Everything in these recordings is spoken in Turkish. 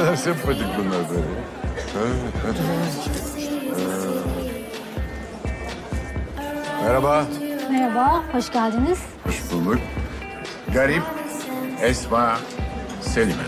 kadar sempatik bunlar böyle. Merhaba. Merhaba, hoş geldiniz. Hoş bulduk. Garip, Esma, Selime.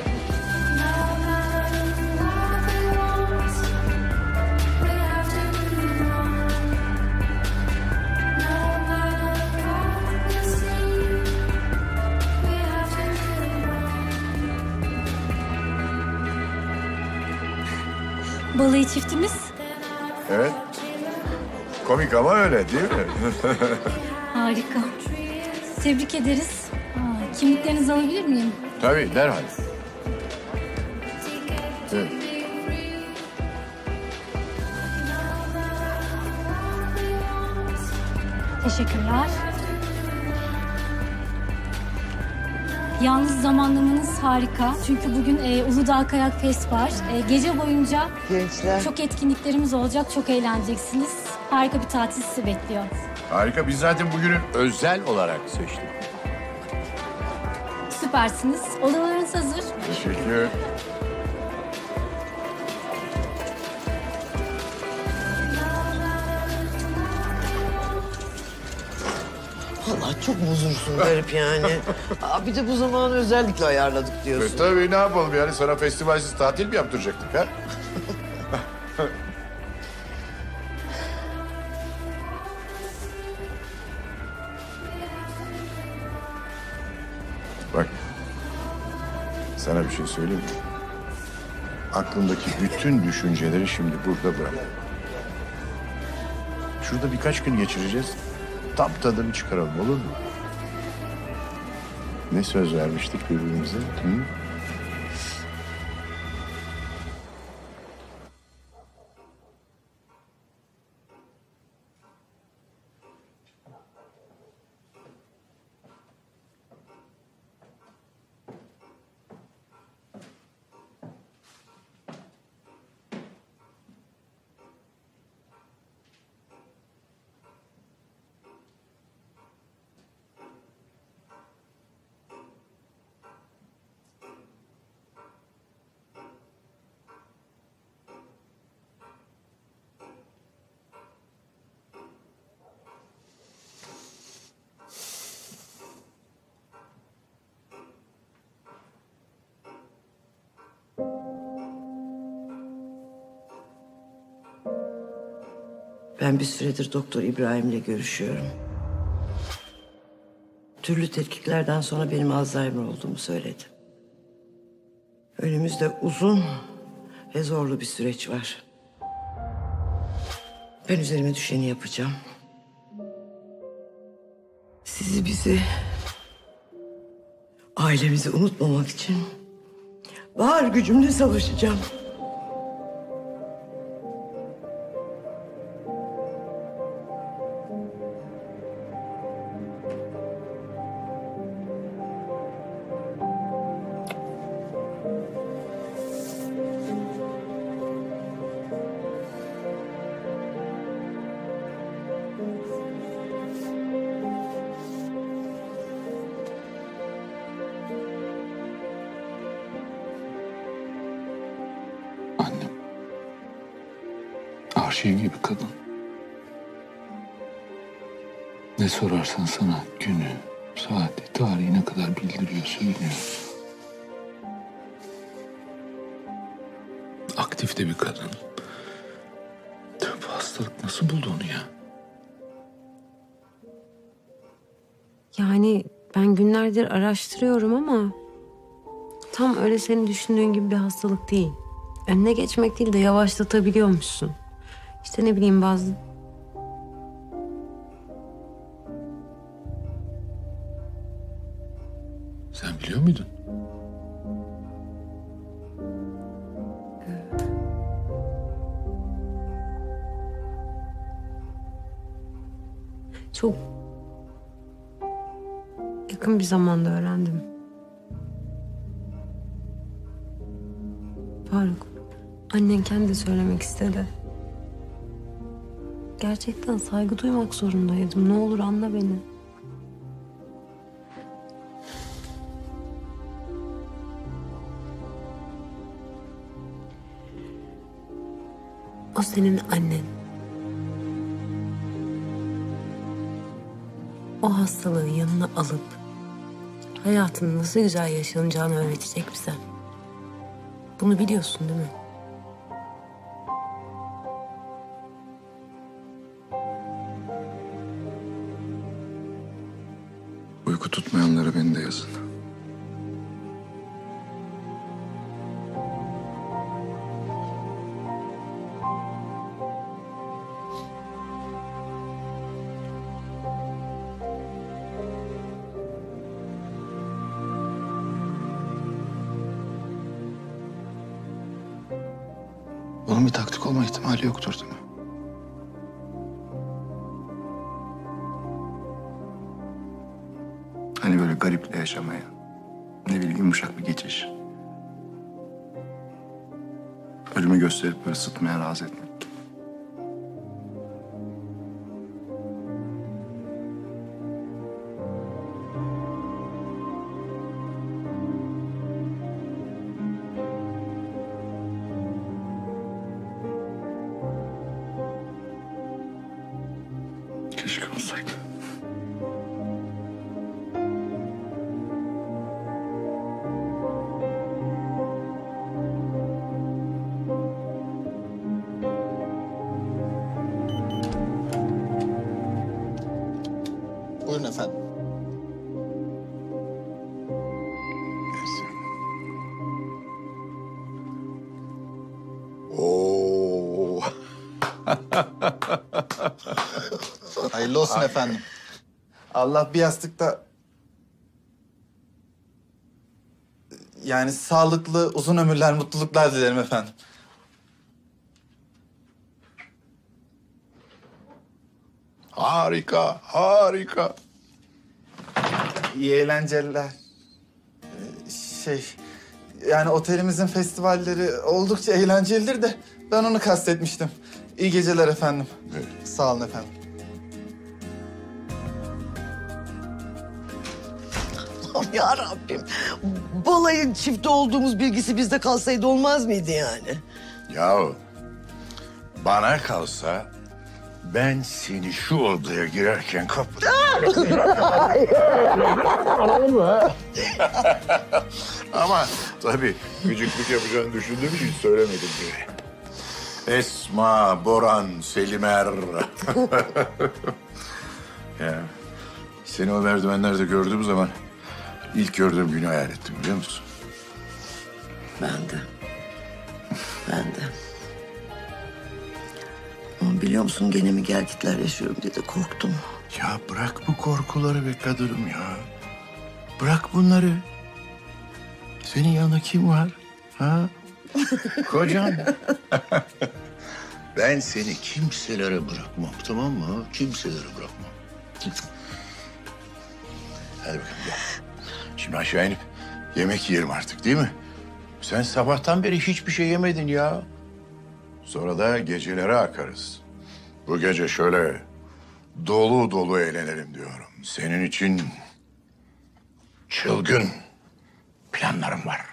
Balayı çiftimiz. Evet. Komik ama öyle değil mi? Harika. Tebrik ederiz. Kimliklerinizi alabilir miyim? Tabii, derhal. Evet. Teşekkürler. Yalnız zamanlamanız harika. Çünkü bugün Uludağ Kayak Fest var. Gece boyunca Gençler. çok etkinliklerimiz olacak, çok eğleneceksiniz. Harika bir tatil sizi bekliyor. Harika. Biz zaten bugünü özel olarak seçtik. Süpersiniz. Odalarınız hazır. Teşekkür. Vallahi çok huzursun garip yani. Bir de bu zamanı özellikle ayarladık diyorsun. Tabii ne yapalım yani sana festivalsiz tatil mi yaptıracaktık ha? Bak, sana bir şey söyleyeyim mi? Aklımdaki bütün düşünceleri şimdi burada bırak. Şurada birkaç gün geçireceğiz. Tam tadını çıkaralım, olur mu? Ne söz vermiştik birbirimize? Hı? Ben bir süredir Doktor İbrahim'le görüşüyorum. Türlü tetkiklerden sonra benim Alzheimer olduğumu söyledi. Önümüzde uzun ve zorlu bir süreç var. Ben üzerime düşeni yapacağım. Sizi, bizi, ailemizi unutmamak için var gücümle savaşacağım. Annem. Arşiv gibi kadın. Ne sorarsan sana günü, saati, tarihine kadar bildiriyor, söylüyor. Aktif de bir kadın. Bu hastalık nasıl buldu onu ya? Yani ben günlerdir araştırıyorum ama tam öyle senin düşündüğün gibi bir hastalık değil. Önüne geçmek değil de yavaşlatabiliyormuşsun. İşte ne bileyim bazı... Sen biliyor muydun? Çok yakın bir zamanda öğrendim. Faruk, annen kendi söylemek istedi. Gerçekten saygı duymak zorundaydım. Ne olur anla beni. O senin annen. O hastalığı yanına alıp hayatın nasıl güzel yaşanacağını öğretecek bize. Bunu biliyorsun değil mi? Uyku tutmayanlara beni de yazın. Bunun bir taktik olma ihtimali yoktur değil mi? Hani böyle gariple yaşamaya. Ne bileyim yumuşak bir geçiş. Ölümü gösterip böyle sıtmaya razı etmek. Keşke olsaydı. Buyurun efendim. Oo. Hayırlı olsun efendim. Allah bir yastıkta... Yani sağlıklı, uzun ömürler, mutluluklar dilerim efendim. Harika, harika. İyi eğlenceler. Yani otelimizin festivalleri oldukça eğlencelidir de ben onu kastetmiştim. İyi geceler efendim. Evet. Sağ olun efendim. Allah'ım ya Rabbim. Balayın çifti olduğumuz bilgisi bizde kalsaydı olmaz mıydı yani? Yahu bana kalsa ben seni şu odaya girerken kapıda... Ama tabii gıcıklık yapacağını düşündüğüm için söylemedim bile. Esma, Boran, Selimer. Ya, seni o merdivenlerde gördüğüm zaman ilk gördüğüm günü hayal ettim biliyor musun? Ben de. Ben de. Ama biliyor musun gene mi gelgitler yaşıyorum diye de korktum. Ya bırak bu korkuları be kadınım ya. Bırak bunları. Senin yanında kim var? Ha? Kocan. Ben seni kimselere bırakmam, tamam mı? Kimselere bırakmam. Hadi bakalım gel. Şimdi aşağı inip yemek yiyelim artık değil mi? Sen sabahtan beri hiçbir şey yemedin ya. Sonra da gecelere akarız. Bu gece şöyle dolu dolu eğlenelim diyorum. Senin için çılgın planlarım var.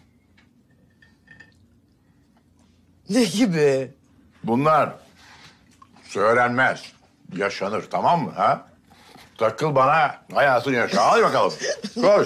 Ne gibi? Bunlar söylenmez, yaşanır tamam mı ha? Takıl bana, hayatını yaşa. Hadi bakalım, koş.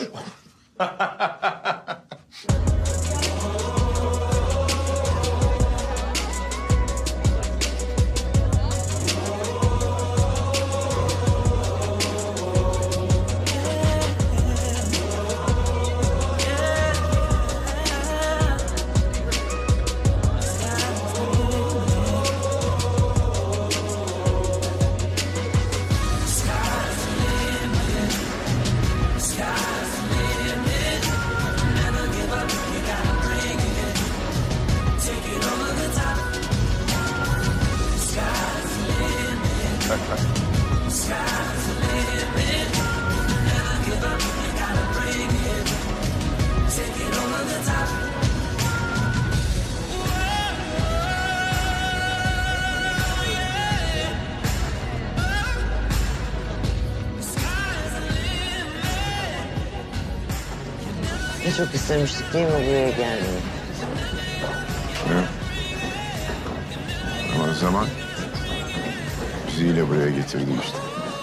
Ne çok istemiştik değil mi buraya gelmeyi? Ama zaman bizi yine buraya getirdi işte.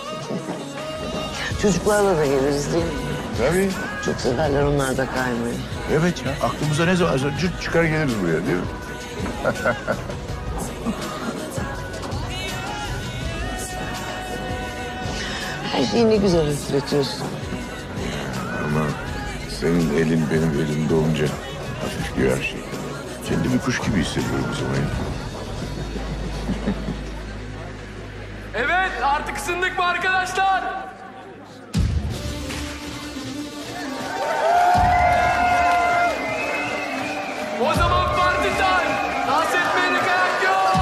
Çocuklarla da geliriz değil mi? Tabii. Çok severler onlar da kaymayı. Evet ya. Aklımıza ne zaman cırt çıkar geliriz buraya değil mi? Her şeyi ne güzel hatırlatıyorsun. Ama senin elin benim elimde olunca hafifliyor her şey. Kendimi kuş gibi hissediyorum o zaman. Evet, artık ısındık mı arkadaşlar? O zaman parti time. Dans etmeye gerek yok.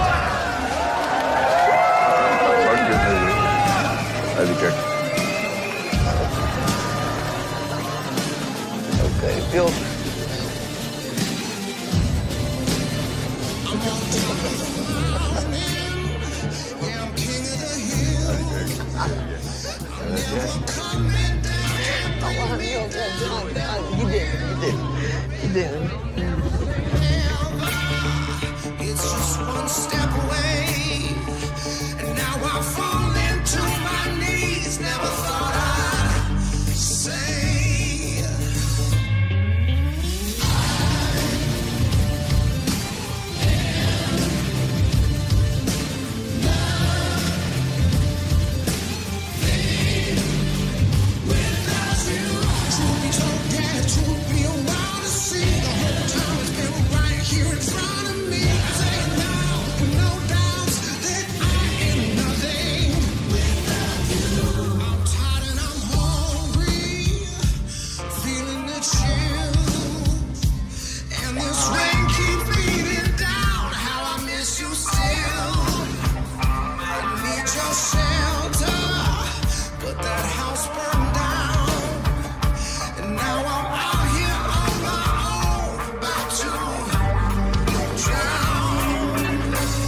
Bak gönderdi. Hadi kalk. Yok garip yok. Allah'ım yok. Hadi gidelim. Gidelim. It's just one step away, and now I fall into my knees. Never thought I'd say. Truth be told, yeah, it took me a while to see. The whole time it's been right here in front of me. Say it now, with no doubts that I am nothing without you. I'm tired and I'm hungry, feeling the chills, and this rain keeps beating down. How I miss you still. I need your shelter, but that house burned down. And now I'm out here on my own, about to drown.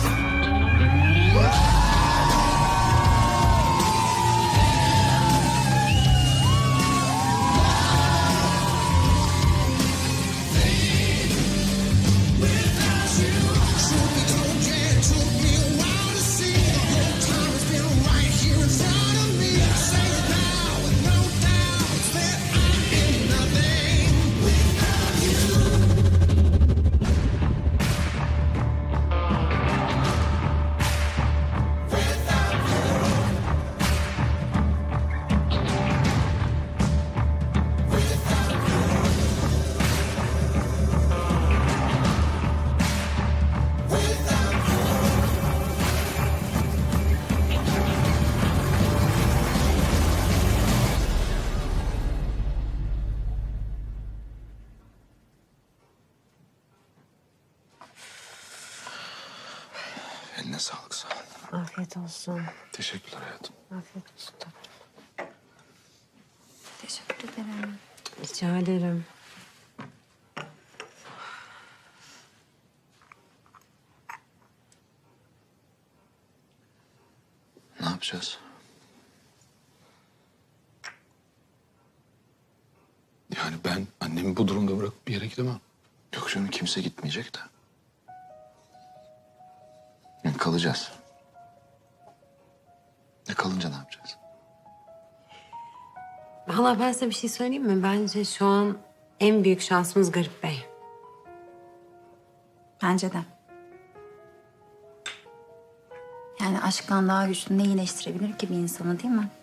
Truth be told, yeah, it took me a while to see. The whole time it's been right here in front of me. Say it now with no doubts that I am nothing without you. Eline sağlık, sağ ol. Afiyet olsun. Teşekkürler hayatım. Afiyet olsun tabii. Teşekkür ederim. Rica ederim. Ne yapacağız? Yani ben annemi bu durumda bırakıp bir yere gidemem. Yok canım, kimse gitmeyecek de. Yani kalacağız. Kalınca ne yapacağız? Valla ben size bir şey söyleyeyim mi? Bence şu an en büyük şansımız Garip Bey. Bence de. Yani aşktan daha güçlü ne iyileştirebilir ki bir insanı, değil mi?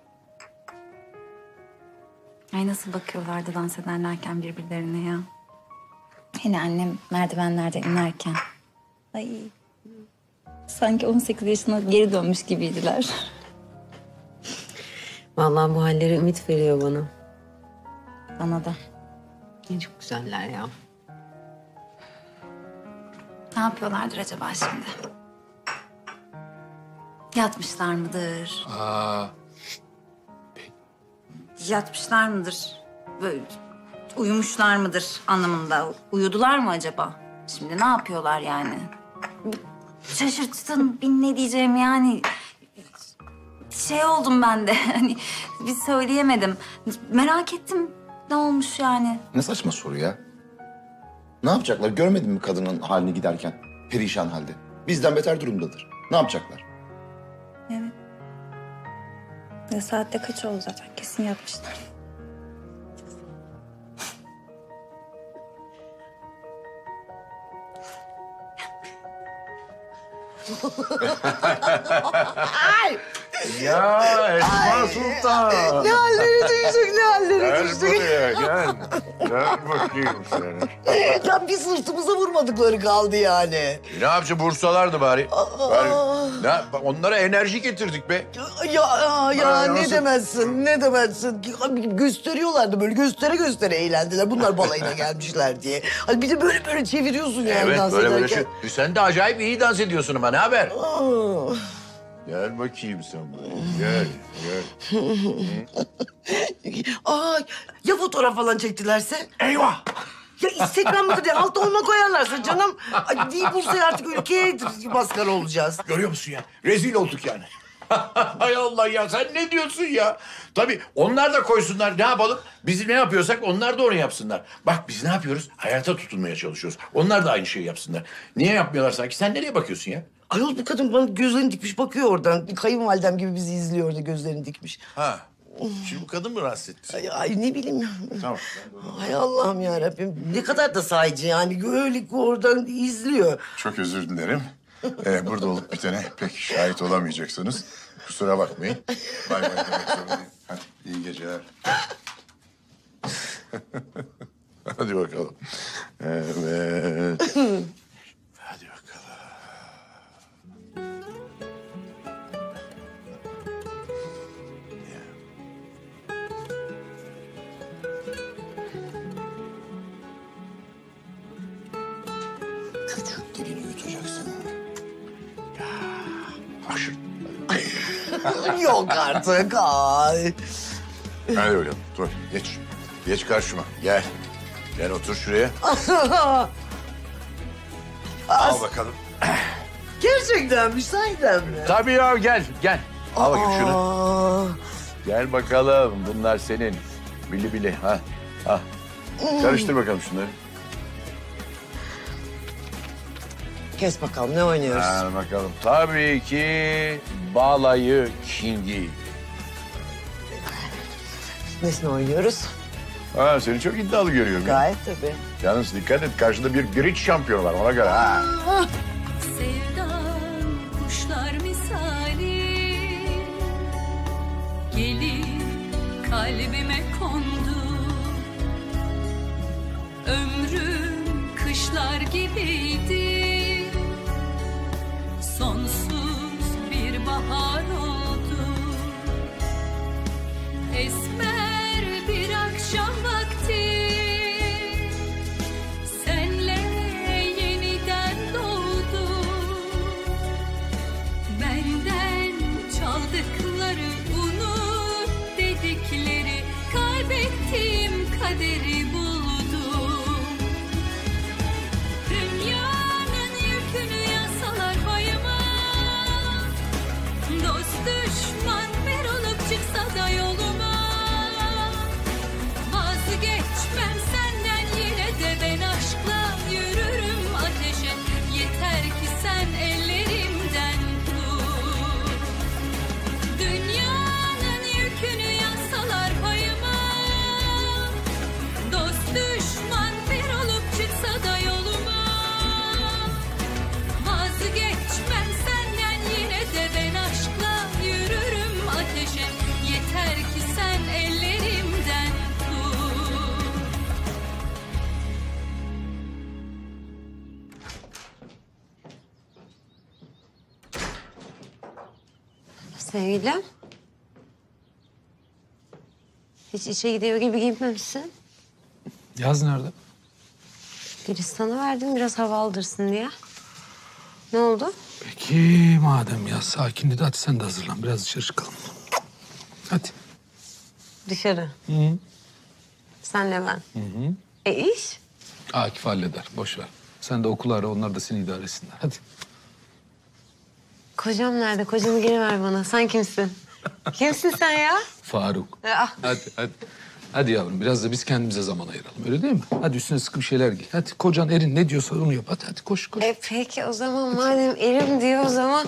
Ay nasıl bakıyorlardı dans ederlerken birbirlerine ya. Hele annem merdivenlerde inerken. Ay. Sanki 18 yaşına geri dönmüş gibiydiler. Vallahi bu halleri ümit veriyor bana. Bana da. Ne çok güzeller ya. Ne yapıyorlardır acaba şimdi? Yatmışlar mıdır? Yatmışlar mıdır? Böyle uyumuşlar mıdır anlamında? Uyudular mı acaba? Şimdi ne yapıyorlar yani? Şaşırttın, ne diyeceğim yani. Şey oldum ben de, hani bir söyleyemedim. Merak ettim, ne olmuş yani? Ne saçma soru ya. Ne yapacaklar? Görmedin mi kadının halini giderken? Perişan halde. Bizden beter durumdadır. Ne yapacaklar? Evet. Ya saatte kaç oldu zaten? Kesin yatmışlar. Ya Esma Sultan. Ne hallere düştük, ne hallere Gel düştük. buraya gel. Gel bakayım seni. Ya bir sırtımıza vurmadıkları kaldı yani. Ne yapacağız vursalardı bari. Bari. Onlara enerji getirdik be. Ya Ay, ne nasıl- demezsin, ne demezsin. Gösteriyorlardı böyle, göstere eğlendiler. Bunlar balayına gelmişler diye. Hani bir de böyle çeviriyorsun yani Evet dans böyle ederken. Sen de acayip iyi dans ediyorsun ama ne haber? Aa. Gel bakayım sen buraya. Gel. Aa, ya fotoğraf falan çektilerse? Eyvah! Ya Instagram'da diye altta olma koyarlarsa canım. Ay, değil Bursa'ya artık ülkeye maskara olacağız. Görüyor musun ya? Rezil olduk yani. Hay Allah ya sen ne diyorsun ya? Tabii onlar da koysunlar ne yapalım? Biz ne yapıyorsak onlar da onu yapsınlar. Bak biz ne yapıyoruz? Hayata tutunmaya çalışıyoruz. Onlar da aynı şeyi yapsınlar. Niye yapmıyorlar sanki? Sen nereye bakıyorsun ya? Ayol bu kadın bana gözlerini dikmiş bakıyor oradan. Kayınvalidem gibi bizi izliyor orada gözlerini dikmiş. Ha. Şimdi bu kadın mı rahatsız etti? Ay ne bileyim. Tamam. Ay Allah'ım ya Rabbim. Ne kadar da sahici yani. Böyle oradan izliyor. Çok özür dilerim. Burada olup bitene pek şahit olamayacaksınız. Kusura bakmayın. Bay bay demek zorundayım. Hadi iyi geceler. Hadi bakalım. Evet. Hadi bakalım. Küçük dilini yutacaksın. Ya, haşır. Yok artık. Ay. Hadi bakalım. Dur, geç. Geç karşıma. Gel. Gel otur şuraya. Al bakalım. Gerçekten mi? Sahiden mi? Tabii ya gel. Al bakayım şunu. Aa. Gel bakalım. Bunlar senin. Bili bili. Ha. Ha. Karıştır bakalım şunları. Kes bakalım ne oynuyoruz? Ha, bakalım. Tabii ki balayı kingi. Nesine oynuyoruz? Ha, seni çok iddialı görüyorum. Ya. Gayet tabii. Yalnız dikkat et. Karşıda bir bridge şampiyonu var. Ona göre ha. Sevdan kuşlar misali gelip kalbime kondu. Ömrüm kışlar gibiydi. Sonsuz bir bahar oldu. Esmer bir akşam vakti senle yeniden doğdu. Benden çaldıkları unut dedikleri kaybettiğim kaderi buldum. Dünyanın yükünü yasalar bayıma. Dost düşman bir olup çıksa da yoluma. Vazgeçmem senden yine de ben aşkla yürürüm ateşe. Yeter ki sen ellerimden tut. Dünyanın yükünü yasalar payıma. Dost düşman bir olup çıksa da yoluma. Vazgeçmem senden yine de ben aşkla yürürüm ateşe. Yeter ki sen ellerimden tut. Sevgilim. Hiç işe gidiyor gibi giyinmemişsin. Yaz nerede? Gülistan'a verdim biraz hava aldırsın diye. Ne oldu? Peki madem yaz sakin dedi hadi sen de hazırlan. Biraz dışarı çıkalım. Hadi. Dışarı. Hı. Senle ben. İş? Akif halleder. Boş ver. Sen de okulu ara onlar da seni idare etsinler. Hadi. Kocam nerede? Kocamı geri ver bana. Sen kimsin? Kimsin sen ya? Faruk. Ah. Hadi hadi. Hadi yavrum biraz da biz kendimize zaman ayıralım öyle değil mi? Hadi üstüne sıkı bir şeyler giy. Hadi kocan Erin ne diyorsa onu yap. Hadi koş koş. Peki o zaman madem erim diyor o zaman.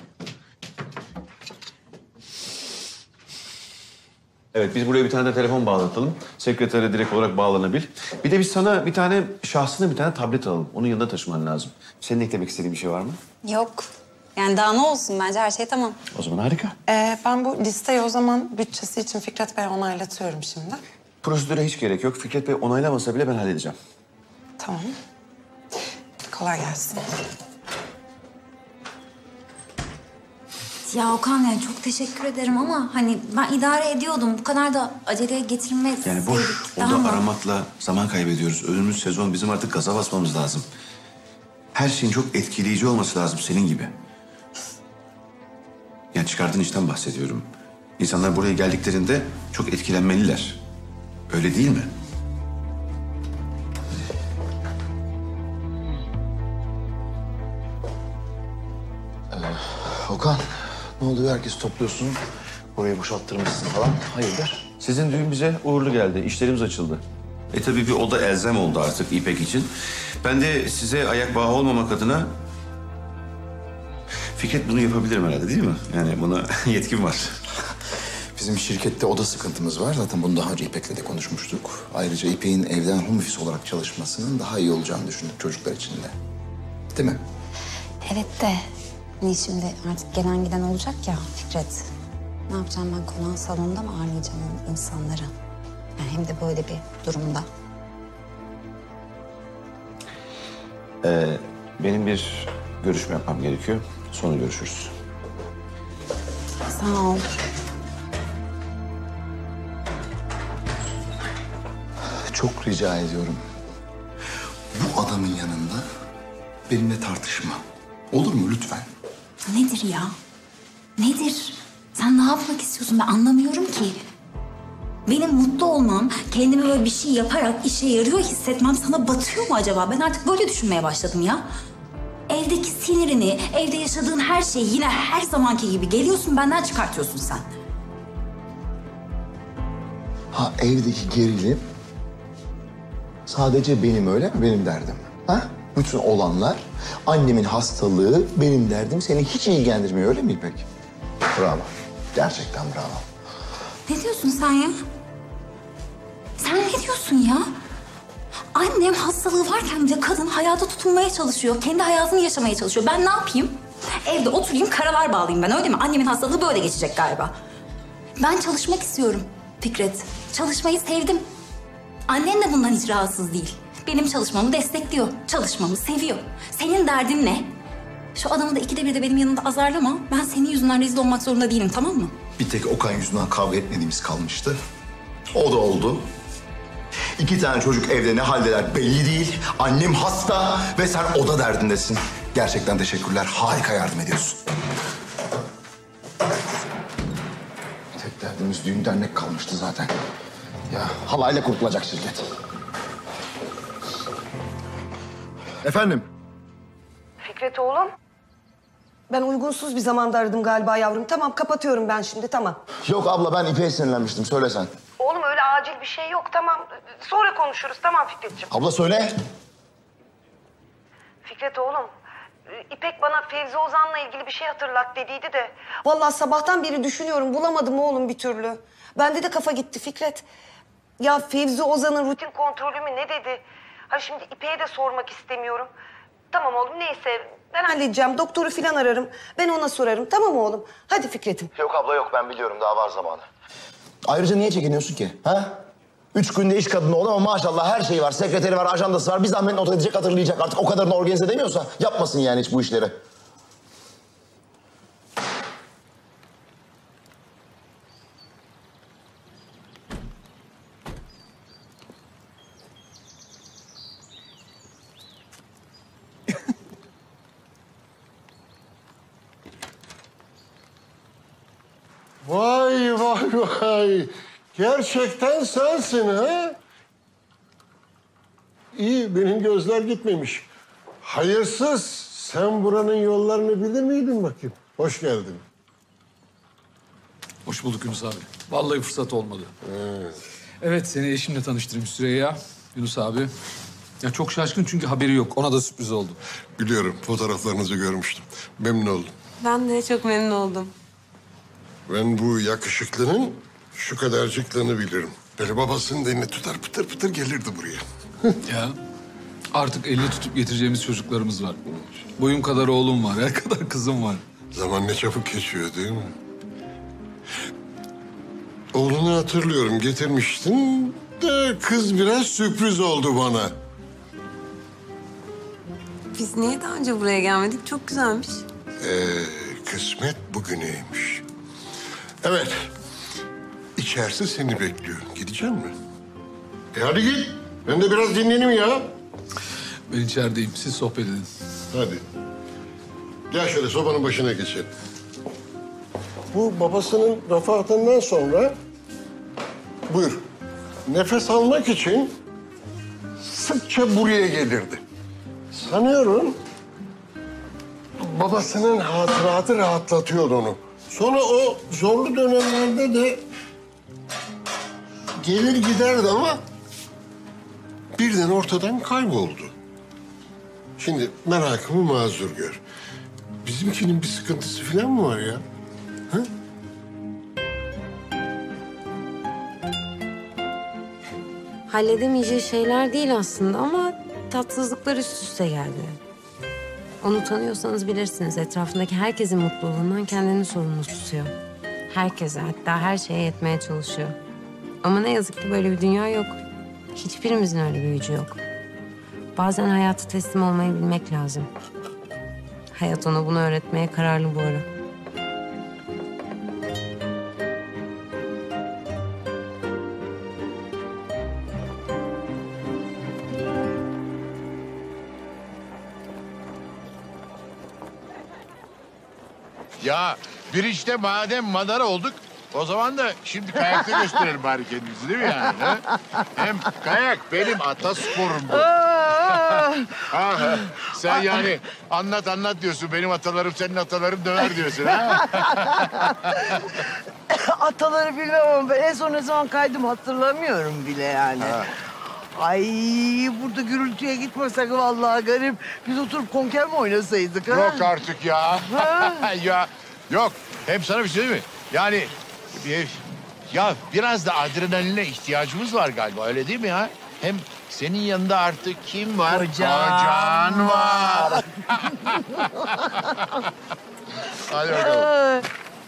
Evet, biz buraya bir tane de telefon bağlatalım. Sekretere direkt olarak bağlanabil. Bir de biz sana bir tane tablet alalım. Onun yanında taşıman lazım. Senin eklemek istediğin bir şey var mı? Yok. Yani daha ne olsun, bence her şey tamam. O zaman harika. Ben bu listeyi o zaman bütçesi için Fikret Bey'e onaylatıyorum şimdi. Prosedüre hiç gerek yok. Fikret Bey onaylamasa bile ben halledeceğim. Tamam. Kolay gelsin. Ya Okan, yani çok teşekkür ederim ama hani ben idare ediyordum. Bu kadar da aceleye getirmez. Yani boş oda aramakla zaman kaybediyoruz. Önümüz sezon, bizim artık gaza basmamız lazım. Her şeyin çok etkileyici olması lazım senin gibi. Yani çıkardığın işten bahsediyorum. İnsanlar buraya geldiklerinde çok etkilenmeliler. Öyle değil mi? Okan, ne oluyor? Herkes topluyorsun. Burayı boşalttırmışsın falan. Hayırdır? Sizin düğün bize uğurlu geldi. İşlerimiz açıldı. Tabii bir oda elzem oldu artık İpek için. Ben de size ayak bağı olmamak adına... Fikret bunu yapabilirim herhalde değil mi? Yani buna yetkim var. Bizim şirkette oda sıkıntımız var. Zaten bunu daha önce İpek'le de konuşmuştuk. Ayrıca İpek'in evden home office olarak çalışmasının daha iyi olacağını düşündük çocuklar için de. Değil mi? Evet de hani şimdi artık gelen giden olacak ya Fikret. Ne yapacağım ben, konağın salonunda mı ağırlayacağım insanları? Yani hem de böyle bir durumda. Benim bir görüşme yapmam gerekiyor. Sonra görüşürüz. Sağ ol. Çok rica ediyorum. Bu adamın yanında benimle tartışma. Olur mu lütfen? Nedir ya? Nedir? Sen ne yapmak istiyorsun? Ben anlamıyorum ki. Benim mutlu olmam, kendime böyle bir şey yaparak işe yarıyor hissetmem sana batıyor mu acaba? Ben artık böyle düşünmeye başladım ya. Evdeki sinirini, evde yaşadığın her şeyi yine her zamanki gibi geliyorsun, benden çıkartıyorsun sen. Ha, evdeki gerilim sadece benim, öyle mi? Benim derdim. Ha? Bütün olanlar, annemin hastalığı, benim derdim seni hiç ilgilendirmiyor, öyle mi İpek? Bravo. Gerçekten bravo. Ne diyorsun sen ya? Sen ne diyorsun ya? Annem hastalığı varken bile kadın hayata tutunmaya çalışıyor. Kendi hayatını yaşamaya çalışıyor. Ben ne yapayım? Evde oturayım, karalar bağlayayım ben, öyle mi? Annemin hastalığı böyle geçecek galiba. Ben çalışmak istiyorum Fikret. Çalışmayı sevdim. Annen de bundan hiç rahatsız değil. Benim çalışmamı destekliyor. Çalışmamı seviyor. Senin derdin ne? Şu adamı da ikide bir de benim yanımda azarlama. Ben senin yüzünden rezil olmak zorunda değilim, tamam mı? Bir tek Okan yüzünden kavga etmediğimiz kalmıştı. O da oldu. 2 tane çocuk evde ne haldeler belli değil. Annem hasta ve sen oda derdindesin. Gerçekten teşekkürler. Harika yardım ediyorsun. Tek derdimiz düğün dernek kalmıştı zaten. Ya halayla kurtulacak şirket. Efendim? Fikret oğlum. Ben uygunsuz bir zamanda aradım galiba yavrum. Tamam, kapatıyorum ben şimdi, tamam. Yok abla, ben İpek'e sinirlenmiştim. Söyle sen. Oğlum öyle acil bir şey yok, tamam. Sonra konuşuruz, tamam Fikretciğim. Abla söyle. Fikret oğlum, İpek bana Fevzi Ozan'la ilgili bir şey hatırlat dediydi de. Vallahi sabahtan beri düşünüyorum, bulamadım oğlum bir türlü. Bende de kafa gitti Fikret. Ya Fevzi Ozan'ın rutin kontrolü mü ne dedi? Ha şimdi İpek'e de sormak istemiyorum. Tamam oğlum, neyse ben halledeceğim. Doktoru falan ararım. Ben ona sorarım, tamam oğlum? Hadi Fikret'im. Yok abla yok, ben biliyorum, daha var zamanı. Ayrıca niye çekiniyorsun ki? Ha? 3 günde iş kadını oldu ama maşallah her şeyi var. Sekreteri var, ajandası var. Bir zahmet not edecek, hatırlayacak. Artık o kadarını organize edemiyorsa yapmasın yani hiç bu işleri. Vay vay vay. Gerçekten sensin ha? İyi, benim gözler gitmemiş. Hayırsız, sen buranın yollarını bilir miydin bakayım? Hoş geldin. Hoş bulduk Yunus abi. Vallahi fırsat olmadı. Evet, seni eşimle tanıştırayım Süreyya. Yunus abi. Ya çok şaşkın çünkü haberi yok. Ona da sürpriz oldu. Biliyorum, fotoğraflarınızı görmüştüm. Memnun oldum. Ben de çok memnun oldum. Ben bu yakışıklının şu kadarcıklığını bilirim. Böyle babasının elini tutar pıtır pıtır gelirdi buraya. Ya artık elini tutup getireceğimiz çocuklarımız var. Boyum kadar oğlum var, her kadar kızım var. Zaman ne çabuk geçiyor değil mi? Oğlunu hatırlıyorum, getirmiştin de kız biraz sürpriz oldu bana. Biz niye daha önce buraya gelmedik? Çok güzelmiş. Kısmet bugüneymiş. Evet, içerisi seni bekliyor. Gidecek mi? Hadi git. Ben de biraz dinleneyim ya. Ben içerideyim, siz sohbet edin. Hadi. Gel şöyle sobanın başına geçelim. Bu babasının vefatından sonra... Buyur. Nefes almak için sıkça buraya gelirdi. Sanıyorum babasının hatıratı rahatlatıyordu onu. Sonra o zorlu dönemlerde de gelir giderdi ama birden ortadan kayboldu. Şimdi merakımı mazur gör. Bizimkinin bir sıkıntısı falan mı var ya? Ha? Halledemeyeceği şeyler değil aslında ama tatsızlıklar üst üste geldi. Onu tanıyorsanız bilirsiniz. Etrafındaki herkesin mutluluğundan kendini sorumlu tutuyor. Herkese, hatta her şeye yetmeye çalışıyor. Ama ne yazık ki böyle bir dünya yok. Hiçbirimizin öyle bir gücü yok. Bazen hayata teslim olmayı bilmek lazım. Hayat ona bunu öğretmeye kararlı bu ara. Ya bir işte madem madara olduk, o zaman da şimdi kayakta gösterelim bari kendimizi değil mi yani? Ha? Hem kayak benim atasporum bu. Ha, sen yani anlat diyorsun. Benim atalarım senin atalarım döver diyorsun ha? Ataları bilmem ama ben en son ne zaman kaydım hatırlamıyorum bile yani. Ha. Ay burada gürültüye gitmesek vallahi garip. Biz oturup konker mi oynasaydık ha? Yok artık ya. Ha? Ya yok. Hem sana bir şey değil mi? Yani ya biraz da adrenaline ihtiyacımız var galiba, öyle değil mi ya? Hem senin yanında artık kim var? Kocan var. Hadi bakalım.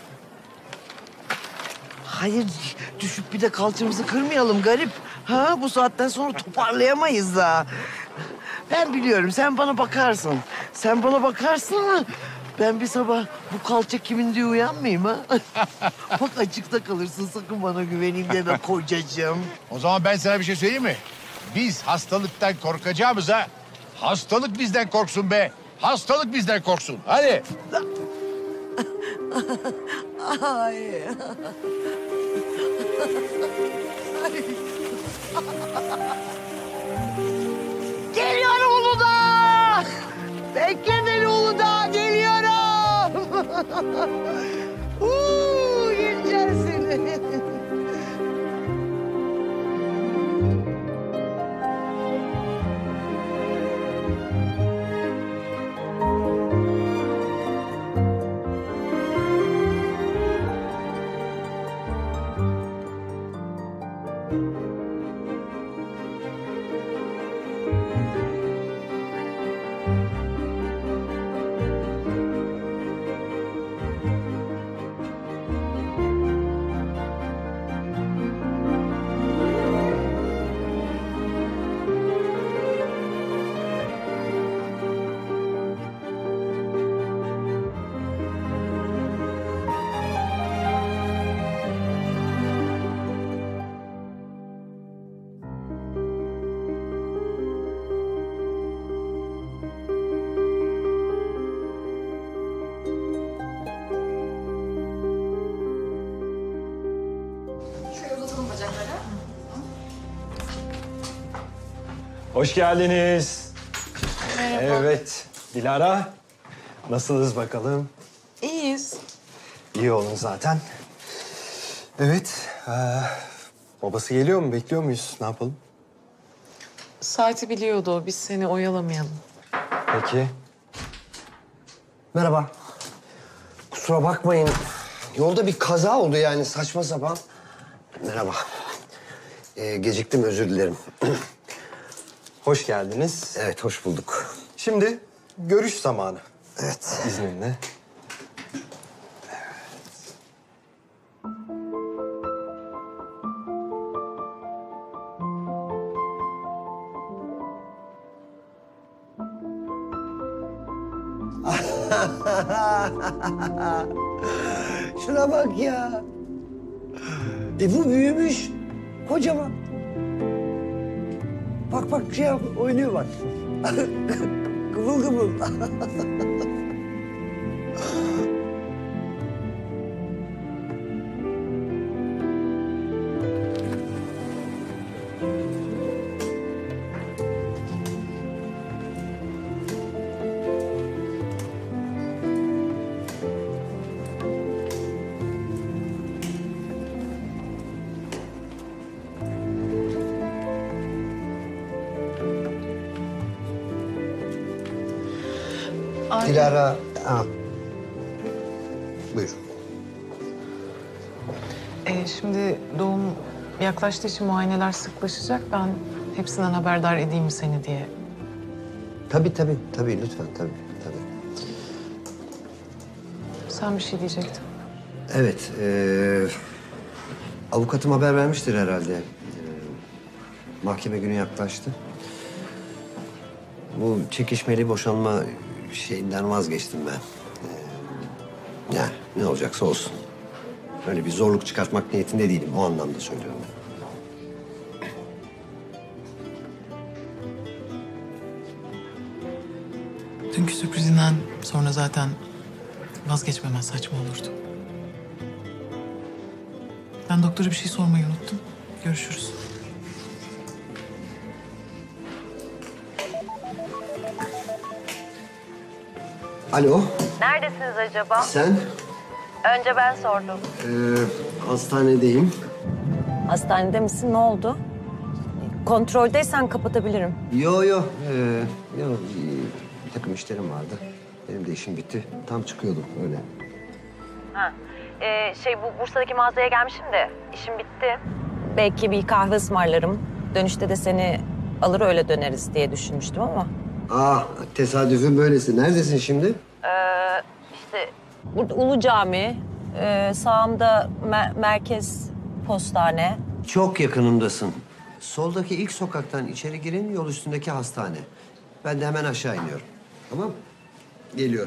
Hayır düşüp bir de kalçamızı kırmayalım garip. Ha bu saatten sonra toparlayamayız da. Ben biliyorum sen bana bakarsın. Sen bana bakarsın. Ben bir sabah bu kalça kimin diye uyanmayayım ha. Bak açıkta kalırsın, sakın bana güveneyim deme kocacığım. O zaman ben sana bir şey söyleyeyim mi? Biz hastalıktan korkacağımıza hastalık bizden korksun be. Hastalık bizden korksun. Hadi. Ay. Geliyorum Uludağ! Bekle beni Uludağ, geliyorum! Yiyeceğiz seni. Hoş geldiniz. Evet, Dilara. Nasılsınız bakalım? İyiyiz. İyi olun zaten. Evet, Babası geliyor mu? Bekliyor muyuz? Ne yapalım? Saati biliyordu o. Biz seni oyalamayalım. Peki. Merhaba. Kusura bakmayın. Yolda bir kaza oldu yani saçma sapan. Merhaba. Geciktim, özür dilerim. Hoş geldiniz. Evet, hoş bulduk. Şimdi görüş zamanı. Evet. İzninle. Şuna bak ya. Bu büyümüş. Kocaman. Bak bak şey yap, oynuyor bak. Kıvıl kıvıl. Dilara. Ha. Buyur. Şimdi doğum yaklaştığı için muayeneler sıklaşacak. Ben hepsinden haberdar edeyim seni diye. Tabii lütfen tabii. Sen bir şey diyecektin. Evet, avukatım haber vermiştir herhalde. Mahkeme günü yaklaştı. Bu çekişmeli boşanma şeyinden vazgeçtim ben. Yani ne olacaksa olsun. Öyle bir zorluk çıkartmak niyetinde değilim, o anlamda söylüyorum. Dünkü sürprizinden sonra zaten vazgeçmemen saçma olurdu. Ben doktora bir şey sormayı unuttum. Görüşürüz. Alo, Neredesiniz acaba? sen? Önce ben sordum. Hastanedeyim. Hastanede misin? Ne oldu? Kontroldeysen kapatabilirim. Yo, bir takım işlerim vardı. Benim de işim bitti. Tam çıkıyordum öyle. Ha. Bu Bursa'daki mağazaya gelmişim de işim bitti. Belki bir kahve ısmarlarım. Dönüşte de seni alır öyle döneriz diye düşünmüştüm ama. Tesadüfün böylesi. Neredesin şimdi? İşte burada Ulu Cami, sağımda merkez postane. Çok yakınımdasın. Soldaki ilk sokaktan içeri girin, yol üstündeki hastane. Ben de hemen aşağı iniyorum. Tamam? Geliyorum.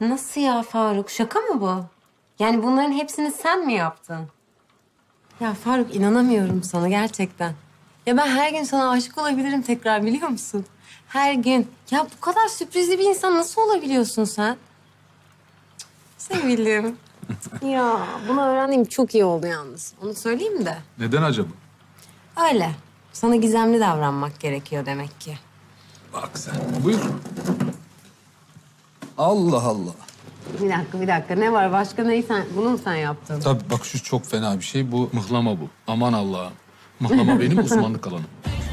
Nasıl ya Faruk? Şaka mı bu? Yani bunların hepsini sen mi yaptın? Ya Faruk inanamıyorum sana gerçekten. Ya ben her gün sana aşık olabilirim tekrar biliyor musun? Her gün. Ya bu kadar sürprizli bir insan nasıl olabiliyorsun sen? Sevgilim. Ya bunu öğrendiğim çok iyi oldu yalnız. Onu söyleyeyim de. Neden acaba? Öyle. Sana gizemli davranmak gerekiyor demek ki. Bak sen. Buyur. Allah Allah. Bir dakika. Ne var? Başka neyi sen? Bunu mu sen yaptın? Tabii bak şu çok fena bir şey. Bu mıhlama bu. Aman Allah'ım. Mıhlama benim uzmanlık alanım.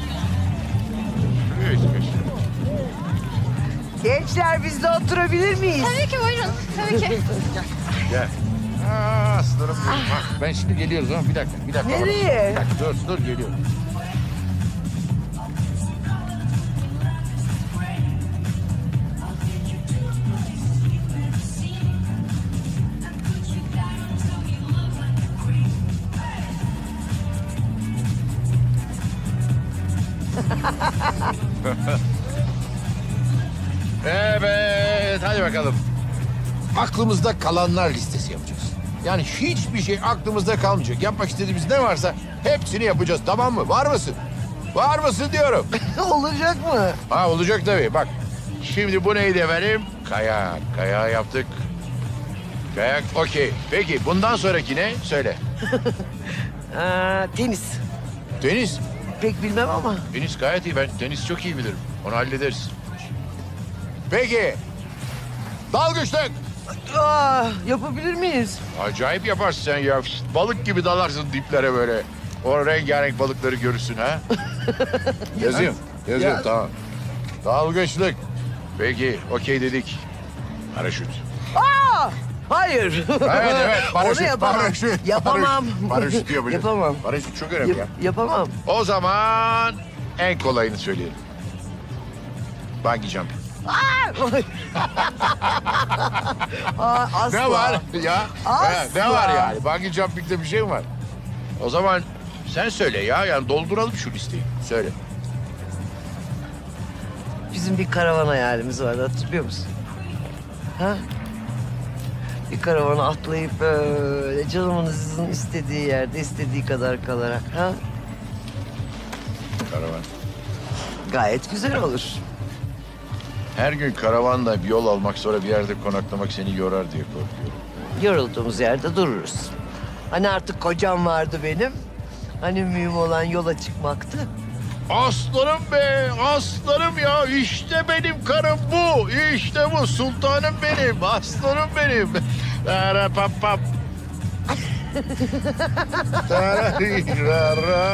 Gençler biz de oturabilir miyiz? Tabii ki buyurun. Tabii ki. Gel. Aslanım benim. Bak, ben şimdi geliyoruz ama bir dakika. Nereye? Bir dakika, dur geliyorum. Evet, hadi bakalım. Aklımızda kalanlar listesi yapacağız. Yani hiçbir şey aklımızda kalmayacak. Yapmak istediğimiz ne varsa hepsini yapacağız, tamam mı? Var mısın? Var mısın diyorum. Olacak mı? Ha, olacak tabii. Bak, şimdi bu neydi efendim? Kayak. Kayağı yaptık. Kayak, okey. Peki, bundan sonraki ne? Söyle. Tenis. Tenis. Pek bilmem ama. Tenis gayet iyi. Ben tenis çok iyi bilirim. Onu hallederiz. Peki. Dalgıçlık. Yapabilir miyiz? Acayip yaparsın sen ya. Balık gibi dalarsın diplere böyle. O rengarenk balıkları görürsün ha. Yazıyorum. Ya. Tamam. Dalgıçlık. Peki, okey dedik. Paraşüt. Hayır. Evet. Paraşüt. Onu yapamam. Paraşüt. Yapamam. Paraşüt yapacağız. Yapamam. Paraşüt çok önemli ya. Yapamam. O zaman en kolayını söyleyelim. Bungee jumping. Asla. Ne var ya? Asla. Ne var yani? Bungee jumping'de bir şey mi var? O zaman sen söyle ya. Yani dolduralım şu listeyi. Söyle. Bizim bir karavan hayalimiz vardı, hatırlıyor musun? Ha? Bir karavana atlayıp böyle canımızın istediği yerde istediği kadar kalarak. Ha? Karavan. Gayet güzel olur. Her gün karavanla bir yol almak, sonra bir yerde konaklamak seni yorar diye korkuyorum. Yorulduğumuz yerde dururuz. Hani artık kocam vardı benim. Hani mühim olan yola çıkmaktı. Aslanım be, aslanım ya. İşte benim karım bu. İşte bu, sultanım benim, aslanım benim. Tarapapap. Tararirara.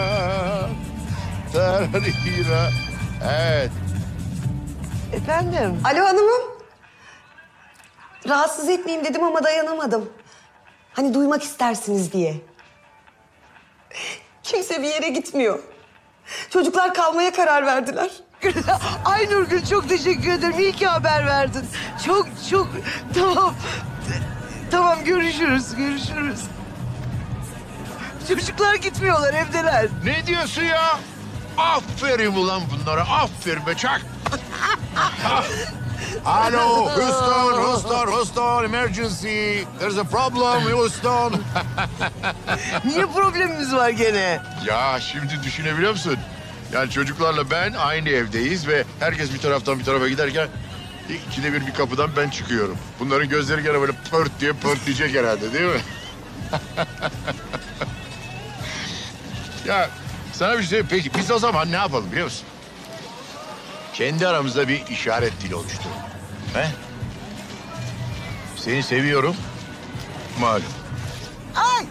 Tararira. Evet. Efendim? Alo hanımım. Rahatsız etmeyeyim dedim ama dayanamadım. Hani duymak istersiniz diye. Kimse bir yere gitmiyor. Çocuklar kalmaya karar verdiler. Ay Nurgül, çok teşekkür ederim. İyi ki haber verdin. Çok tamam. Tamam, görüşürüz. Çocuklar gitmiyorlar, evdeler. Ne diyorsun ya? Aferin ulan bunlara, aferin be çak. Alo, Houston, emergency. There's a problem, Houston. Niye problemimiz var gene? Ya şimdi düşünebiliyor musun? Yani çocuklarla ben aynı evdeyiz ve herkes bir taraftan bir tarafa giderken ikide bir kapıdan ben çıkıyorum. Bunların gözleri gene böyle pört diye pörtleyecek herhalde, değil mi? Ya sana bir şey söyleyeyim. Peki biz o zaman ne yapalım biliyor musun? Kendi aramızda bir işaret dili oluşturalım. He? Seni seviyorum. Malum. Ay!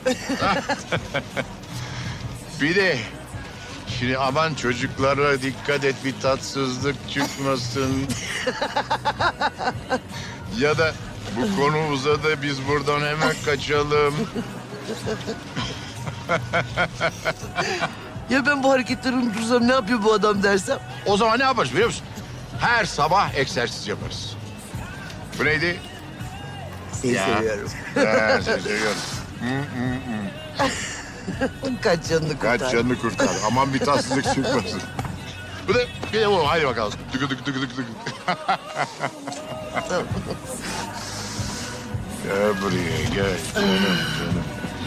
Bir de şimdi aman çocuklara dikkat et, bir tatsızlık çıkmasın. Ya da bu konu uzadı, biz buradan hemen kaçalım. Ya ben bu hareketleri unutursam ne yapıyor bu adam dersem? O zaman ne yaparız biliyor musun? Her sabah egzersiz yaparız. Bu neydi? Seni seviyorum. Seni seviyorum. Kaç canını kurtar. Kaç canını kurtar. Aman bir tatsızlık çıkmasın. Bir de bu. Haydi bakalım. Tıkı tıkı tıkı tıkı tıkı. Gel buraya gel. Canım.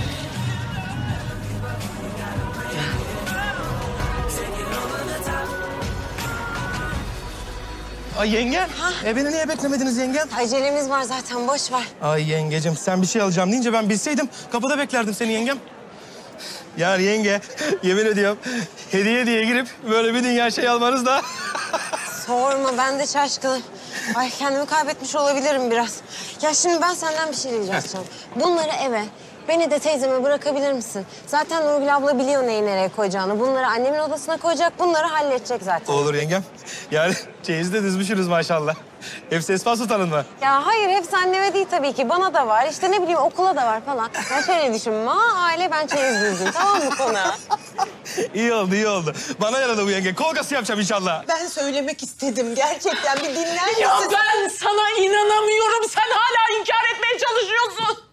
Ay yengem, beni niye beklemediniz yengem? Acelemiz var zaten, boş ver. Ay yengecim, sen bir şey alacağım deyince ben bilseydim kapıda beklerdim seni yengem. Ya yenge, yemin ediyorum hediye diye girip böyle bir dünya şey almanız da... Sorma, ben de şaşkınım. Ay kendimi kaybetmiş olabilirim biraz. Ya şimdi ben senden bir şey rica edeceğim. Bunları eve, beni de teyzeme bırakabilir misin? Zaten Nurgül abla biliyor neyi nereye koyacağını. Bunları annemin odasına koyacak, bunları halledecek zaten. Olur yengem. Yani çeyizi de dizmişsiniz maşallah. Hepsi Esma Sultan'ın mı? Ya hayır, hepsi anneme değil tabii ki. Bana da var, işte ne bileyim okula da var falan. Ben şöyle düşünme, aile ben çeyiz dizdim, tamam mı konu? İyi oldu, iyi oldu. Bana yaradı bu yenge. Kol kası yapacağım inşallah. Ben söylemek istedim. Gerçekten bir dinler misin? Ya ben sana inanamıyorum. Sen hala inkar etmeye çalışıyorsun.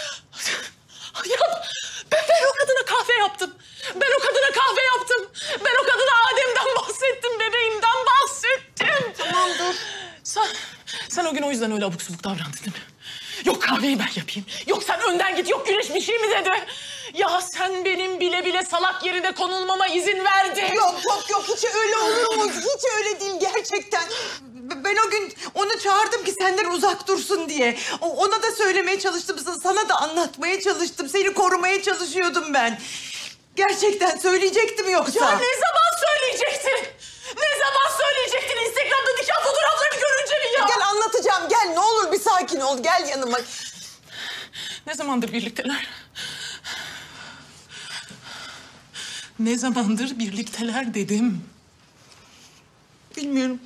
Ya ben o kadına kahve yaptım. Ben o kadına kahve yaptım. Ben o kadına Adem'den bahsettim, bebeğimden bahsettim. Tamam dur. Sen o gün o yüzden öyle abuk subuk davrandın değil mi? Yok kahveyi ben yapayım. Yok sen önden git. Yok Güneş bir şey mi dedi? Ya sen benim bile bile salak yerine konulmama izin verdin. Yok hiç öyle olur mu? Hiç öyle değil gerçekten. Ben o gün onu çağırdım ki senden uzak dursun diye. Ona da söylemeye çalıştım, sana da anlatmaya çalıştım. Seni korumaya çalışıyordum ben. Gerçekten söyleyecektim yoksa. Ya ne zaman söyleyecektin? Ne zaman söyleyecektin? Instagram'da nikah fotoğraflarını görünce mi ya? Gel anlatacağım, gel ne olur bir sakin ol, gel yanıma. Ne zamandır birlikteler? Ne zamandır birlikteler dedim. Bilmiyorum.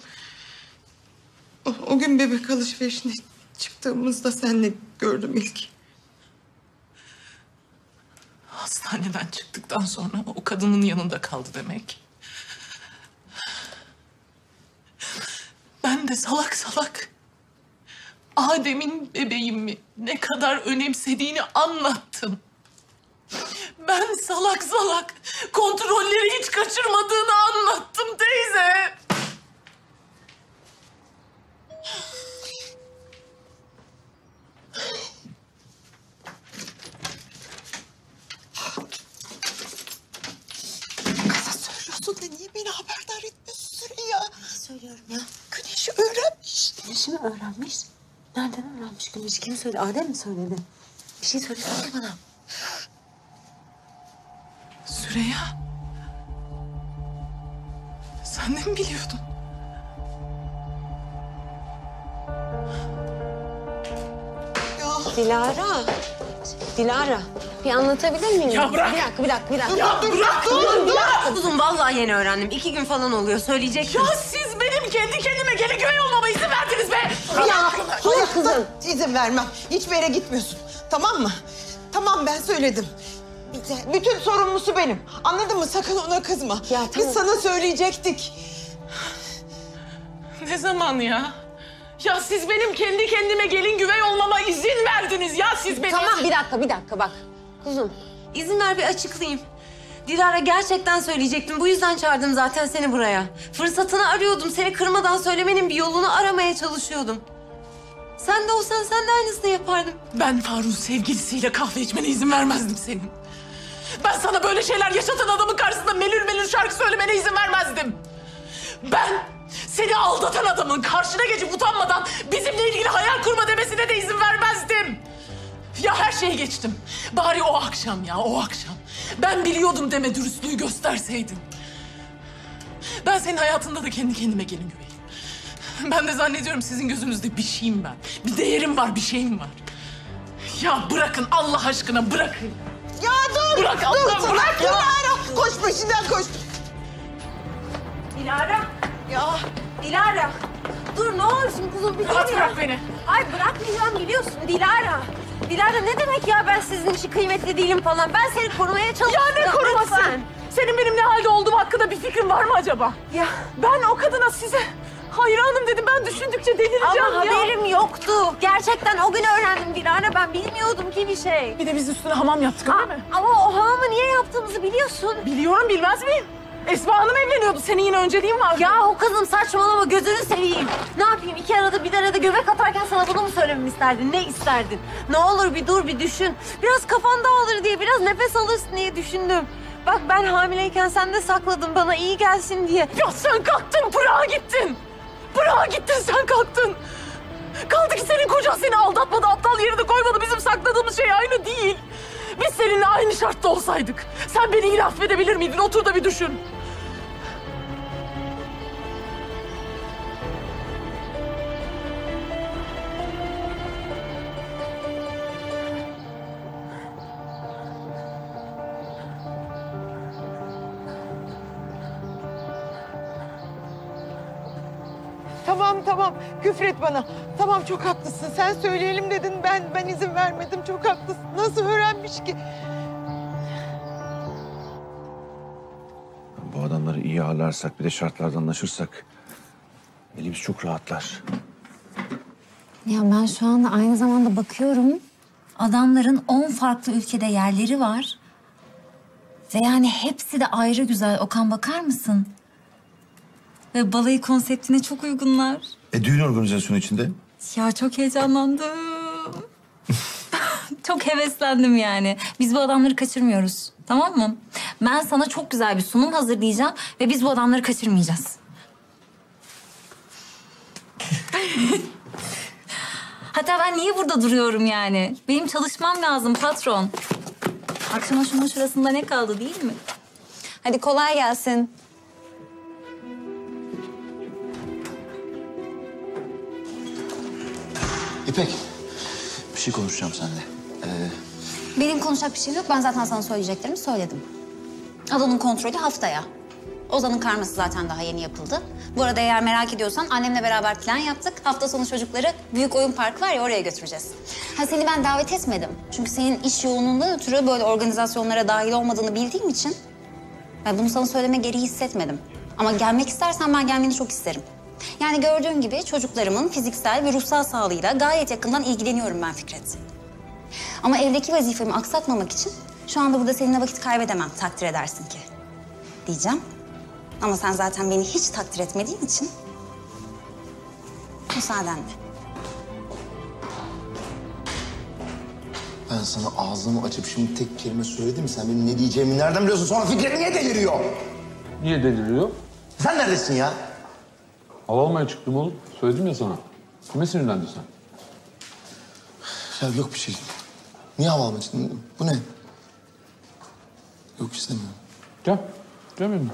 O gün bebek alışverişine çıktığımızda seninle gördüm ilk. Hastaneden çıktıktan sonra o kadının yanında kaldı demek. Ben de salak salak Adem'in bebeğimi ne kadar önemsediğini anlattım. Ben salak salak kontrolleri hiç kaçırmadığını anlattım teyze. Kıza söylüyorsun da niye beni haberdar etmiyorsun Süreyya? Söylüyorum ya. Güneş öğrenmiş. Güneş mi öğrenmiş? Nereden öğrenmiş Güneş? Kim söyledi? Adem mi söyledi? Bir şey söylesene bana. Süreyya. Sen de mi biliyordun? Dilara. Dilara. Bir anlatabilir miyim? Ya bırak. Bir dakika. Ya bırak. Dur. Kuzum vallahi yeni öğrendim. 2 gün falan oluyor. Söyleyecektim. Ya siz benim kendi kendime gelin güvey olmama izin verdiniz be. Ya hayır kızım. İzin vermem. Hiçbir yere gitmiyorsun. Tamam mı? Tamam ben söyledim. Bütün sorumlusu benim. Anladın mı? Sakın ona kızma. Ya, tamam. Biz sana söyleyecektik. Ne zaman ya? Ya siz benim kendi kendime gelin güvey olmama izin verdiniz ya siz benim. Tamam bir dakika bak. Kuzum izin ver bir açıklayayım. Dilara gerçekten söyleyecektim. Bu yüzden çağırdım zaten seni buraya. Fırsatını arıyordum. Seni kırmadan söylemenin bir yolunu aramaya çalışıyordum. Sen de olsan sen de aynısını yapardın. Ben Faruk'un sevgilisiyle kahve içmene izin vermezdim senin. Ben sana böyle şeyler yaşatan adamın karşısında melül melül şarkı söylemene izin vermezdim. Ben seni aldatan adamın karşına geçip utanmadan bizimle ilgili hayal kurma demesine de izin vermezdim. Ya her şeyi geçtim. Bari o akşam. Ben biliyordum deme dürüstlüğü gösterseydin. Ben senin hayatında da kendi kendime gelin güveyim. Ben de zannediyorum sizin gözünüzde bir şeyim ben. Bir değerim var, bir şeyim var. Ya bırakın Allah aşkına bırakın. Ya dur. Bırak Allah bırak ya. Dilara. Koş peşinden koş. Dilara. Ya. Dilara. Dur ne olursun kuzum bir Rahat dur ya. bırak beni. Ay bırakmayacağım biliyorsun Dilara. Dilara ne demek ya ben sizin için kıymetli değilim falan. Ben seni korumaya çalışıyorum. Ya ne koruması? Lütfen. Senin benim ne halde olduğum hakkında bir fikrin var mı acaba? Ya. Ben o kadına size hayranım dedim. Ben düşündükçe delireceğim Ama ya. haberim yoktu. Gerçekten o gün öğrendim Dilara. Ben bilmiyordum ki bir şey. Bir de biz üstüne hamam yaptık öyle mi? Ama o hamamı niye yaptığımızı biliyorsun. Biliyorum bilmez miyim? Esma Hanım evleniyordu. Senin yine önceliğin var. Yahu kızım saçmalama gözünü seveyim. Ne yapayım iki arada bir derede göbek atarken sana bunu mu söylememi isterdin? Ne isterdin? Ne olur bir dur bir düşün. Biraz kafan dağılır diye, biraz nefes alırsın diye düşündüm. Bak ben hamileyken sen de sakladın bana iyi gelsin diye. Ya sen kalktın, Pırağa gittin. Pırağa gittin, sen kalktın. Kaldı ki senin kocan seni aldatmadı, aptal yerine koymadı. Bizim sakladığımız şey aynı değil. Biz seninle aynı şartta olsaydık, sen beni yine affedebilir miydin? Otur da bir düşün. Tamam küfret bana. Tamam çok haklısın. Sen söyleyelim dedin ben izin vermedim. Çok haklısın. Nasıl öğrenmiş ki? Bu adamları iyi ağırlarsak, bir de şartlardan anlaşırsak elimiz çok rahatlar. Ya ben şu anda aynı zamanda bakıyorum. Adamların 10 farklı ülkede yerleri var. Ve yani hepsi de ayrı güzel. Okan bakar mısın? Ve balayı konseptine çok uygunlar. Düğün organizasyonu içinde. Ya çok heyecanlandım. Çok heveslendim yani. Biz bu adamları kaçırmıyoruz. Tamam mı? Ben sana çok güzel bir sunum hazırlayacağım ve biz bu adamları kaçırmayacağız. Hatta ben niye burada duruyorum yani? Benim çalışmam lazım patron. Akşama şunun şurasında ne kaldı değil mi? Hadi kolay gelsin. İpek, bir şey konuşacağım seninle. Benim konuşacak bir şeyim yok. Ben zaten sana söyleyeceklerimi söyledim. Alanın kontrolü haftaya. Ozan'ın karması zaten daha yeni yapıldı. Bu arada eğer merak ediyorsan annemle beraber plan yaptık. Hafta sonu çocukları büyük oyun parkı var ya oraya götüreceğiz. Ha seni ben davet etmedim. Çünkü senin iş yoğunluğundan ötürü böyle organizasyonlara dahil olmadığını bildiğim için ben bunu sana söyleme gereği hissetmedim. Ama gelmek istersen ben gelmeni çok isterim. Yani gördüğün gibi çocuklarımın fiziksel ve ruhsal sağlığıyla gayet yakından ilgileniyorum ben Fikret. Ama evdeki vazifemi aksatmamak için şu anda burada seninle vakit kaybedemem, takdir edersin ki. Diyeceğim. Ama sen zaten beni hiç takdir etmediğin için müsaadenle. Ben sana ağzımı açıp şimdi tek kelime söyledim. Sen benim ne diyeceğimi nereden biliyorsun? Sonra Fikret niye deliriyor? Niye deliriyor? Sen neredesin ya? Hava almaya çıktım oğlum. Söyledim ya sana. Kime sinirlendin sen? Ya yok bir şey. Niye hava almadın? Bu ne? Yok istemiyorum. Gel. Gel benimle.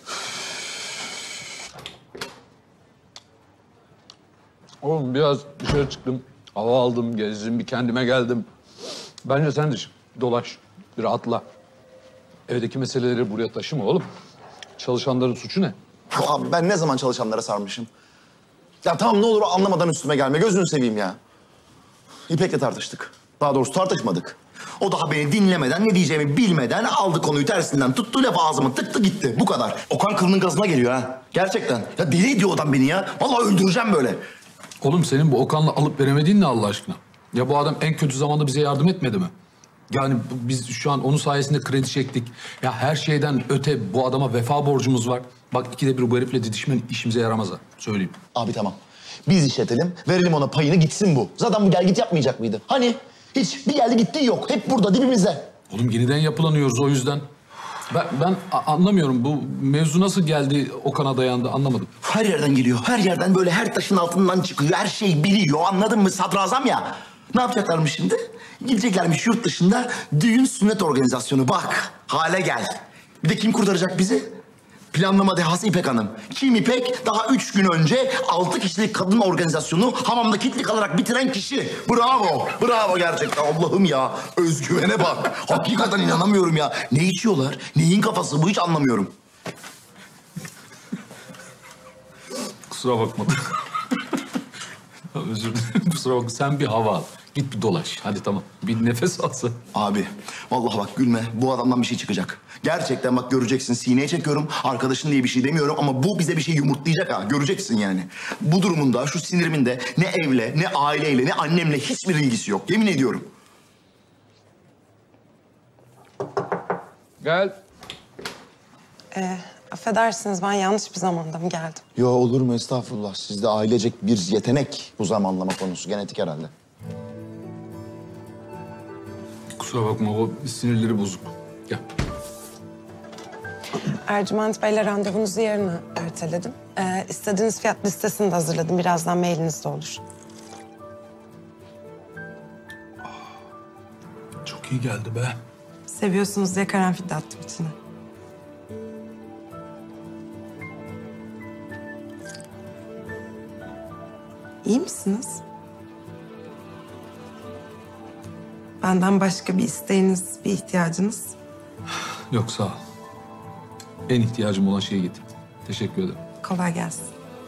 Oğlum biraz dışarı çıktım. Hava aldım, gezdim, bir kendime geldim. Bence sen de çık, dolaş, bir rahatla. Evdeki meseleleri buraya taşıma oğlum. Çalışanların suçu ne? Abi ben ne zaman çalışanlara sarmışım? Ya tamam ne olur anlamadan üstüme gelme. Gözünü seveyim ya. İpek'le tartıştık. Daha doğrusu tartışmadık. O daha beni dinlemeden, ne diyeceğimi bilmeden aldı konuyu tersinden tuttu, laf ağzıma tıktı gitti. Bu kadar. Okan kılının gazına geliyor ha. Gerçekten. Ya deli ediyor adam beni ya. Vallahi öldüreceğim böyle. Oğlum senin bu Okan'la alıp veremediğin ne Allah aşkına? Ya bu adam en kötü zamanda bize yardım etmedi mi? Yani biz şu an onun sayesinde kredi çektik. Ya her şeyden öte bu adama vefa borcumuz var. Bak ikide bir bu herifle didişmen işimize yaramaz ha. Söyleyeyim. Abi tamam. Biz işletelim, verelim ona payını gitsin bu. Zaten bu gel git yapmayacak mıydı? Hani hiç bir geldi gitti yok. Hep burada dibimizde. Oğlum yeniden yapılanıyoruz o yüzden. Ben anlamıyorum. Bu mevzu nasıl geldi Okan'a dayandı anlamadım. Her yerden geliyor. Her yerden böyle her taşın altından çıkıyor. Her şeyi biliyor. Anladın mı? Sadrazam ya. Ne yapacaklarmış şimdi? Gideceklermiş yurt dışında düğün sünnet organizasyonu. Bak hale gel. Bir de kim kurtaracak bizi? Planlama dehası İpek Hanım. Kim İpek? Daha 3 gün önce 6 kişilik kadın organizasyonu hamamda kilitli kalarak bitiren kişi. Bravo. Bravo gerçekten. Allah'ım ya. Özgüvene bak. Hakikaten inanamıyorum ya. Ne içiyorlar? Neyin kafası bu hiç anlamıyorum. Kusura bakma. Özür dilerim. Kusura bakma. Sen bir hava al. Git bir dolaş. Hadi tamam. Bir nefes alsın. Abi vallahi bak gülme. Bu adamdan bir şey çıkacak. Gerçekten bak göreceksin. Sineye çekiyorum. Arkadaşın diye bir şey demiyorum ama bu bize bir şey yumurtlayacak ha. Göreceksin yani. Bu durumunda, şu sinirimin de ne evle, ne aileyle, ne annemle hiçbir ilgisi yok. Yemin ediyorum. Gel. Affedersiniz, ben yanlış bir zamanda mı geldim? Yo olur mu estağfurullah. Sizde ailecek bir yetenek bu zamanlama konusu. Genetik herhalde. Kusura bakma o sinirleri bozuk. Gel. Ercüment Bey'le randevunuzu yarına erteledim. İstediğiniz fiyat listesini de hazırladım. Birazdan mailinizde olur. Çok iyi geldi be. Seviyorsunuz diye karanfil de attım içine. İyi misiniz? Benden başka bir isteğiniz, bir ihtiyacınız? Yok sağ ol. En ihtiyacım olan şeyi getirdim. Teşekkür ederim. Kolay gelsin.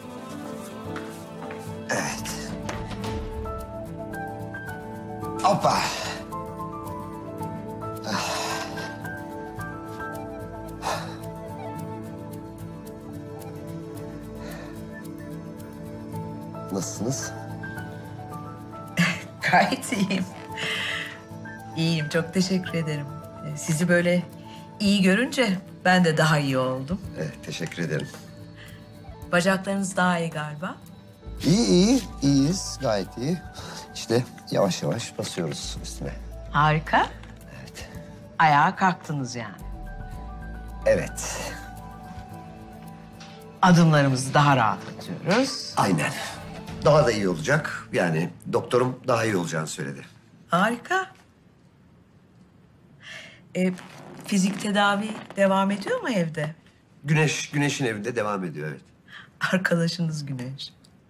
Hoppa. Nasılsınız? Gayet iyiyim. İyiyim, çok teşekkür ederim. Sizi böyle iyi görünce ben de daha iyi oldum. Evet, teşekkür ederim. Bacaklarınız daha iyi galiba. İyiyiz. Gayet iyi. İşte yavaş yavaş basıyoruz üstüne. Harika. Evet. Ayağa kalktınız yani. Evet. Adımlarımızı daha rahat atıyoruz. Aynen. Daha da iyi olacak. Yani doktorum daha iyi olacağını söyledi. Harika. Fizik tedavi devam ediyor mu evde? Güneş'in evinde devam ediyor, evet. Arkadaşınız Güneş.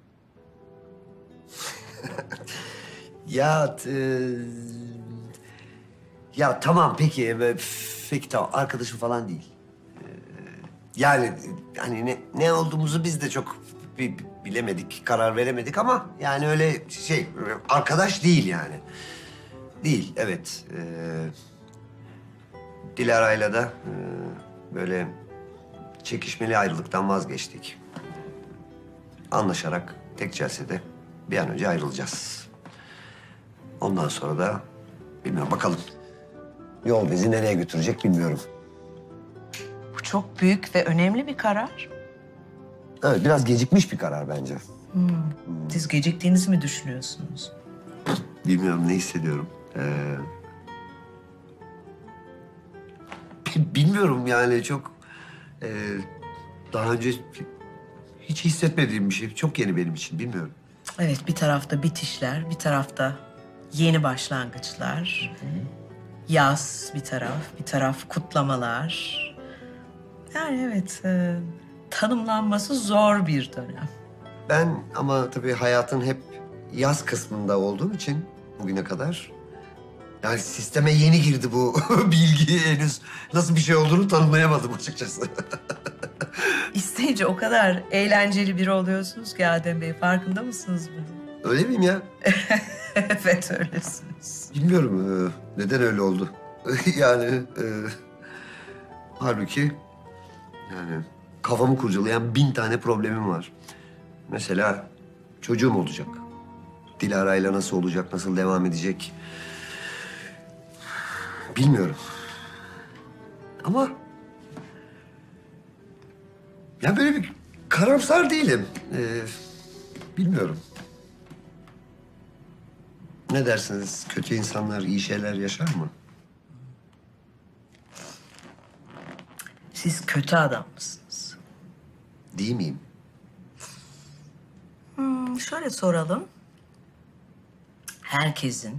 Ya tamam peki. Peki tamam. Arkadaşım falan değil. Yani hani ne olduğumuzu biz de çok bilemedik, karar veremedik ama yani öyle arkadaş değil yani. Değil, evet. Dilara'yla da böyle çekişmeli ayrılıktan vazgeçtik. Anlaşarak tek celsede bir an önce ayrılacağız. Ondan sonra da bilmiyorum, bakalım. Yol bizi nereye götürecek bilmiyorum. Bu çok büyük ve önemli bir karar. Evet, biraz gecikmiş bir karar bence. Siz geciktiğinizi mi düşünüyorsunuz? Bilmiyorum, ne hissediyorum. Bilmiyorum yani, çok daha önce hiç hissetmediğim bir şey. Çok yeni benim için, bilmiyorum. Evet, bir tarafta bitişler, bir tarafta yeni başlangıçlar. Yaz bir taraf kutlamalar. Yani evet, tanımlanması zor bir dönem. Ben ama tabii hayatın hep yaz kısmında olduğum için bugüne kadar... Yani sisteme yeni girdi bu bilgi, henüz nasıl bir şey olduğunu tanımlayamadım açıkçası. İsteyince o kadar eğlenceli biri oluyorsunuz ki Adem Bey, farkında mısınız bunun? Öyle miyim ya? Evet, öylesiniz. Bilmiyorum neden öyle oldu. Yani halbuki yani kafamı kurcalayan 1000 tane problemim var. Mesela çocuğum olacak. Dilara'yla nasıl olacak, nasıl devam edecek? Bilmiyorum. Ama ya böyle bir karamsar değilim. Bilmiyorum. Ne dersiniz? Kötü insanlar iyi şeyler yaşar mı? Siz kötü adam mısınız? Değil miyim? Şöyle soralım. Herkesin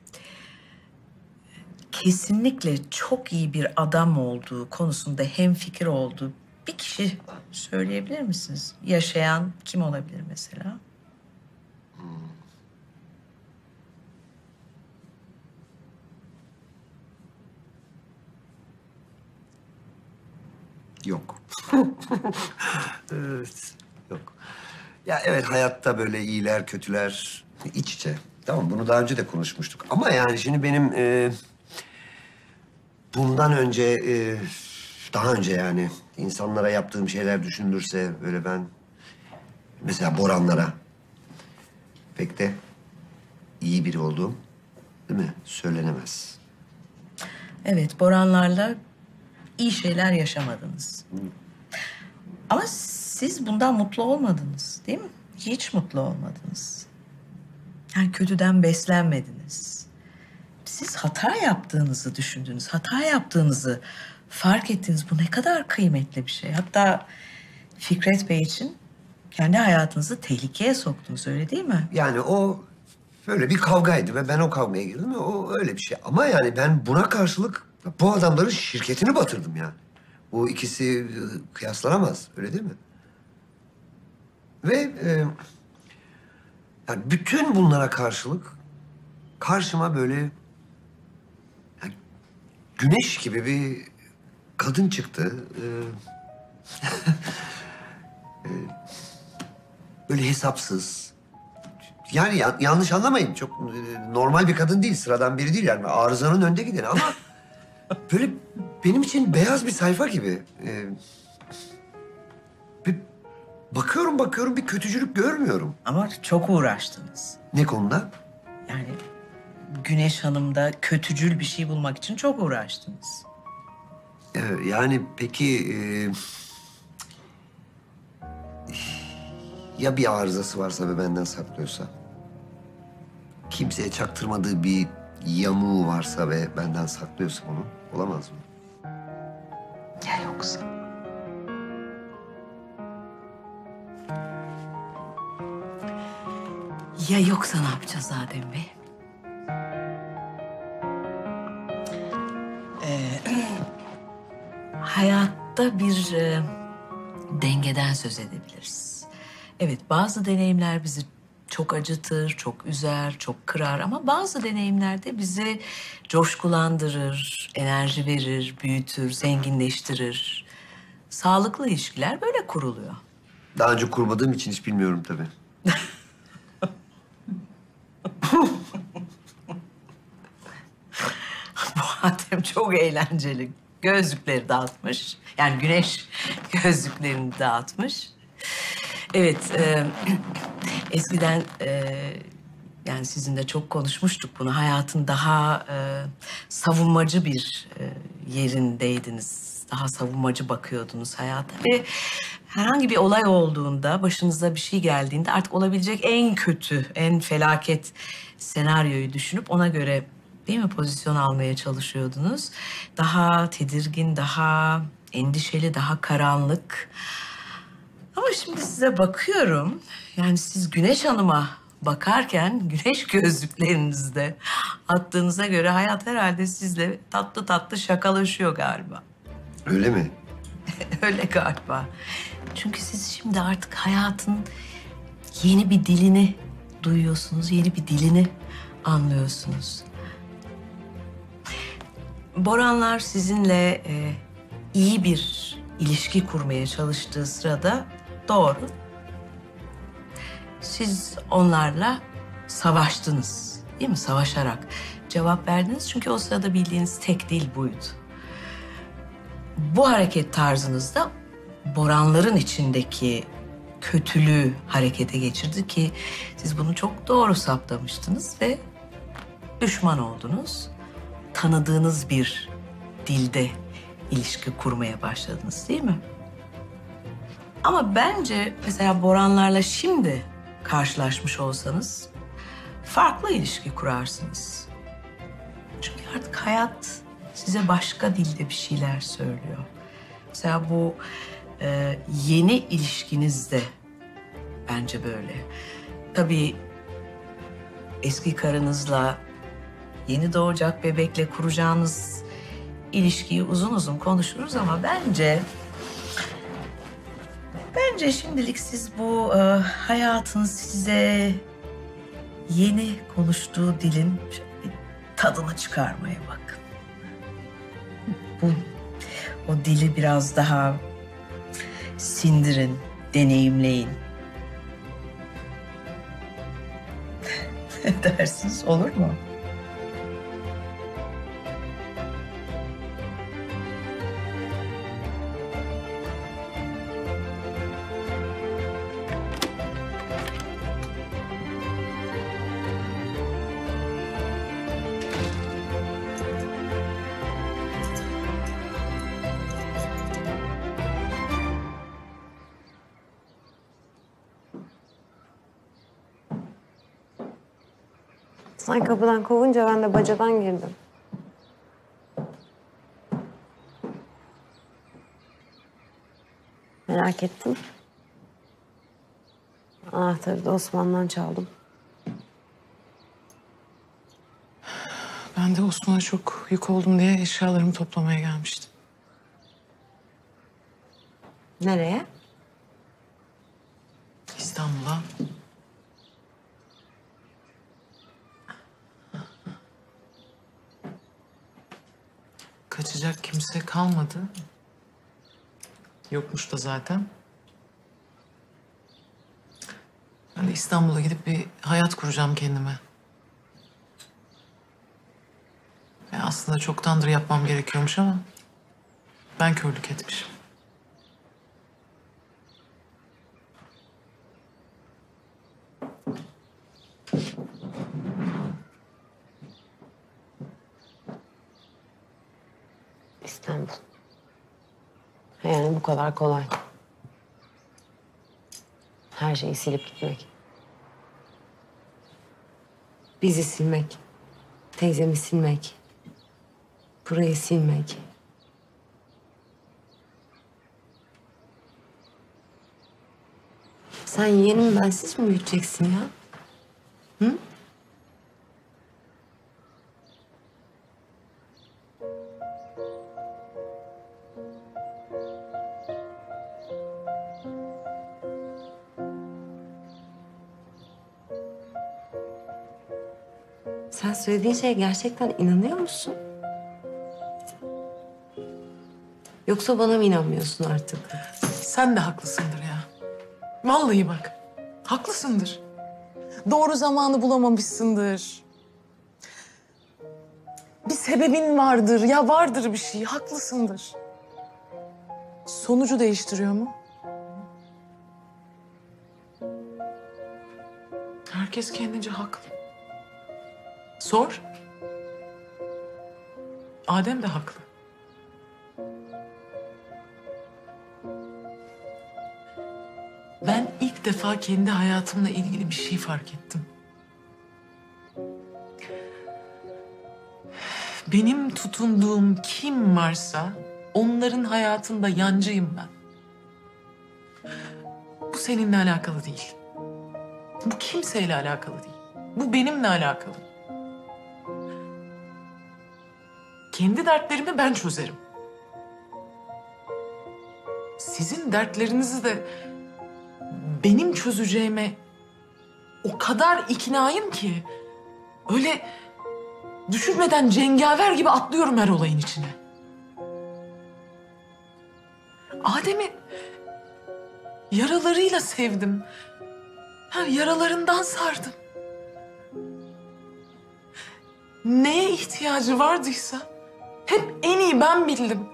kesinlikle çok iyi bir adam olduğu konusunda hemfikir olduğu bir kişi söyleyebilir misiniz? Yaşayan kim olabilir mesela? Yok. Evet, yok. Ya evet, hayatta böyle iyiler, kötüler iç içe. Tamam, bunu daha önce de konuşmuştuk. Ama yani şimdi benim bundan önce, daha önce yani insanlara yaptığım şeyler düşünülürse böyle ben mesela Boranlara pek de iyi biri olduğum, değil mi? Söylenemez. Evet, Boranlarla iyi şeyler yaşamadınız. Ama siz bundan mutlu olmadınız değil mi? Hiç mutlu olmadınız. Yani kötüden beslenmediniz. Siz hata yaptığınızı düşündünüz. Hata yaptığınızı fark ettiniz. Bu ne kadar kıymetli bir şey. Hatta Fikret Bey için kendi hayatınızı tehlikeye soktunuz, öyle değil mi? Yani o böyle bir kavgaydı ve ben o kavgaya girdim ve o öyle bir şey. Ama yani ben buna karşılık bu adamların şirketini batırdım yani. Bu ikisi kıyaslanamaz, öyle değil mi? Ve yani bütün bunlara karşılık karşıma böyle yani güneş gibi bir kadın çıktı. Böyle hesapsız. Yani yanlış anlamayın. Çok normal bir kadın değil, sıradan biri değil yani. Arızanın önde gideni ama böyle benim için beyaz bir sayfa gibi. Bakıyorum bir kötücülük görmüyorum. Ama çok uğraştınız. Ne konuda? Yani Güneş Hanım'da kötücül bir şey bulmak için çok uğraştınız. Yani peki ya bir arızası varsa ve benden saklıyorsa? Kimseye çaktırmadığı bir yamuğu varsa ve benden saklıyorsa onu, olamaz mı? Ya yoksa? Ya yoksa ne yapacağız Adem Bey? Hayatta bir dengeden söz edebiliriz. Evet, bazı deneyimler bizi çok acıtır, çok üzer, çok kırar ama bazı deneyimler de bizi coşkulandırır, enerji verir, büyütür, zenginleştirir. Sağlıklı ilişkiler böyle kuruluyor. Daha önce kurmadığım için hiç bilmiyorum tabii. Bu Adem çok eğlenceli. Gözlükleri dağıtmış. Yani güneş gözlüklerini dağıtmış. Evet, eskiden yani sizinle çok konuşmuştuk bunu. Hayatın daha savunmacı bir yerindeydiniz. Daha savunmacı bakıyordunuz hayata. Ve herhangi bir olay olduğunda, başınıza bir şey geldiğinde artık olabilecek en kötü, en felaket senaryoyu düşünüp ona göre değil mi pozisyon almaya çalışıyordunuz. Daha tedirgin, daha endişeli, daha karanlık. Ama şimdi size bakıyorum. Yani siz Güneş Hanım'a bakarken güneş gözlüklerinizde attığınıza göre hayat herhalde sizle tatlı tatlı şakalaşıyor galiba. Öyle mi? Öyle galiba. Çünkü siz şimdi artık hayatın yeni bir dilini duyuyorsunuz, yeni bir dilini anlıyorsunuz. Boranlar sizinle iyi bir ilişki kurmaya çalıştığı sırada doğru. Siz onlarla savaştınız, değil mi? Savaşarak cevap verdiniz. Çünkü o sırada bildiğiniz tek dil buydu. Bu hareket tarzınızda Boranların içindeki kötülüğü harekete geçirdi ki siz bunu çok doğru saptamıştınız ve düşman oldunuz. Tanıdığınız bir dilde ilişki kurmaya başladınız, değil mi? Ama bence mesela Boranlarla şimdi karşılaşmış olsanız farklı ilişki kurarsınız. Çünkü artık hayat size başka dilde bir şeyler söylüyor. Mesela bu yeni ilişkiniz de bence böyle. Tabii eski karınızla, yeni doğacak bebekle kuracağınız ilişkiyi uzun uzun konuşuruz ama bence şimdilik siz bu hayatın size yeni konuştuğu dilin tadını çıkarmaya bakın. O dili biraz daha sindirin, deneyimleyin. Ne dersiniz, olur mu? Sen kapıdan kovunca ben de bacadan girdim. Merak ettim. Anahtarı da Osman'dan çaldım. Ben de Osman'a çok yük oldum diye eşyalarımı toplamaya gelmiştim. Nereye? İstanbul'a. Kaçacak kimse kalmadı. Yokmuş da zaten. Ben de İstanbul'a gidip bir hayat kuracağım kendime. Aslında çoktandır yapmam gerekiyormuş ama ben körlük etmişim. İstanbul. Yani bu kadar kolay. Her şeyi silip gitmek. Bizi silmek. Teyzemi silmek. Burayı silmek. Sen yeğenimi bensiz mi büyüteceksin ya? Hı? Sen söylediğin şeye gerçekten inanıyor musun? Yoksa bana mı inanmıyorsun artık? Sen de haklısındır ya. Vallahi bak, haklısındır. Doğru zamanı bulamamışsındır. Bir sebebin vardır, ya vardır bir şey, haklısındır. Sonucu değiştiriyor mu? Herkes kendince haklı. Sor. Adem de haklı. Ben ilk defa kendi hayatımla ilgili bir şey fark ettim. Benim tutunduğum kim varsa onların hayatında yancıyım ben. Bu seninle alakalı değil. Bu kimseyle alakalı değil. Bu benimle alakalı. Kendi dertlerimi ben çözerim. Sizin dertlerinizi de benim çözeceğime o kadar iknayım ki öyle düşünmeden cengaver gibi atlıyorum her olayın içine. Adem'i yaralarıyla sevdim. Yaralarından sardım. Neye ihtiyacı vardıysa hep en iyi ben bildim.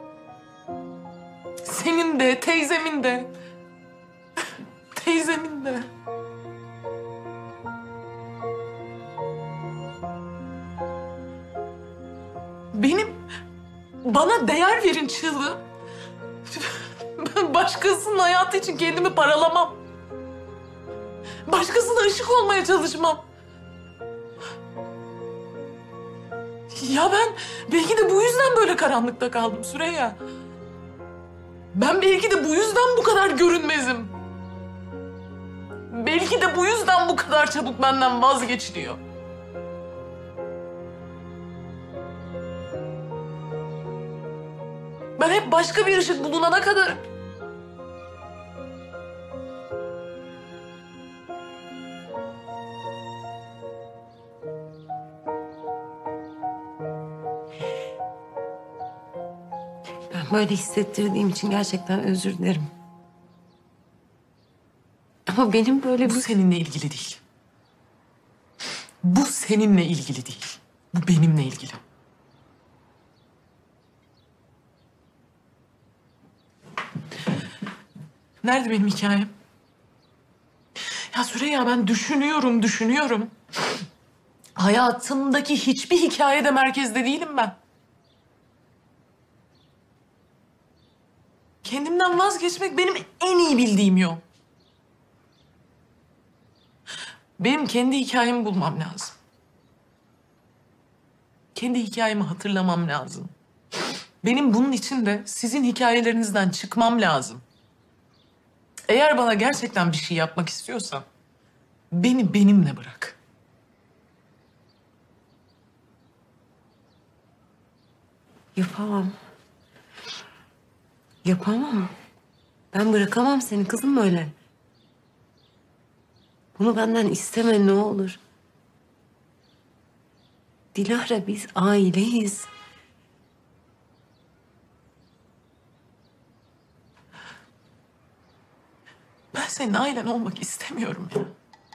Senin de, teyzemin de. Teyzemin de. Bana değer verin çığlığı. Ben başkasının hayatı için kendimi paralamam. Başkasına ışık olmaya çalışmam. Ya ben belki de bu yüzden böyle karanlıkta kaldım Süreyya. Ben belki de bu yüzden bu kadar görünmezim. Belki de bu yüzden bu kadar çabuk benden vazgeçiliyor. Ben hep başka bir ışık bulunana kadar... Ben böyle hissettirdiğim için gerçekten özür dilerim. Ama benim böyle... Bu seninle ilgili değil. Bu seninle ilgili değil. Bu benimle ilgili. Nerede benim hikayem? Ya Süreyya, ben düşünüyorum. Hayatımdaki hiçbir hikayede merkezde değilim ben. Kendimden vazgeçmek benim en iyi bildiğim yol. Benim kendi hikayemi bulmam lazım. kendi hikayemi hatırlamam lazım. Benim bunun için de sizin hikayelerinizden çıkmam lazım. Eğer bana gerçekten bir şey yapmak istiyorsan beni benimle bırak. Yapamam. Yapamam. Ben bırakamam seni kızım böyle. Bunu benden isteme ne olur. Dilara biz aileyiz. Ben senin ailen olmak istemiyorum ya.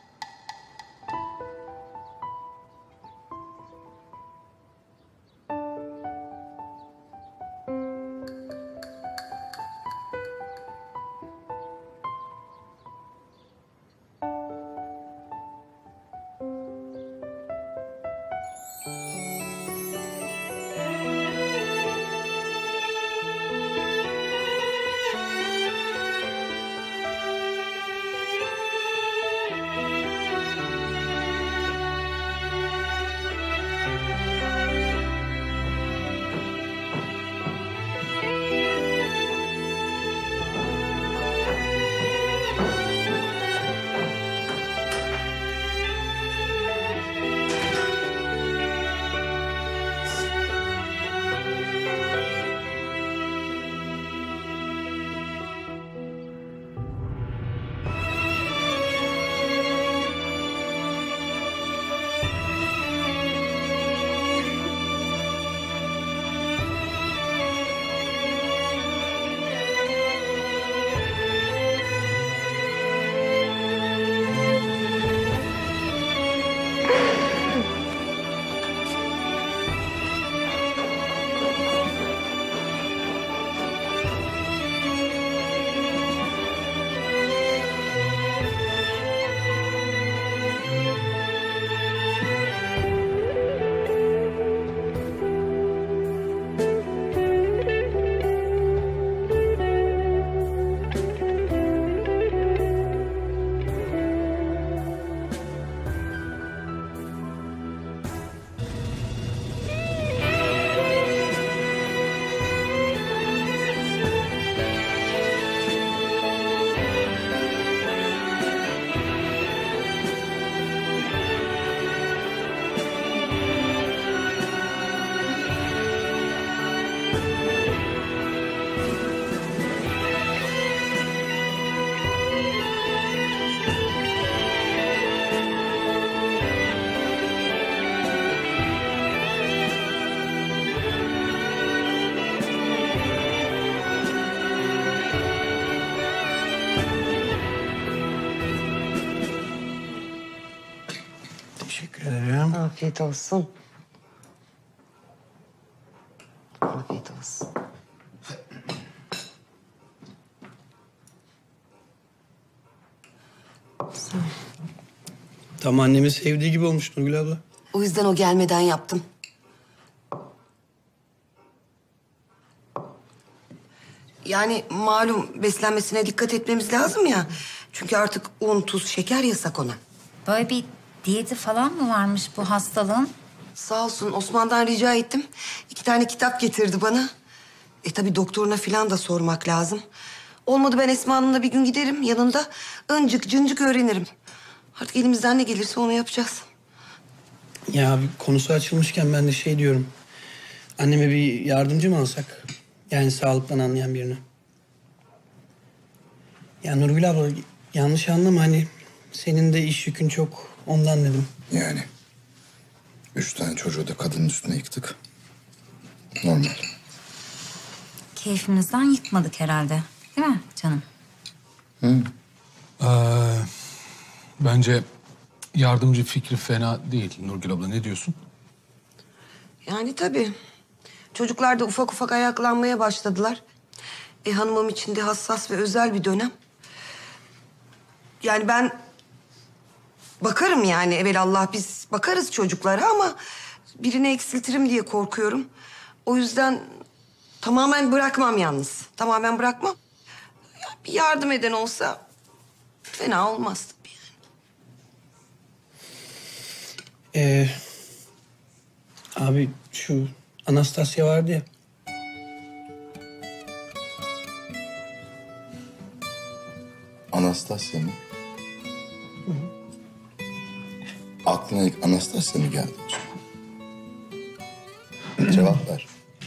Teşekkür ederim. Afiyet olsun. Afiyet olsun. Tam annemin sevdiği gibi olmuş Nurgül abla. O yüzden o gelmeden yaptım. Yani malum beslenmesine dikkat etmemiz lazım ya. Çünkü artık un, tuz, şeker yasak ona. Böyle bir diyeti falan mı varmış bu hastalığın? Sağ olsun Osman'dan rica ettim. 2 tane kitap getirdi bana. Tabii doktoruna falan da sormak lazım. Olmadı ben Esma Hanım'la bir gün giderim yanında. Öncük cıncık öğrenirim. Artık elimizden ne gelirse onu yapacağız. Ya konusu açılmışken ben de şey diyorum. Anneme bir yardımcı mı alsak? Yani sağlıktan anlayan birini. Ya Nurgül abla yanlış anlama hani senin de iş yükün çok ondan dedim. Yani 3 tane çocuğu da kadının üstüne yıktık. Normal. Keyfimizden yıkmadık herhalde. Değil mi canım? Bence yardımcı fikri fena değil Nurgül abla. Ne diyorsun? Yani tabii. Çocuklar da ufak ufak ayaklanmaya başladılar. Hanımım için de hassas ve özel bir dönem. Yani ben bakarım yani evelallah biz bakarız çocuklara ama birini eksiltirim diye korkuyorum. O yüzden tamamen bırakmam yalnız. Tamamen bırakmam. Ya bir yardım eden olsa fena olmaz tabii yani. Abi şu Anastasya vardı ya. Anastasya mı? Aklına ilk Anastasya mı geldi? Cevap ver.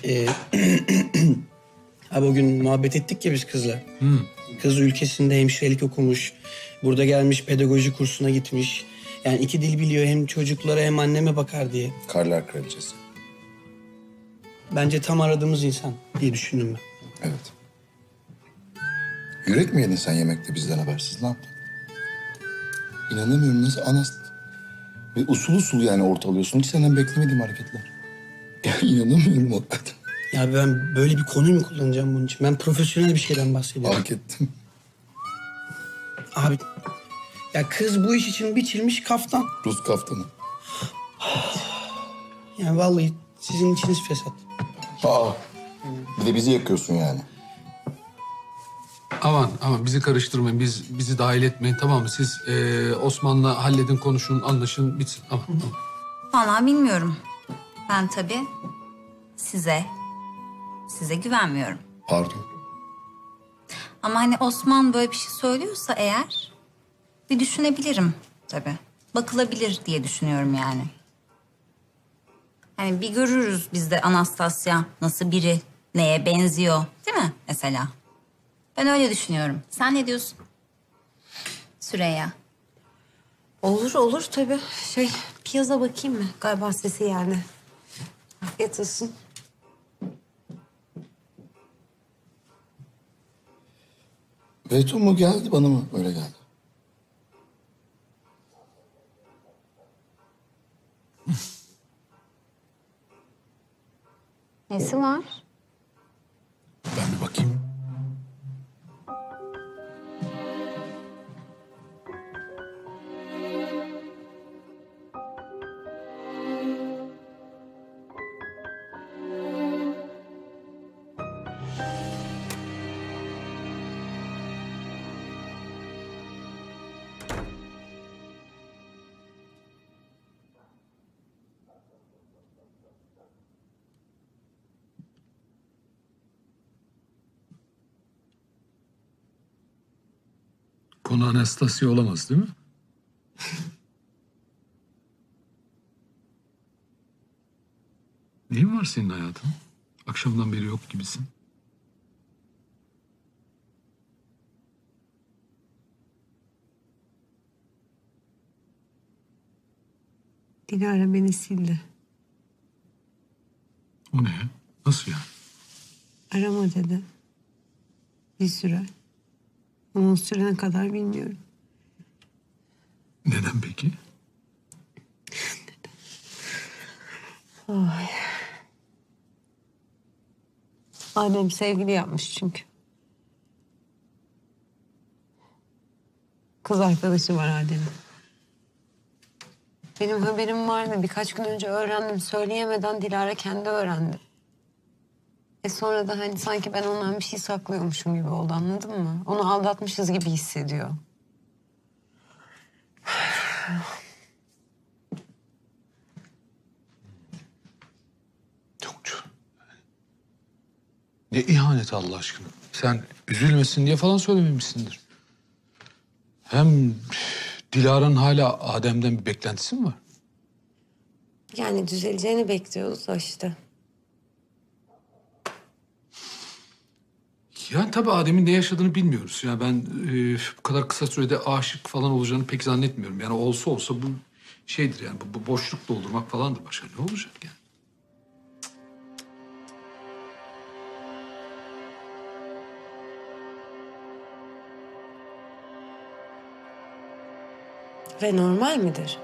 Abi o gün muhabbet ettik ya biz kızla. Kız ülkesinde hemşirelik okumuş. Burada gelmiş pedagoji kursuna gitmiş. Yani 2 dil biliyor, hem çocuklara hem anneme bakar diye. Karlar Kraliçesi. Bence tam aradığımız insan diye düşündüm ben. Evet. Yürek mi yedin sen yemekte bizden habersiz? Ne yaptın? İnanamıyorum, nasıl Ve usul usul yani ortalıyorsun. Hiç senden beklemediğim hareketler. Ya inanamıyorum hakikaten. Ya ben böyle bir konuyu mu kullanacağım bunun için? Ben profesyonel bir şeyden bahsediyorum. Fark ettim. Abi ya kız bu iş için biçilmiş kaftan. Rus kaftanı. Yani vallahi sizin içiniz fesat. Aa, bir de bizi yakıyorsun yani. Aman bizi karıştırmayın. Bizi dahil etmeyin, tamam mı? Siz Osman'la halledin, konuşun, anlaşın, bitsin. Tamam. Vallahi bilmiyorum. Ben tabii size güvenmiyorum. Pardon. Ama hani Osman böyle bir şey söylüyorsa eğer bir düşünebilirim tabii. Bakılabilir diye düşünüyorum yani. Hani bir görürüz biz de Anastasya nasıl biri, neye benziyor değil mi mesela? Ben öyle düşünüyorum. Sen ne diyorsun Süreyya? Olur tabii. Piyaza bakayım mı? Galiba sesi yani. Afiyet olsun. Beytun mu geldi, bana mı öyle geldi? Nesi var? Ben bir bakayım. Konu Anastasya olamaz değil mi? Neyin var senin hayatın? Akşamdan beri yok gibisin. Dilara beni sildi. O ne ya? Nasıl yani? Arama dedi. Bir süre. Onun sürene kadar bilmiyorum. Neden peki? Ay. Adem sevgili yapmış çünkü. Kız arkadaşı var Adem'in. Benim haberim vardı. Birkaç gün önce öğrendim. Söyleyemeden Dilara kendi öğrendi. Sonra da hani sanki ben ondan bir şey saklıyormuşum gibi oldu, anladın mı? Onu aldatmışız gibi hissediyor. Ne ihaneti Allah aşkına. Sen üzülmesin diye falan söylememişsindir. Hem Dilara'nın hala Adem'den bir beklentisi mi var? Yani düzeleceğini bekliyoruz da işte. Yani tabii Adem'in ne yaşadığını bilmiyoruz. Yani ben bu kadar kısa sürede aşık falan olacağını pek zannetmiyorum. Yani olsa bu şeydir yani, bu boşluk doldurmak falandır. Başka ne olacak yani? Ve normal midir?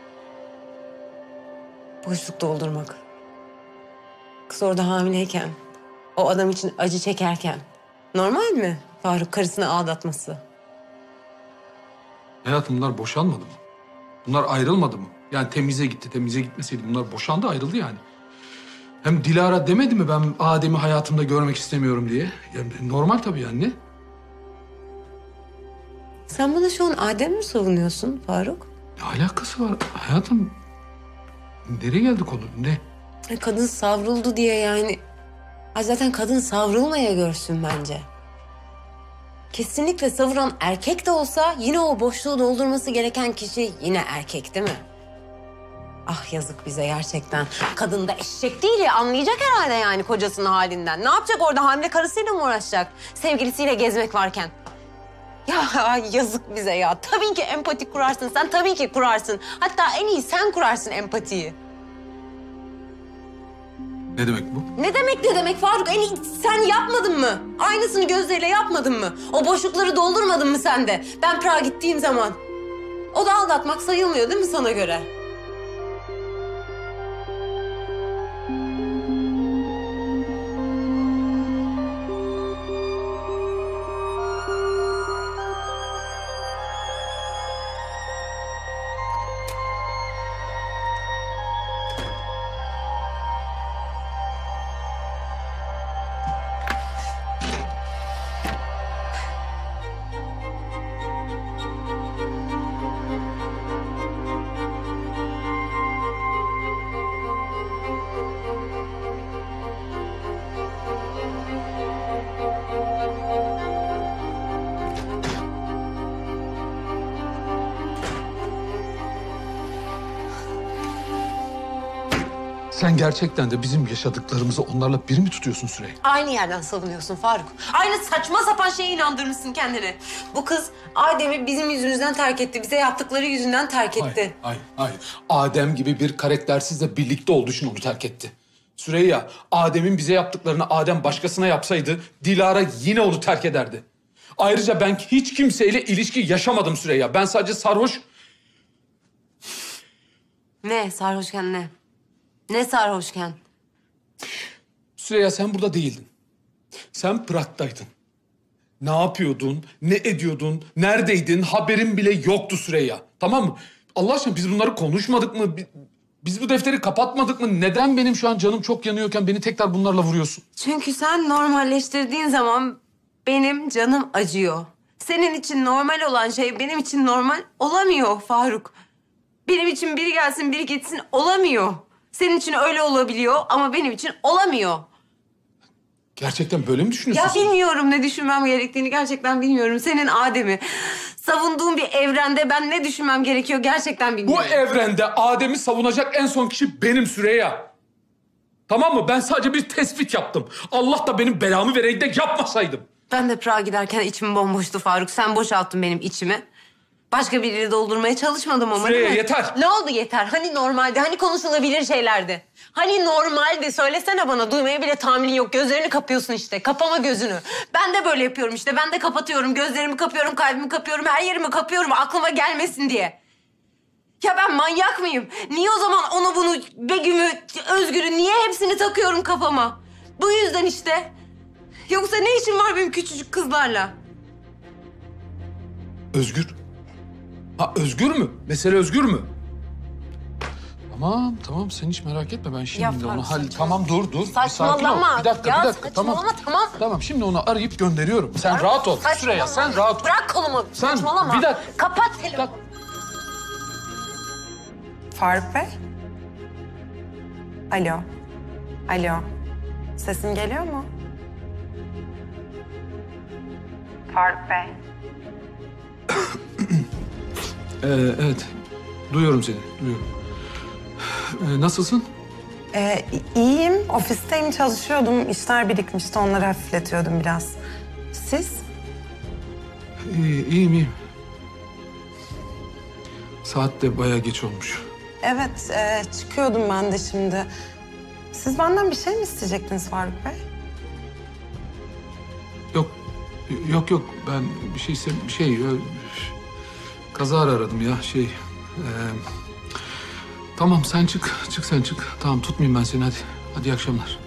Boşluk doldurmak. Kız orada hamileyken, o adam için acı çekerken normal mi Faruk karısını aldatması? Hayatım, bunlar boşanmadı mı? Bunlar ayrılmadı mı? Yani temize gitti, temize gitmeseydi bunlar boşandı, ayrıldı yani. Hem Dilara demedi mi ben Adem'i hayatımda görmek istemiyorum diye? Yani normal tabii yani, ne? Sen bana şu an Adem mi savunuyorsun Faruk? Ne alakası var hayatım? Nereye geldi konu? Ne? Kadın savruldu diye yani. Ay zaten kadın savrulmaya görsün bence. Kesinlikle savuran erkek de olsa yine o boşluğu doldurması gereken kişi yine erkek değil mi? Ah yazık bize gerçekten. Kadın da eşek değil ya, anlayacak herhalde yani kocasının halinden. Ne yapacak orada, hamile karısıyla mı uğraşacak? Sevgilisiyle gezmek varken. Ya yazık bize ya. Tabii ki empati kurarsın, sen tabii ki kurarsın. Hatta en iyi sen kurarsın empatiyi. Ne demek bu? Ne demek Faruk? En iyi sen yapmadın mı? Aynısını Gözde'yle yapmadın mı? O boşlukları doldurmadın mı sen de? Ben Prag'a gittiğim zaman. O da aldatmak sayılmıyor değil mi sana göre? Sen gerçekten de bizim yaşadıklarımızı onlarla bir mi tutuyorsun Süreyya? Aynı yerden savunuyorsun Faruk. Aynı saçma sapan şeye inandırmışsın kendini. Bu kız Adem'i bizim yüzümüzden terk etti. Bize yaptıkları yüzünden terk etti. Hayır. Adem gibi bir karaktersizle birlikte olduğu için onu terk etti. Süreyya, Adem'in bize yaptıklarını Adem başkasına yapsaydı Dilara yine onu terk ederdi. Ayrıca ben hiç kimseyle ilişki yaşamadım Süreyya. Ben sadece sarhoş... Ne sarhoşken ne? Ne sarhoşken? Süreyya sen burada değildin. Sen Prag'daydın. Ne yapıyordun, ne ediyordun, neredeydin haberin bile yoktu Süreyya. Tamam mı? Allah aşkına biz bunları konuşmadık mı? Biz bu defteri kapatmadık mı? Neden benim şu an canım çok yanıyorken beni tekrar bunlarla vuruyorsun? Çünkü sen normalleştirdiğin zaman benim canım acıyor. Senin için normal olan şey benim için normal olamıyor Faruk. Benim için biri gelsin biri gitsin olamıyor. Senin için öyle olabiliyor ama benim için olamıyor. Gerçekten böyle mi düşünüyorsun? Ya bilmiyorum ne düşünmem gerektiğini gerçekten bilmiyorum. Senin Adem'i savunduğun bir evrende ben ne düşünmem gerekiyor gerçekten bilmiyorum. Bu evrende Adem'i savunacak en son kişi benim Süreyya. Tamam mı? Ben sadece bir tespit yaptım. Allah da benim belamı vereydi de yapmasaydım. Ben de Prag'a giderken içim bomboştu Faruk. Sen boşalttın benim içimi. Başka biriyle doldurmaya çalışmadım ama Süreyya değil mi? yeter. Ne oldu yeter? Hani normaldi, hani konuşulabilir şeylerdi. Hani normaldi, söylesene bana. Duymaya bile tahammülün yok. Gözlerini kapıyorsun işte. Kapama gözünü. Ben de böyle yapıyorum işte. Ben de kapatıyorum. Gözlerimi kapıyorum, kalbimi kapıyorum, her yerimi kapıyorum. Aklıma gelmesin diye. Ya ben manyak mıyım? Niye o zaman onu bunu, Begüm'ü, Özgür'ü niye hepsini takıyorum kafama? Bu yüzden işte. Yoksa ne işim var benim küçücük kızlarla? Özgür. Ha Özgür mü? Mesele Özgür mü? Tamam sen hiç merak etme ben şimdi Ya onu Faruk, Tamam dur. Bir sakin ol. Saçmalama. Bir dakika. Ya Tamam. saçmalama. Tamam şimdi onu arayıp gönderiyorum. Sen rahat ol. Saçmalama. Süreyya sen rahat ol. Bırak kolumu. Sen Saçmalama. bir dakika. Kapat telefonu. Faruk Bey? Alo. Sesim geliyor mu? Faruk Bey. Evet. Duyuyorum seni. Duyuyorum. Nasılsın? İyiyim. Ofisteyim, çalışıyordum. İşler birikmişti, onları hafifletiyordum biraz. Siz? İyiyim. Saat de bayağı geç olmuş. Evet, çıkıyordum ben de şimdi. Siz benden bir şey mi isteyecektiniz Faruk Bey? Yok. Ben bir şey kazara aradım ya Tamam sen çık sen çık. Tamam tutmayayım ben seni hadi. Hadi iyi akşamlar.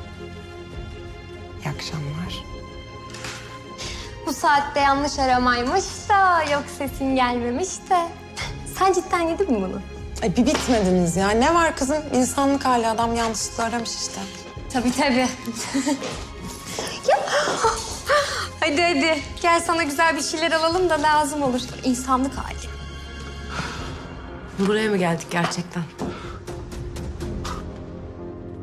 İyi akşamlar. Bu saatte yanlış aramaymış da yok sesin gelmemiş de. Sen cidden yedin mi bunu? Bir bitmediniz ya. Ne var kızım? İnsanlık hali, adam yanlışlıkla aramış işte. Tabii. Hadi. Gel sana güzel bir şeyler alalım da lazım olur. İnsanlık hali. Buraya mı geldik gerçekten?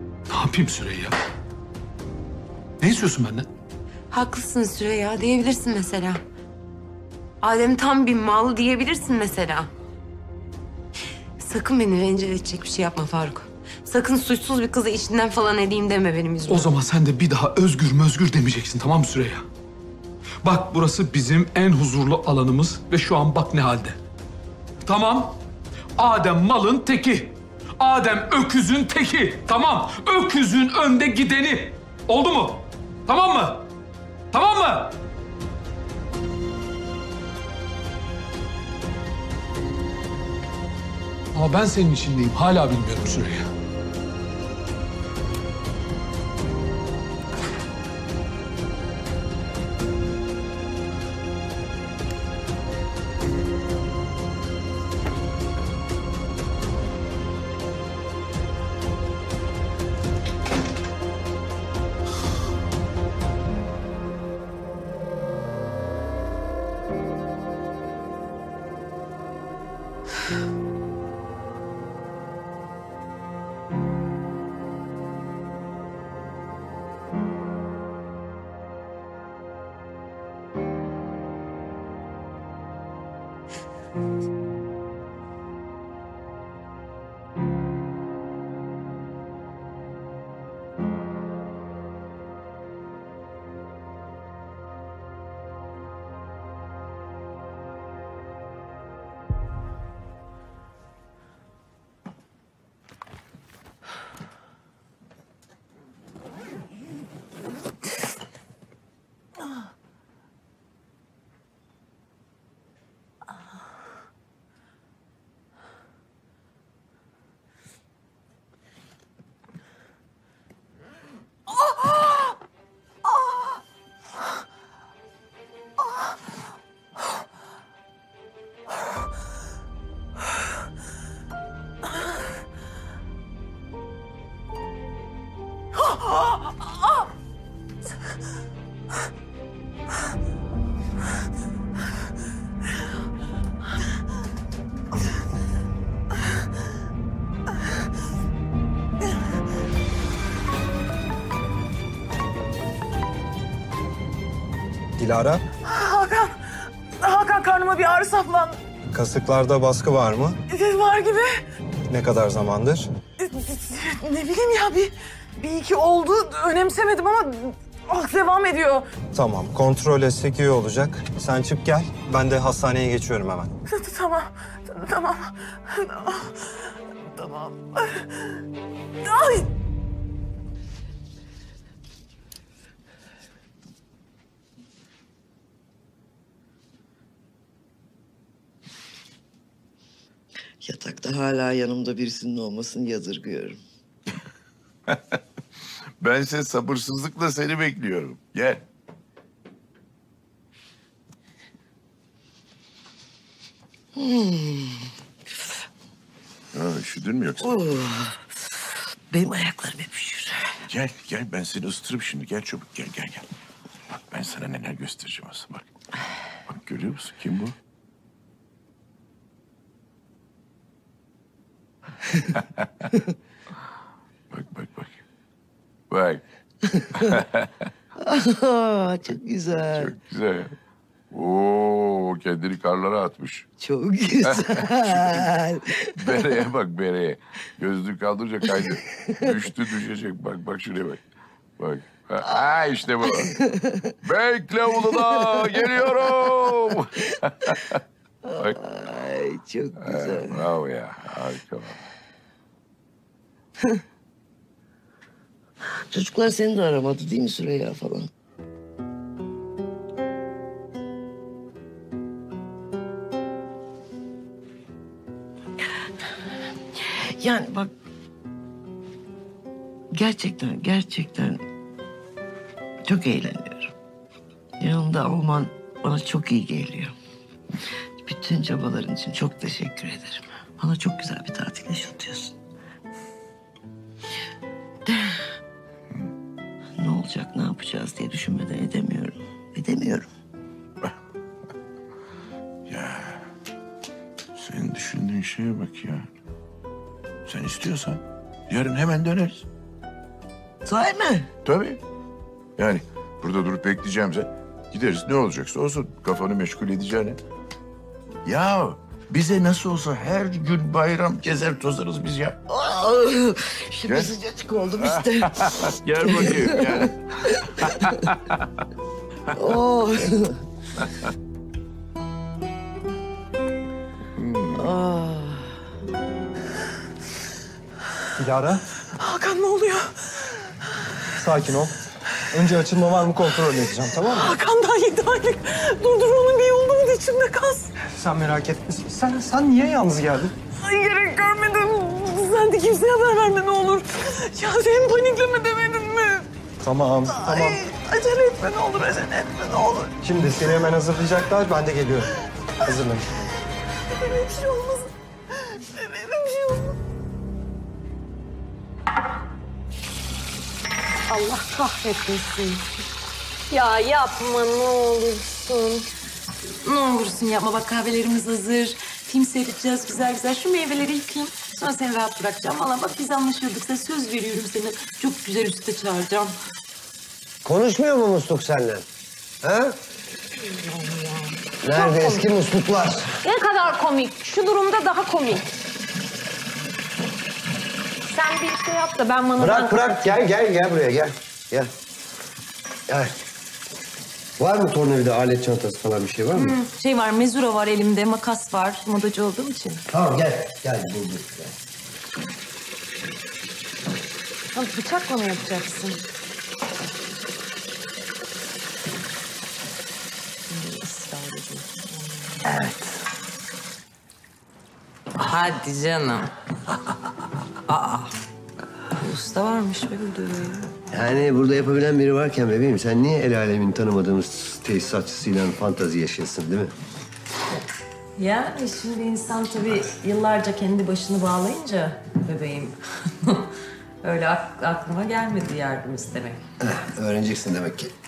yapayım Süreyya? Ne istiyorsun benden? Haklısın Süreyya diyebilirsin mesela. Adem tam bir mal diyebilirsin mesela. Sakın beni rencide edecek bir şey yapma Faruk. Sakın suçsuz bir kızı işinden falan edeyim deme benim yüzümden. O zaman sen de bir daha özgür demeyeceksin, tamam mı Süreyya? Bak burası bizim en huzurlu alanımız ve şu an bak ne halde. Tamam, Adem malın teki. Adem öküzün teki. Tamam, öküzün önde gideni. Oldu mu? Tamam mı? Tamam mı? Ama ben senin içindeyim. Hala bilmiyorum Süreyya. Dilara, Hakan karnıma bir ağrı saplandı. kasıklarda baskı var mı? Var gibi. Ne kadar zamandır? Ne bileyim ya bir iki oldu. Önemsemedim ama devam ediyor. Tamam, kontrol etsek iyi olacak. Sen çık gel, ben de hastaneye geçiyorum hemen. Tamam. Tamam. Ay. Yatakta hala yanımda birisinin olmasını yadırgıyorum. Bense sabırsızlıkla seni bekliyorum. Gel. Üşüdün mü yoksa? Benim ayaklarım hep üşür. Gel ben seni ısıtırım şimdi. Gel çabuk gel. Bak ben sana neler göstereceğim aslında bak. Bak görüyor musun kim bu? Bak. Çok güzel. Çok güzel. Oo, kendini karlara atmış. Çok güzel. Bereye bak bereye. Gözlüğü kaldırınca kaydı. Düşecek. Bak şuraya bak. Bak. İşte bu. Bekle Uludağ, geliyorum. Bak. Ay çok güzel. Bravo ya, harika. Çocuklar seni de aramadı değil mi Süreyya falan? Yani bak... Gerçekten çok eğleniyorum. Yanımda olman bana çok iyi geliyor. Bütün çabaların için çok teşekkür ederim. Bana çok güzel bir tatil yaşatıyorsun. Ne olacak, ne yapacağız diye düşünmeden edemiyorum. Ya senin düşündüğün şeye bak ya. Sen istiyorsan yarın hemen döneriz. Sahi mi? Tabii. Yani burada durup bekleyeceğimse gideriz, ne olacaksa olsun, kafanı meşgul edeceğine. Ya bize nasıl olsa her gün bayram gezer tozarız biz ya. Aa, şimdi Gel. sıcacık oldum işte. Gel bakayım gel. Oh. Oh. Dilara, Hakan ne oluyor? sakin ol. Önce açılma var mı kontrol edeceğim, tamam mı? Hakan daha 7 aylık. Durdurmanın bir yolu mu içimde kas? Sen merak etme. Sen niye yalnız geldin? Ay gerek görmedim. Sen de kimseye haber verme ne olur. Ya sen panikleme demedin mi? Tamam. Ay, acele etme ne olur, acele etme ne olur. Şimdi seni hemen hazırlayacaklar, ben de geliyorum. Hazırlan. Bebeğime bir şey olmasın. Bebeğime bir şey olmasın. Allah kahretmesin. Ya yapma ne olursun. Ne olursun yapma, bak kahvelerimiz hazır. Film seyredeceğiz güzel güzel. Şu meyveleri yıkayayım. Sonra seni rahat bırakacağım. Valla bak biz anlaşıldık. Sana söz veriyorum, seni çok güzel üste çağıracağım. Konuşmuyor mu musluk seninle? Ha? Nerede eski musluklar? Ne kadar komik. Şu durumda daha komik. Sen bir şey yap da ben bana... Bırak. Gel buraya gel. Gel. Gel. Var mı tornavida, alet çantası falan bir şey var mı? Şey var, mezura var elimde, makas var. Modacı olduğum için. Tamam gel. Gel buldum. Sen bıçakla mı yapacaksın? Evet. Hadi canım. Aa. Usta varmış be burada. Yani burada yapabilen biri varken bebeğim sen niye el alemin tanımadığımız tesisatçısıyla fantazi yaşıyorsun değil mi? Yani şimdi insan tabii yıllarca kendi başını bağlayınca bebeğim. Öyle aklıma gelmedi yardım istemek. Öğreneceksin demek ki.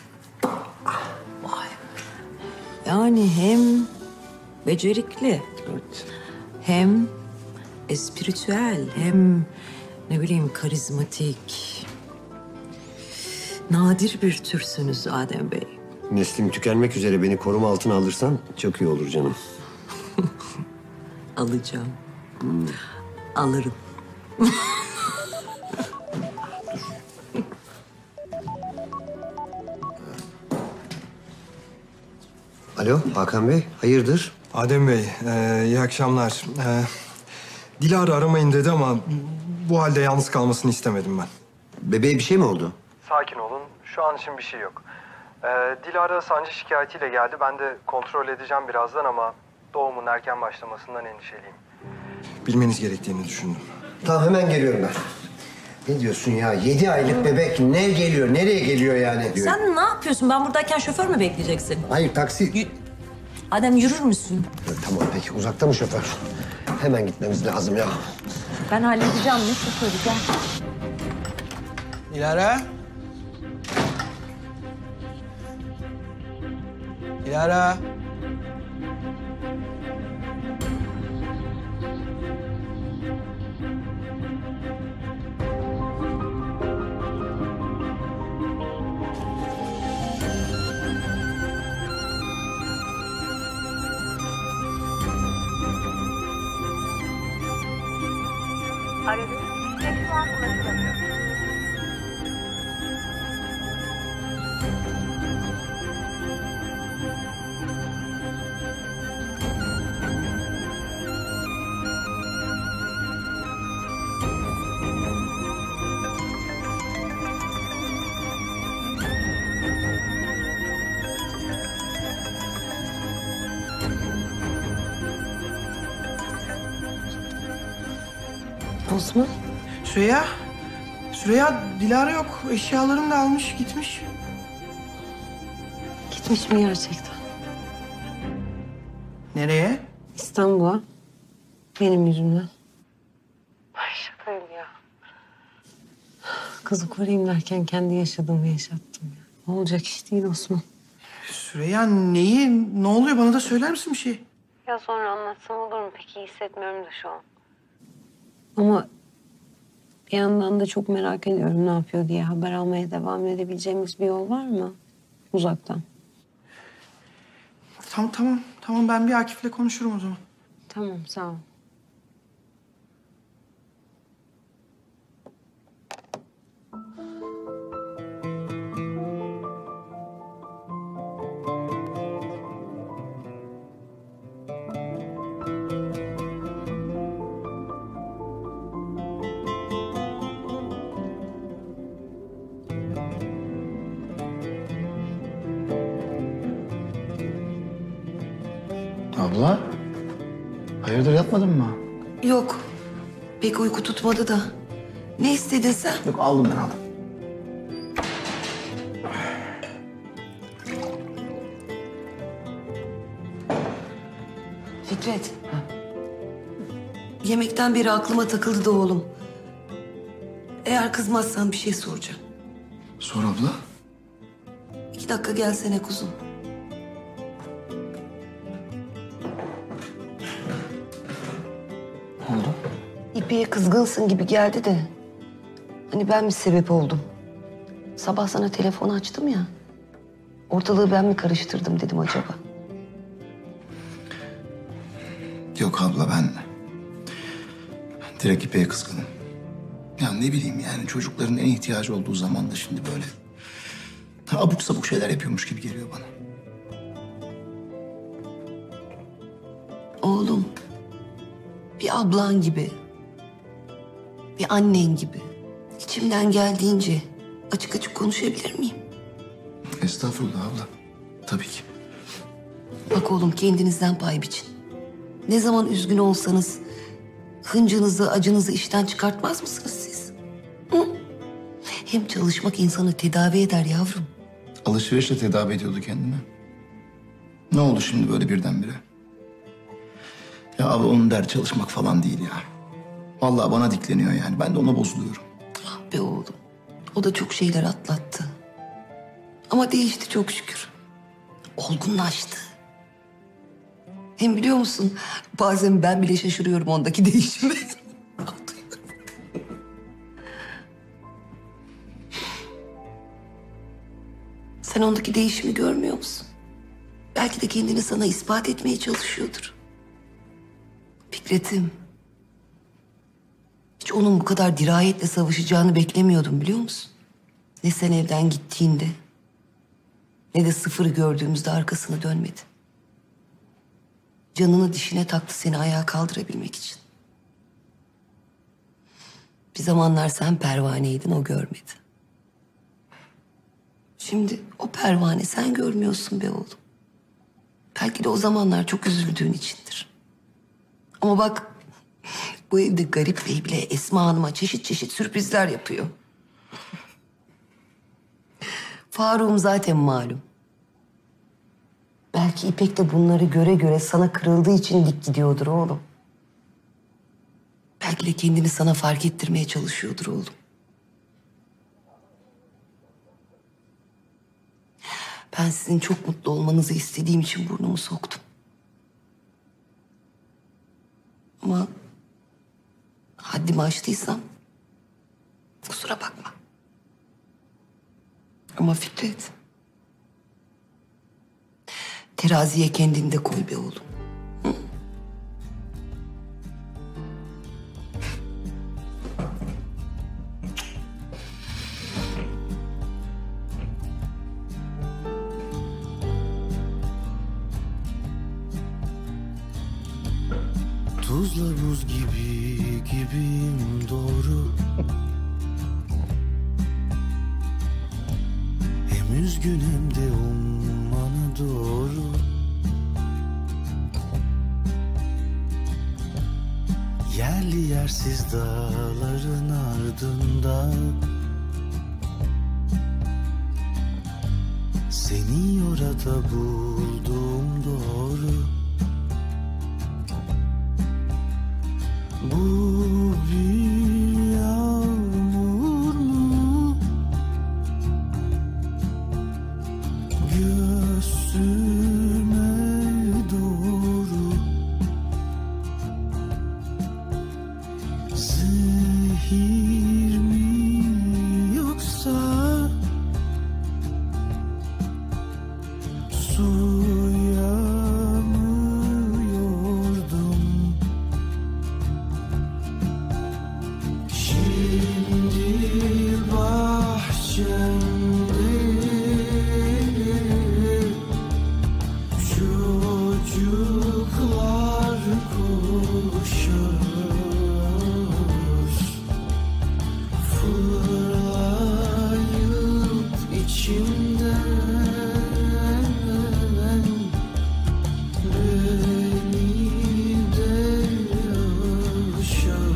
Yani hem becerikli, hem espiritüel, hem ne bileyim karizmatik. Nadir bir türsünüz Adem Bey. Neslim tükenmek üzere beni koruma altına alırsan çok iyi olur canım. Alacağım. Alırım. Alo Hakan Bey, hayırdır? Adem Bey, iyi akşamlar. Dilara aramayın dedi ama bu halde yalnız kalmasını istemedim ben. Bebeğe bir şey mi oldu? Sakin olun, şu an için bir şey yok. Dilara sancı şikayetiyle geldi. Ben de kontrol edeceğim birazdan ama doğumun erken başlamasından endişeliyim. Bilmeniz gerektiğini düşündüm. Tamam hemen geliyorum ben. Ne diyorsun ya? 7 aylık bebek ne geliyor, nereye geliyor yani? Diyor. Sen ne yapıyorsun? Ben buradayken şoför mü bekleyeceksin? Hayır taksi. Adem yürür müsün? Tamam peki uzakta mı şoför? Hemen gitmemiz lazım ya. Ben halledeceğim. Ne şoförü? Gel. Dilara. Dilara. Osman. Süreyya, Dilara yok. Eşyalarını da almış, gitmiş. Gitmiş mi gerçekten? Nereye? İstanbul'a. Benim yüzümden. Ay şakayım ya. Kızı koruyayım derken kendi yaşadığımı yaşattım ya. Ne olacak iş değil Osman. Süreyya neyi? Ne oluyor? Bana da söyler misin bir şey? Ya sonra anlatsam olur mu? Pek iyi hissetmiyorum da şu an. Ama Bir yandan da çok merak ediyorum ne yapıyor diye. Haber almaya devam edebileceğimiz bir yol var mı? Uzaktan. Tamam ben bir Akif'le konuşurum o zaman. Tamam, sağ ol. Abla, hayırdır yatmadın mı? Yok. Pek uyku tutmadı da. Ne istedin sen? Yok aldım ben aldım. Fikret. Yemekten beri aklıma takıldı da oğlum. Eğer kızmazsan bir şey soracağım. Sor abla. 2 dakika gelsene kuzum. Ne oldu? İpek'e kızgınsın gibi geldi de. Hani ben mi sebep oldum? Sabah sana telefon açtım ya. Ortalığı ben mi karıştırdım dedim acaba? Yok abla ben direkt İpek'e kızgınım. Ya ne bileyim yani çocukların en ihtiyacı olduğu zamanda şimdi böyle abuk sabuk şeyler yapıyormuş gibi geliyor bana. Oğlum, bir ablan gibi, bir annen gibi içimden geldiğince açık açık konuşabilir miyim? Estağfurullah abla. Tabii ki. Bak oğlum kendinizden pay biçin. Ne zaman üzgün olsanız hıncınızı, acınızı işten çıkartmaz mısınız siz? Hı? Hem çalışmak insanı tedavi eder yavrum. Alışverişle tedavi ediyordu kendini. Ne oldu şimdi böyle birdenbire? Ya abi onun derdi çalışmak falan değil ya. Vallahi bana dikleniyor yani. Ben de ona bozuluyorum. Ah be oğlum. O da çok şeyler atlattı. Ama değişti çok şükür. Olgunlaştı. Hem biliyor musun bazen ben bile şaşırıyorum ondaki değişime. Sen ondaki değişimi görmüyor musun? Belki de kendini sana ispat etmeye çalışıyordur. Fikret'im. Hiç onun bu kadar dirayetle savaşacağını beklemiyordum biliyor musun? Ne sen evden gittiğinde ne de sıfırı gördüğümüzde arkasını dönmedi. Canını dişine taktı seni ayağa kaldırabilmek için. Bir zamanlar sen pervaneydin, o görmedi. Şimdi o pervane sen görmüyorsun be oğlum. Belki de o zamanlar çok üzüldüğün içindir. Ama bak bu evde Garip Bey bile Esma Hanım'a çeşit çeşit sürprizler yapıyor. Faruk'um zaten malum. Belki İpek de bunları göre göre sana kırıldığı için dik gidiyordur oğlum. Belki de kendini sana fark ettirmeye çalışıyordur oğlum. Ben sizin çok mutlu olmanızı istediğim için burnumu soktum. Ama haddimi aştıysam kusura bakma. Ama Fikret, teraziye kendini de koy be oğlum. Hı? Tuzla buz gibiyim doğru. Hem üzgün hem de ummana doğru. Yerli yersiz dağların ardında seni orada buldum doğru. Bu bir yağmur mu? Göğsüme doğru. Zehir uyanıyordum. Şimdi bahçemde çocuklar koşar, fırlayıp içimden beni de yaşar.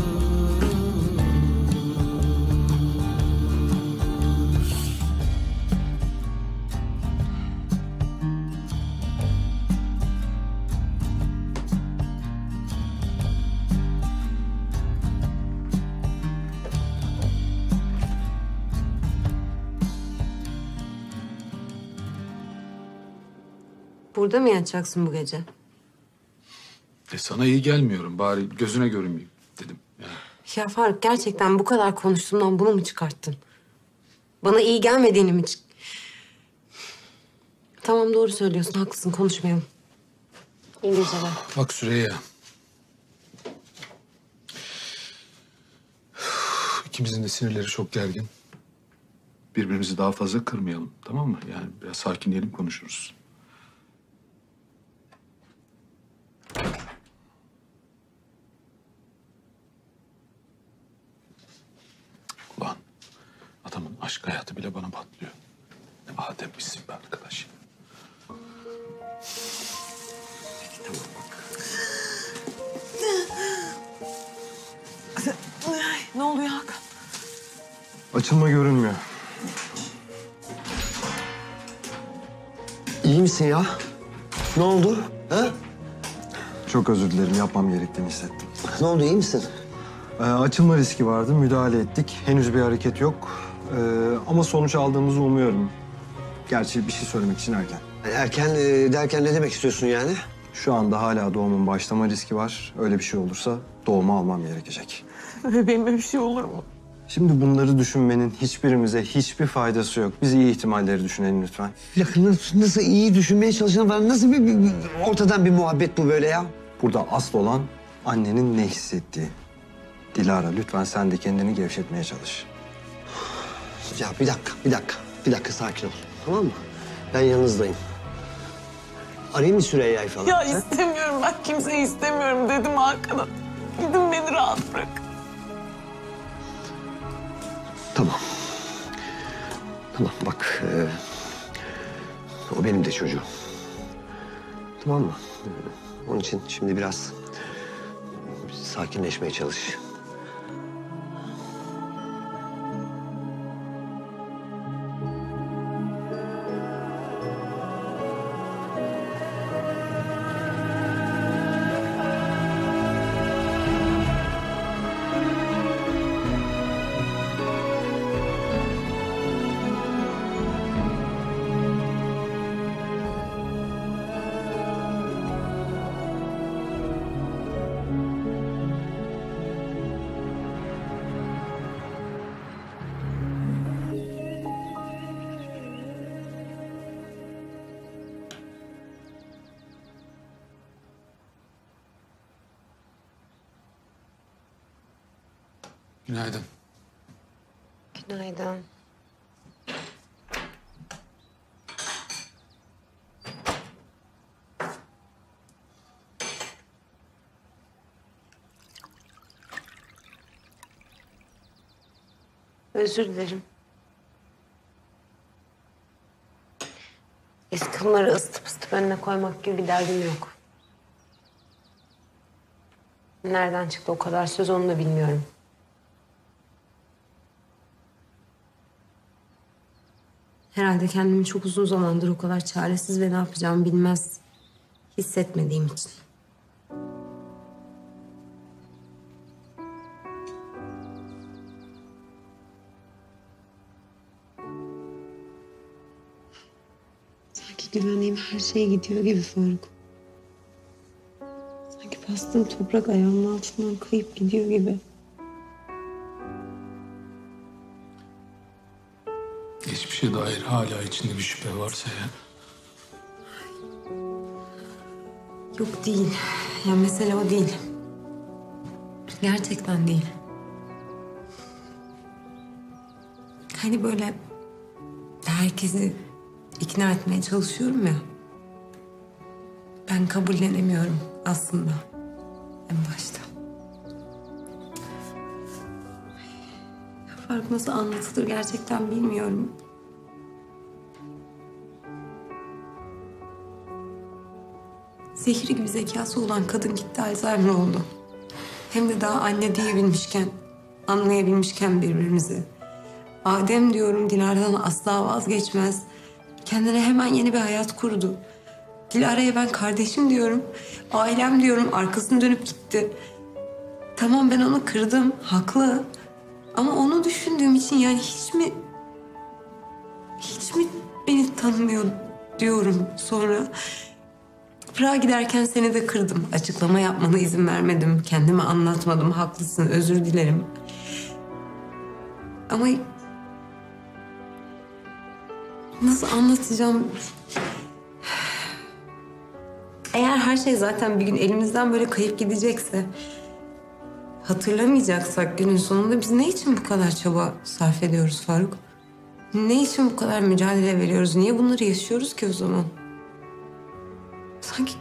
Burada mı yatacaksın bu gece? Sana iyi gelmiyorum. Bari gözüne görünmeyeyim dedim. Ya Faruk gerçekten bu kadar konuştuğumdan bunu mu çıkarttın? Bana iyi gelmediğini mi Tamam doğru söylüyorsun. Haklısın konuşmayalım. İyi geceler. Bak Süreyya. İkimizin de sinirleri çok gergin. Birbirimizi daha fazla kırmayalım, tamam mı? Yani biraz sakinleyelim, konuşuruz. Ulan adamın aşk hayatı bile bana patlıyor. Ne ademmişsin be arkadaş. Ne oluyor Hakan? Açılma görünmüyor. İyi misin ya? Ne oldu? Ha? Çok özür dilerim. Yapmam gerektiğini hissettim. Ne oldu, iyi misin? Açılma riski vardı. Müdahale ettik. Henüz bir hareket yok. Ama sonuç aldığımızı umuyorum. Gerçi bir şey söylemek için erken. Erken derken ne demek istiyorsun yani? Şu anda hala doğumun başlama riski var. Öyle bir şey olursa doğumu almam gerekecek. Bebeğime bir şey olur mu? Şimdi bunları düşünmenin hiçbirimize hiçbir faydası yok. Biz iyi ihtimalleri düşünelim lütfen. Bir dakika, nasıl iyi düşünmeye çalışan var? Nasıl ortadan bir muhabbet bu böyle ya? Burada asıl olan annenin ne hissettiği. Dilara lütfen sen de kendini gevşetmeye çalış. Ya bir dakika sakin ol. Tamam mı? Ben yanınızdayım. Arayayım mı Süreyya'yı falan? Ya istemiyorum, ben kimseyi istemiyorum dedim Hakan'a. Gidin beni rahat bırak. Tamam. Tamam bak. O benim de çocuğum. Tamam mı? Onun için şimdi biraz sakinleşmeye çalış. Günaydın. Günaydın. Özür dilerim. Eski kumları ısıtıp ısıtıp önüne koymak gibi bir derdim yok. Nereden çıktı o kadar söz onu da bilmiyorum. Herhalde kendimi çok uzun zamandır o kadar çaresiz ve ne yapacağımı bilmez hissetmediğim için. Sanki güvendiğim her şey gidiyor gibi Faruk. Sanki bastığım toprak ayağımın altından kayıp gidiyor gibi. Geçmişe dair hala içinde bir şüphe varsa ya... Yok değil. Ya mesele o değil. Gerçekten değil. Hani böyle herkesi ikna etmeye çalışıyorum ya. Ben kabullenemiyorum aslında en başta. Fark nasıl anlatılır gerçekten bilmiyorum. Zehir gibi zekası olan kadın gitti, Alzheimer oldu. Hem de daha anne diyebilmişken, anlayabilmişken birbirimizi. Adem diyorum Dilara'dan asla vazgeçmez. Kendine hemen yeni bir hayat kurdu. Dilara'ya ben kardeşim diyorum, ailem diyorum, arkasını dönüp gitti. Tamam ben onu kırdım, haklı. Ama onu düşündüğüm için yani hiç mi beni tanımıyor diyorum sonra. Prag'a giderken seni de kırdım. Açıklama yapmana izin vermedim. Kendime anlatmadım. Haklısın, özür dilerim. Ama nasıl anlatacağım? Eğer her şey zaten bir gün elimizden böyle kayıp gidecekse, hatırlamayacaksak günün sonunda biz ne için bu kadar çaba sarf ediyoruz Faruk? Ne için bu kadar mücadele veriyoruz? Niye bunları yaşıyoruz ki o zaman? Sanki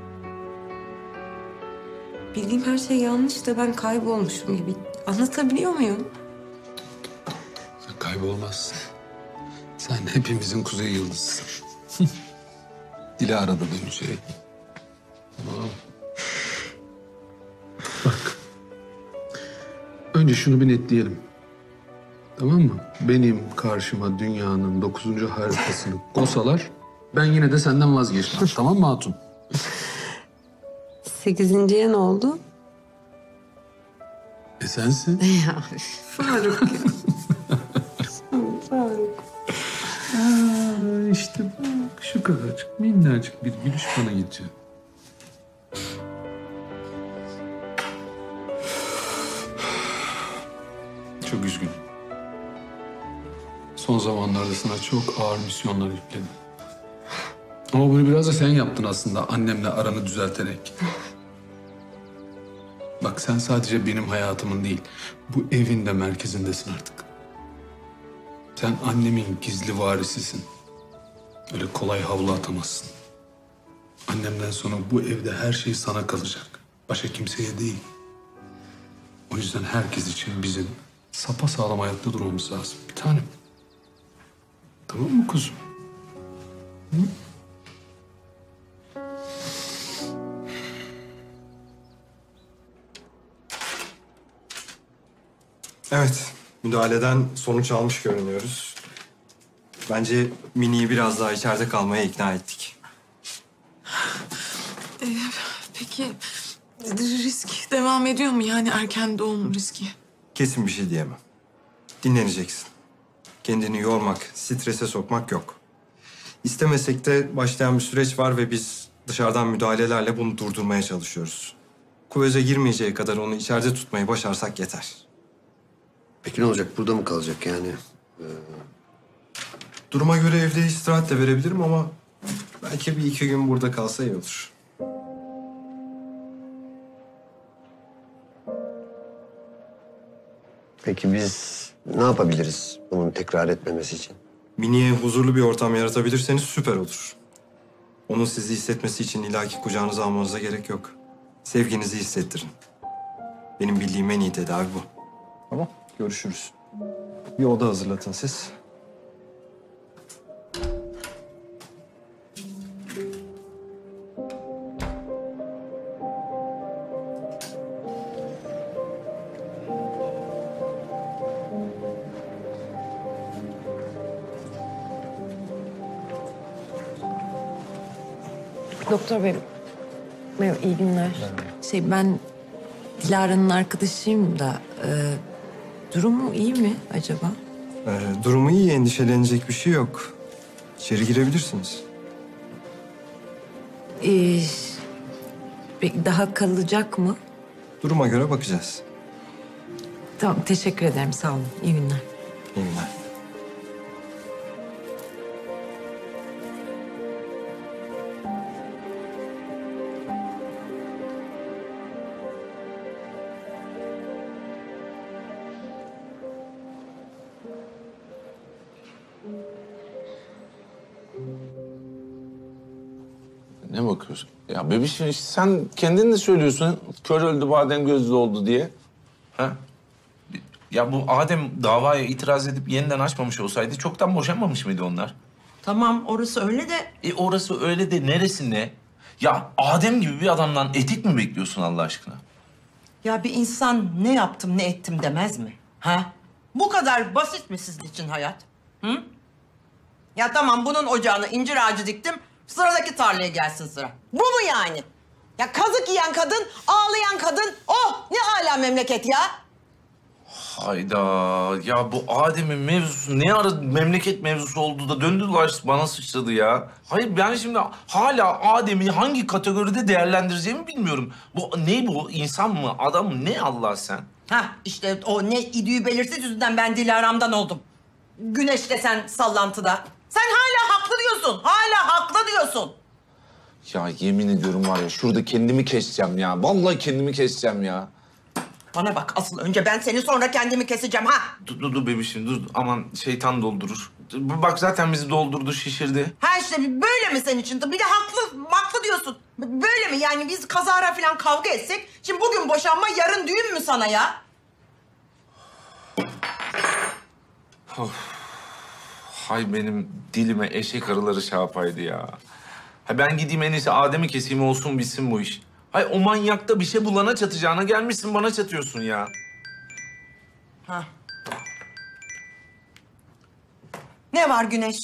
bildiğim her şey yanlış da ben kaybolmuşum gibi. Anlatabiliyor muyum? Sen kaybolmazsın. Sen hepimizin kuzey yıldızısın. Dilara da dönecek. Tamam. Bak. Önce şunu bir netleyelim. Tamam mı? Benim karşıma dünyanın 9. haritasını koysalar ben yine de senden vazgeçmem. Tamam mı Hatun? 8.'ye ne oldu? Sensin. Ya Faruk ya. Faruk. İşte bak şu kadarcık minnacık bir gülüş bana yetiyor. Çok üzgünüm. Son zamanlarda sana çok ağır misyonlar yükledim. Ama bunu biraz da sen yaptın aslında annemle aranı düzelterek. Bak sen sadece benim hayatımın değil, bu evin de merkezindesin artık. Sen annemin gizli varisisin. Öyle kolay havlu atamazsın. Annemden sonra bu evde her şey sana kalacak. Başka kimseye değil. O yüzden herkes için bizim sapasağlam ayakta durmamız lazım. Bir tanem. Tamam mı kuzum? Hı? Evet, müdahaleden sonuç almış görünüyoruz. Bence Mini'yi biraz daha içeride kalmaya ikna ettik. Peki risk devam ediyor mu? Yani erken doğum riski. Kesin bir şey diyemem. Dinleneceksin. Kendini yormak, strese sokmak yok. İstemesek de başlayan bir süreç var ve biz dışarıdan müdahalelerle bunu durdurmaya çalışıyoruz. Kuvöze girmeyeceği kadar onu içeride tutmayı başarsak yeter. Peki ne olacak? Burada mı kalacak yani? Duruma göre evde istirahat de verebilirim ama belki bir iki gün burada kalsa iyi olur. Peki biz ne yapabiliriz bunun tekrar etmemesi için? Mini'ye huzurlu bir ortam yaratabilirseniz süper olur. Onun sizi hissetmesi için illaki kucağınıza almanıza gerek yok. Sevginizi hissettirin. Benim bildiğim en iyi tedavi bu. Tamam, görüşürüz. Bir oda hazırlatın siz. Doktor bey, merhaba, iyi günler. Ben Dilara'nın arkadaşıyım da durumu iyi mi acaba? Durumu iyi, endişelenecek bir şey yok. İçeri girebilirsiniz. Daha kalacak mı? Duruma göre bakacağız. Tamam, teşekkür ederim, sağ olun. İyi günler. İyi günler. Ne bakıyorsun? Ya bebişim işte sen kendin de söylüyorsun. Kör öldü, badem gözlü oldu diye. Ha? Ya bu Adem davaya itiraz edip yeniden açmamış olsaydı çoktan boşanmamış mıydı onlar? Tamam orası öyle de. Orası öyle de neresi ne? Ya Adem gibi bir adamdan etik mi bekliyorsun Allah aşkına? Ya bir insan ne yaptım ne ettim demez mi? Ha? Bu kadar basit mi sizin için hayat? Hı? Ya tamam bunun ocağına incir ağacı diktim. Sıradaki tarlaya gelsin sıra. Bu mu yani? Ya kazık yiyen kadın, ağlayan kadın. Oh ne âlâ memleket ya. Hayda. Ya bu Adem'in mevzusu ne ara memleket mevzusu oldu da döndü dolaştı bana sıçradı ya. Hayır ben şimdi hala Adem'i hangi kategoride değerlendireceğimi bilmiyorum. Bu ne bu? İnsan mı? Adam mı? Ne Allah sen? Ha işte o ne idüğü belirsiz yüzünden ben Dilara'mdan oldum. Güneş desen sallantıda. Sen hala haklı diyorsun. Hala haklı diyorsun. Ya yemin ediyorum var ya şurada kendimi keseceğim ya. Vallahi kendimi keseceğim ya. Bana bak asıl önce ben seni sonra kendimi keseceğim ha. Dur bebişim dur. Aman şeytan doldurur. Bak zaten bizi doldurdu şişirdi. Ha işte böyle mi senin için? Bir de haklı diyorsun. Böyle mi? Yani biz kazara falan kavga etsek, şimdi bugün boşanma, yarın düğün mü sana ya? Of. Hay benim dilime eşek arıları şey yapaydı ya. Ha ben gideyim en iyisi Adem'i keseyim olsun bitsin bu iş. Hay o manyakta bir şey bulana çatacağına gelmişsin bana çatıyorsun ya. Ha. Ne var Güneş?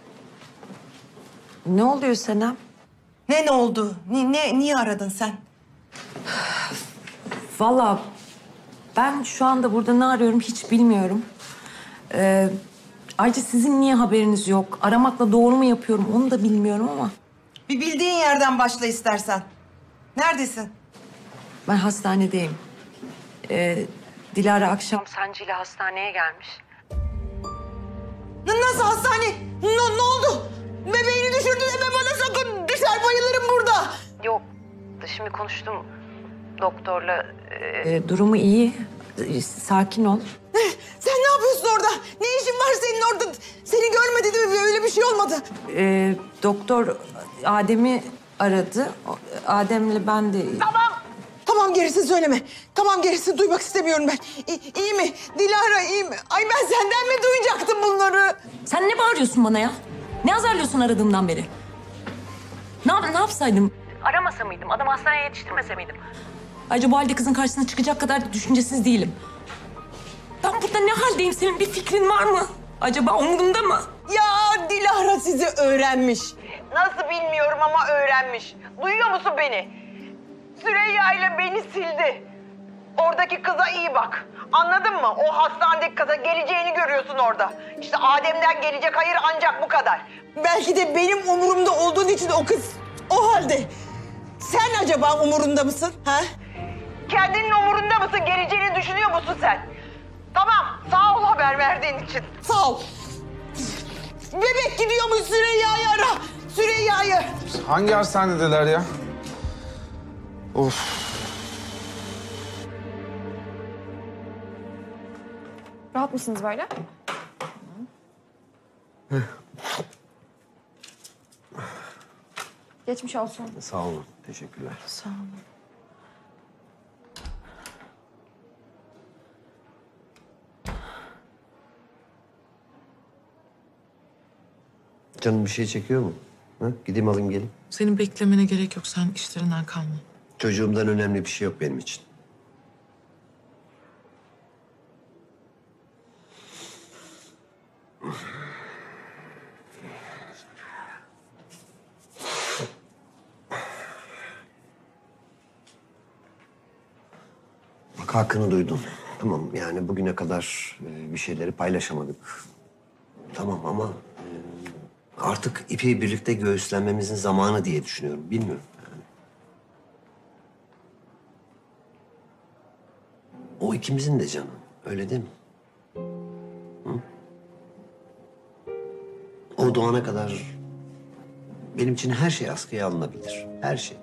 Ne oluyor Senem? Ne oldu? Niye aradın sen? Vallahi ben şu anda burada ne arıyorum hiç bilmiyorum. Ayrıca sizin niye haberiniz yok? Aramakla doğru mu yapıyorum onu da bilmiyorum ama. Bir bildiğin yerden başla istersen. Neredesin? Ben hastanedeyim. Dilara akşam sancıyla hastaneye gelmiş. Nasıl hastane? Ne oldu? Bebeğini düşürdün deme bana sakın. Düşer bayılırım burada. Yok. Şimdi konuştum doktorla. Durumu iyi. Sakin ol. Sen ne yapıyorsun orada? Ne işin var senin orada? Seni görmedi değil mi? Öyle bir şey olmadı. Doktor Adem'i aradı. Adem'le ben de... Tamam gerisini söyleme. Tamam gerisini duymak istemiyorum ben. İyi mi? Dilara iyi mi? Ay ben senden mi duyacaktım bunları? Sen ne bağırıyorsun bana ya? Ne azarlıyorsun aradığımdan beri? Ne yapsaydım? Aramasa mıydım? Adam hastaneye yetiştirmese miydim? Ayrıca bu halde kızın karşısına çıkacak kadar da düşüncesiz değilim. Ben burada ne haldeyim? Senin bir fikrin var mı? Acaba umurunda mı? Ya Dilara sizi öğrenmiş. Nasıl bilmiyorum ama öğrenmiş. Duyuyor musun beni? Süreyya ile beni sildi. Oradaki kıza iyi bak. Anladın mı? O hastanedeki kıza geleceğini görüyorsun orada. İşte Adem'den gelecek hayır ancak bu kadar. Belki de benim umurumda olduğun için o kız o halde. Sen acaba umurunda mısın? Ha? Kendinin umurunda mısın? Geleceğini düşünüyor musun sen? Tamam. Sağ ol haber verdiğin için. Sağ ol. Bebek gidiyormuş Süreyya'yı ara. Süreyya'yı. Hangi hastanedeler ya? Of. Rahat mısınız böyle? Geçmiş olsun. Sağ olun. Teşekkürler. Sağ olun. Canım bir şey çekiyor mu? Ha? Gideyim alayım geleyim. Senin beklemene gerek yok. Sen işlerinden kalma. Çocuğumdan önemli bir şey yok benim için. Bak hakkını duydun. Tamam yani bugüne kadar bir şeyleri paylaşamadık. Tamam ama artık ipi birlikte göğüslenmemizin zamanı diye düşünüyorum. Bilmiyorum yani. O ikimizin de canı. Öyle değil mi? Hı? O doğana kadar benim için her şey askıya alınabilir. Her şey.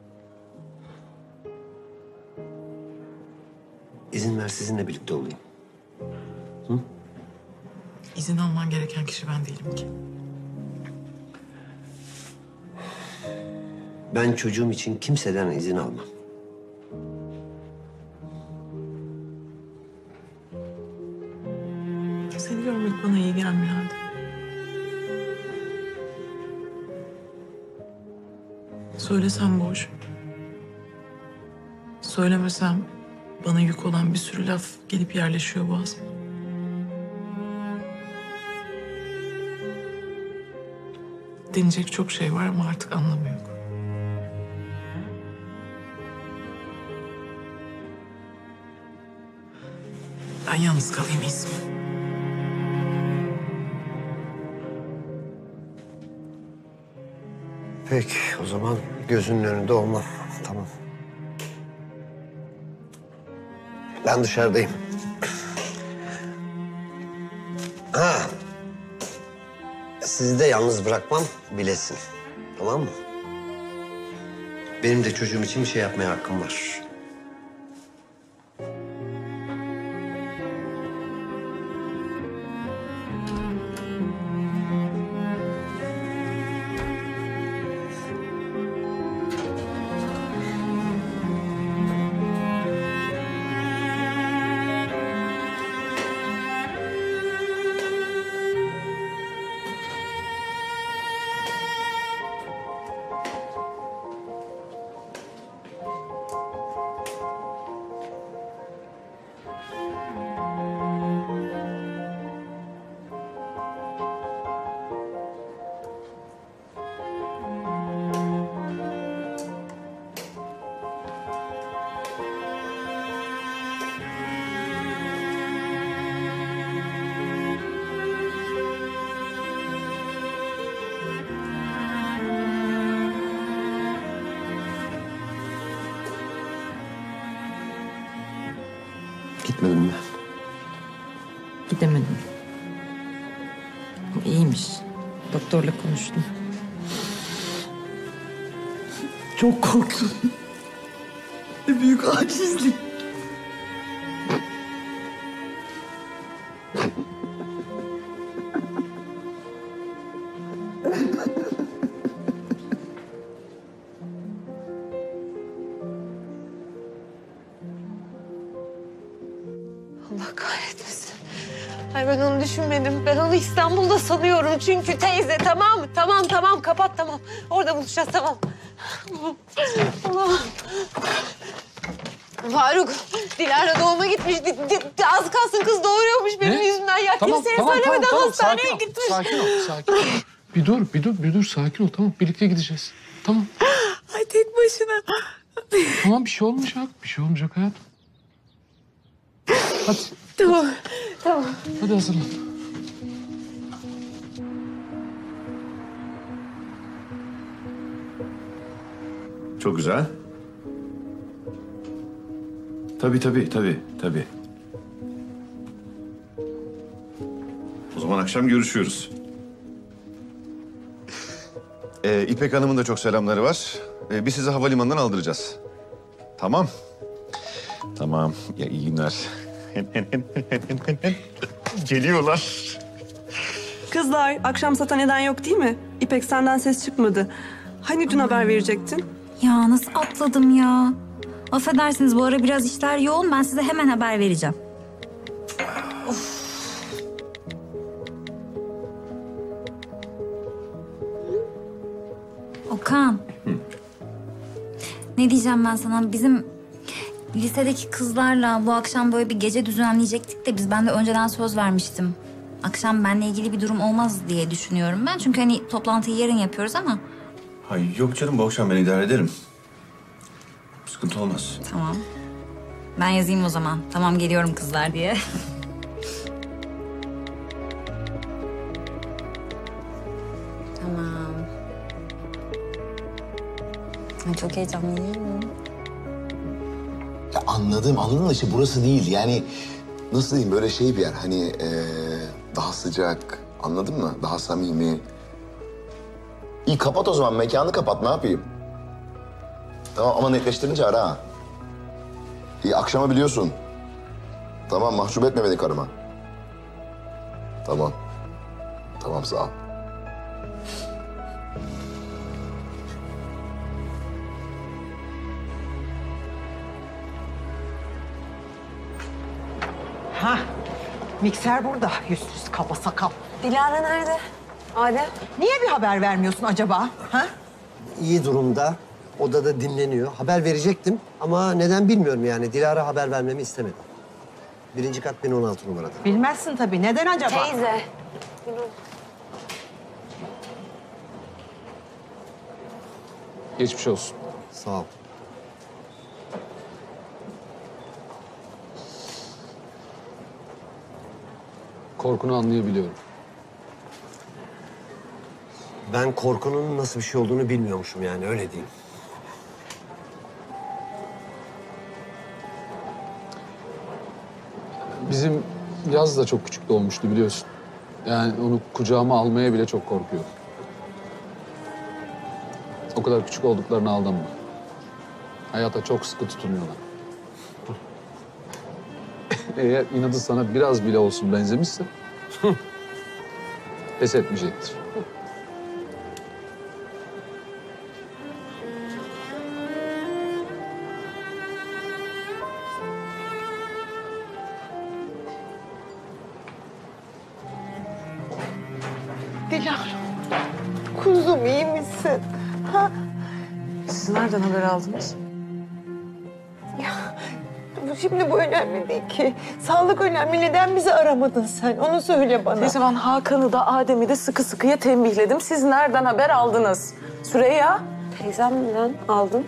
İzin ver sizinle birlikte olayım. Hı? İzin alman gereken kişi ben değilim ki. Ben çocuğum için kimseden izin almam. Seni görmek bana iyi gelmiyor Adem. Söylesem boş. Söylemesem bana yük olan bir sürü laf gelip yerleşiyor boğazıma. Deneyecek çok şey var ama artık anlamı yok. Ben yalnız kalayım iyisi. Peki, o zaman gözünün önünde olmam. Tamam. Ben dışarıdayım. Ha. Sizi de yalnız bırakmam, bilesin. Tamam mı? Benim de çocuğum için bir şey yapmaya hakkım var. Gitmedim mi? Gidemedim. İyiymiş. Doktorla konuştum. Çok korktum. Ne büyük acizlik. Allah kahretmesin. Ay ben onu düşünmedim. Ben onu İstanbul'da sanıyorum çünkü teyze, tamam mı? Tamam kapat, tamam. Orada buluşacağız, tamam. Allah. Faruk, Dilara doğuma gitmiş. Az kalsın kız doğuruyormuş benim yüzümden. Ya kimseye söylemeden hastaneye gitmiş. Sakin ol. Bir dur, sakin ol. Tamam, birlikte gideceğiz. Tamam. Ay tek başına. Tamam, bir şey olmayacak hayatım. Hadi. Tamam. Hadi hazırlan. Çok güzel. Tabii. O zaman akşam görüşüyoruz. İpek Hanım'ın da çok selamları var. Biz sizi havalimanından aldıracağız. Tamam. Tamam. Ya iyi günler. Geliyorlar. Kızlar, akşam satan eden yok değil mi? İpek senden ses çıkmadı. Hani dün haber verecektin? Ya nasıl atladım ya? Affedersiniz bu ara biraz işler yoğun. Ben size hemen haber vereceğim. Of. Okan. Ne diyeceğim ben sana? Bizim lisedeki kızlarla bu akşam böyle bir gece düzenleyecektik de ben de önceden söz vermiştim. Akşam benimle ilgili bir durum olmaz diye düşünüyorum ben. Çünkü hani toplantıyı yarın yapıyoruz ama. Hayır yok canım, bu akşam ben idare ederim. Sıkıntı olmaz. Tamam. Ben yazayım o zaman. Tamam geliyorum kızlar diye. Tamam. Ay, çok heyecanlıyım. Ya anladım da işte burası değil. Yani nasıl diyeyim, böyle şey bir yer. Hani daha sıcak, anladın mı? Daha samimi. İyi kapat o zaman, mekanı kapat, ne yapayım? Tamam ama netleştirince ara ha. İyi, akşama biliyorsun. Tamam, mahcup etme beni karıma. Tamam. Tamam, sağ ol. Ha, mikser burada. Yüzsüz kaba sakal. Dilara nerede? Adem. Niye bir haber vermiyorsun acaba? Ha? İyi durumda. Odada dinleniyor. Haber verecektim ama neden bilmiyorum yani. Dilara haber vermemi istemedi. 1. kat 1016 numarada. Bilmezsin tabii. Neden acaba? Teyze. Geçmiş olsun. Sağ ol. Korkunu anlayabiliyorum. Ben korkunun nasıl bir şey olduğunu bilmiyormuşum yani öyle diyeyim. Bizim Yaz da çok küçük doğmuştu biliyorsun. Yani onu kucağıma almaya bile çok korkuyorum. O kadar küçük olduklarına aldanma. Hayata çok sıkı tutunuyorlar. Eğer inadı sana biraz bile olsun benzemişse pes etmeyecektir. Dilara. Kuzum iyi misin? Ha? Siz nereden haber aldınız? Ya şimdi bu önemli değil ki. Sağlık önemli. Neden bizi aramadın sen? Onu söyle bana. Neyse ben Hakan'ı da Adem'i de sıkı sıkıya tembihledim. Siz nereden haber aldınız? Süreyya? Teyzemden aldım.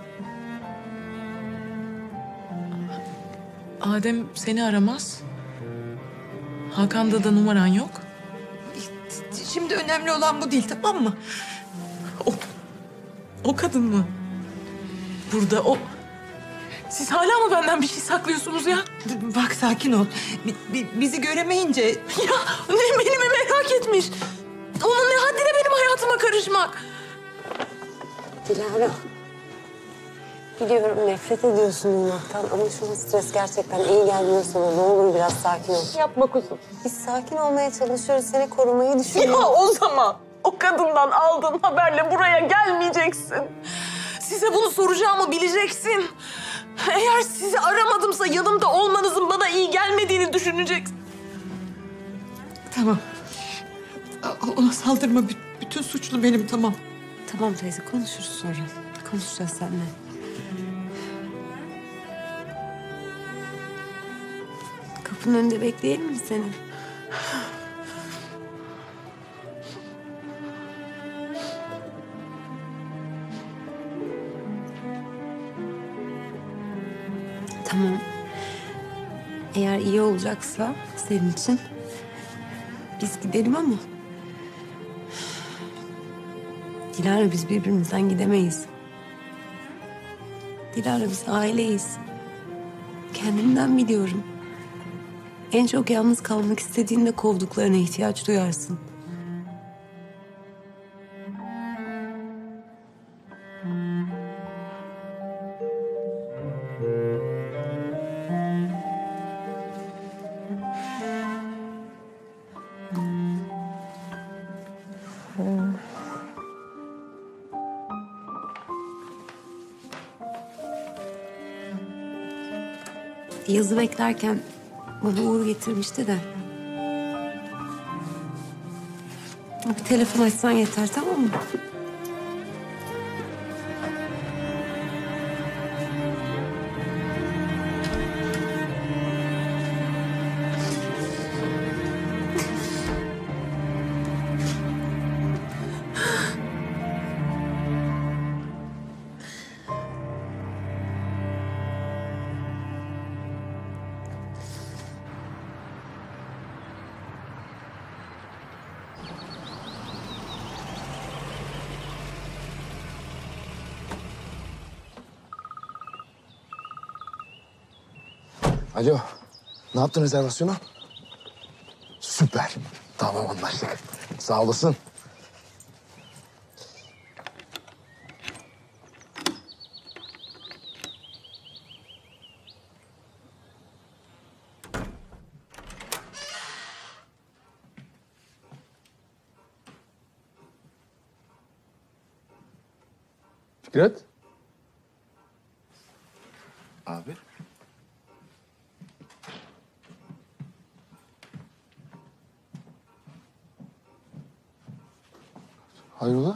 Adem seni aramaz. Hakan'da da numaran yok. Şimdi önemli olan bu değil, tamam mı? O kadın mı? Burada o... Siz hala mı benden bir şey saklıyorsunuz ya? Bak sakin ol. Bizi göremeyince... Ya ne beni mi merak etmiş? Onun ne haddine benim hayatıma karışmak? Dilara. Biliyorum nefret ediyorsun uyumaktan ama şu an stres gerçekten iyi gelmiyor sana. Ne olur biraz sakin ol. Yapma kuzum. Biz sakin olmaya çalışıyoruz. Seni korumayı düşünüyoruz. Ya o zaman o kadından aldığın haberle buraya gelmeyeceksin. Size bunu soracağımı bileceksin. Eğer sizi aramadımsa yanımda olmanızın bana iyi gelmediğini düşüneceksin. Tamam. Ona saldırma. Bütün suçlu benim, tamam. Tamam teyze konuşuruz sonra. Konuşacağız seninle. Kapının önünde bekleyelim mi seni? Tamam. Eğer iyi olacaksa senin için biz gidelim ama... Dilara biz birbirimizden gidemeyiz. Dilara biz aileyiz. Kendimden biliyorum. En çok yalnız kalmak istediğinde kovduklarına ihtiyaç duyarsın. Yazı beklerken bana Uğur getirmişti de. Bir telefon açsan yeter, tamam mı? Alo. Ne yaptın rezervasyonu? Süper. Tamam anlaştık. Sağ olasın. Fikret? Abi. Hayrola?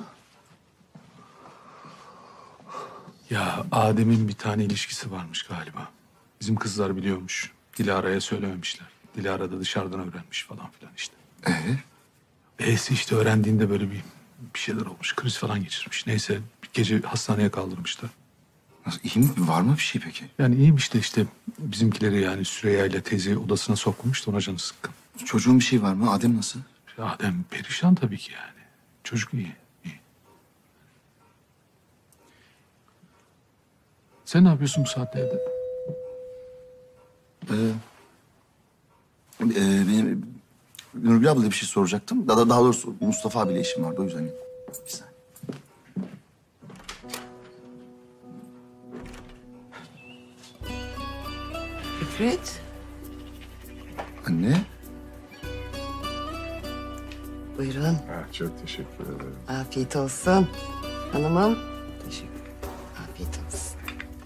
Ya Adem'in bir tane ilişkisi varmış galiba. Bizim kızlar biliyormuş. Dilara'ya söylememişler. Dilara da dışarıdan öğrenmiş falan filan işte. E'si işte öğrendiğinde böyle bir şeyler olmuş. Kriz falan geçirmiş. Neyse bir gece hastaneye kaldırmışlar. Nasıl, iyi mi? Var mı bir şey peki? Yani iyiymiş de işte bizimkileri yani Süreyya ile teyze odasına sokmuş da ona canı sıkkın. Çocuğun bir şey var mı? Adem nasıl? Adem perişan tabii ki yani. Çocuk iyi. Sen ne yapıyorsun bu saatte evde? Benim Nurgül abla bir şey soracaktım. Daha doğrusu Mustafa abiyle işim vardı o yüzden. Bir saniye. Fikret. Anne. Buyurun. Çok teşekkür ederim. Afiyet olsun. Hanımım. Teşekkür ederim. Afiyet olsun.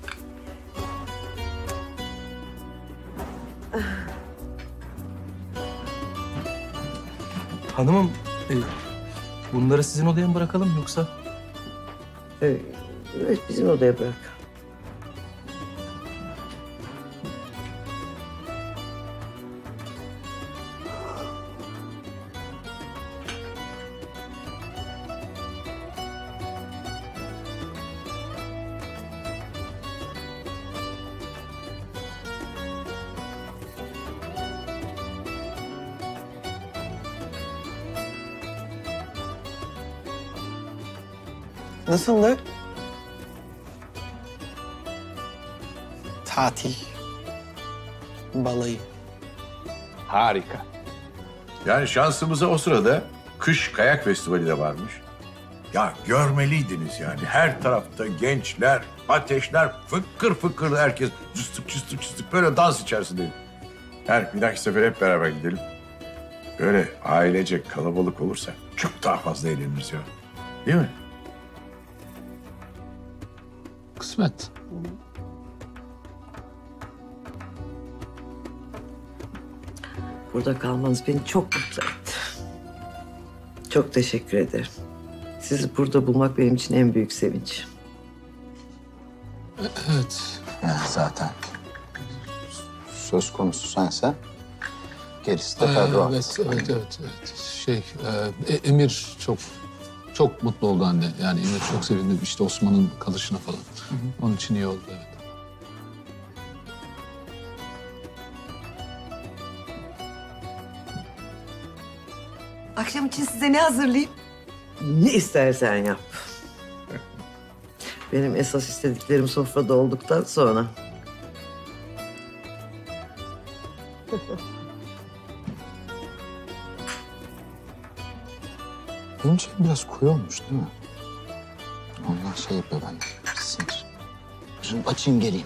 Hanımım, bunları sizin odaya mı bırakalım yoksa? Evet, bizim odaya bırak. Nasıldı? Tatil. Balayı. Harika. Yani şansımıza o sırada kış kayak festivali de varmış. Ya görmeliydiniz yani. Her tarafta gençler, ateşler, fıkır fıkır herkes cıstık cıstık cıstık böyle dans içerisindeydi. Yani bir dahaki sefer hep beraber gidelim. Böyle ailece kalabalık olursa çok daha fazla eğleniriz ya. Değil mi? Kısmet. Burada kalmanız beni çok mutlu etti. Çok teşekkür ederim. Sizi burada bulmak benim için en büyük sevinç. Evet. Yani zaten söz konusu sensen gerisi de ferruh. Evet. Emir çok mutlu oldu anne. Yani Emir çok sevindi işte Osman'ın kalışına falan. Onun için iyi oldu evet. Akşam için size ne hazırlayayım? Ne istersen yap. Benim esas istediklerim sofrada olduktan sonra. Benim şey biraz koyu olmuş değil mi? Onlar şey yapıyor bende, sinir. Şimdi açayım geleyim.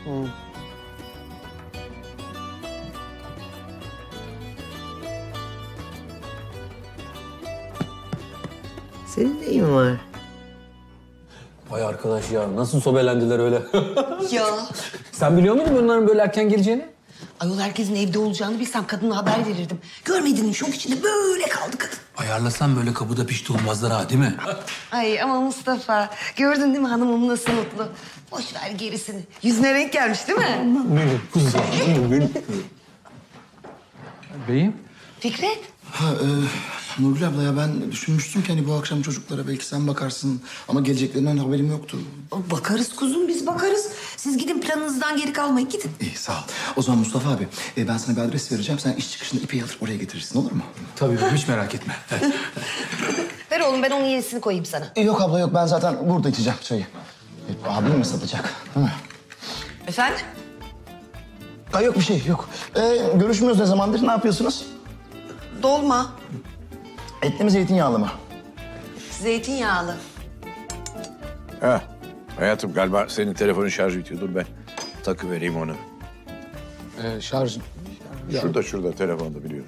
Senin neyin var? Vay arkadaş ya nasıl sobelendiler öyle. Ya. Sen biliyor muydun bunların böyle erken geleceğini? Ayol herkesin evde olacağını bilsem kadına haber verirdim. Görmedin mi? Şok içinde böyle kaldı kadın. Ayarlasan böyle kapıda pişti olmazlar ha değil mi? Ay ama Mustafa, gördün değil mi hanımım nasıl mutlu? Boş ver gerisini. Yüzüne renk gelmiş değil mi? Beyim? Fikret. Nurgül abla ya ben düşünmüştüm ki hani bu akşam çocuklara belki sen bakarsın ama geleceklerinden haberim yoktu. Bakarız kuzum biz bakarız. Siz gidin planınızdan geri kalmayın gidin. İyi sağ ol. O zaman Mustafa abi ben sana bir adres vereceğim. Sen iş çıkışında İpek'i alır oraya getirirsin olur mu? Tabii hiç merak etme. Ver oğlum ben onun yenisini koyayım sana. Yok abla yok ben zaten burada içeceğim çayı. Abim mi satacak değil mi? Efendim? Yok bir şey yok. Görüşmüyoruz ne zamandır ne yapıyorsunuz? Dolma. Etli mi zeytinyağlı mı? Zeytinyağlı. Ha, hayatım galiba senin telefonun şarjı bitiyor. Dur ben takı vereyim onu. Şarj... Şurada telefonda biliyorum.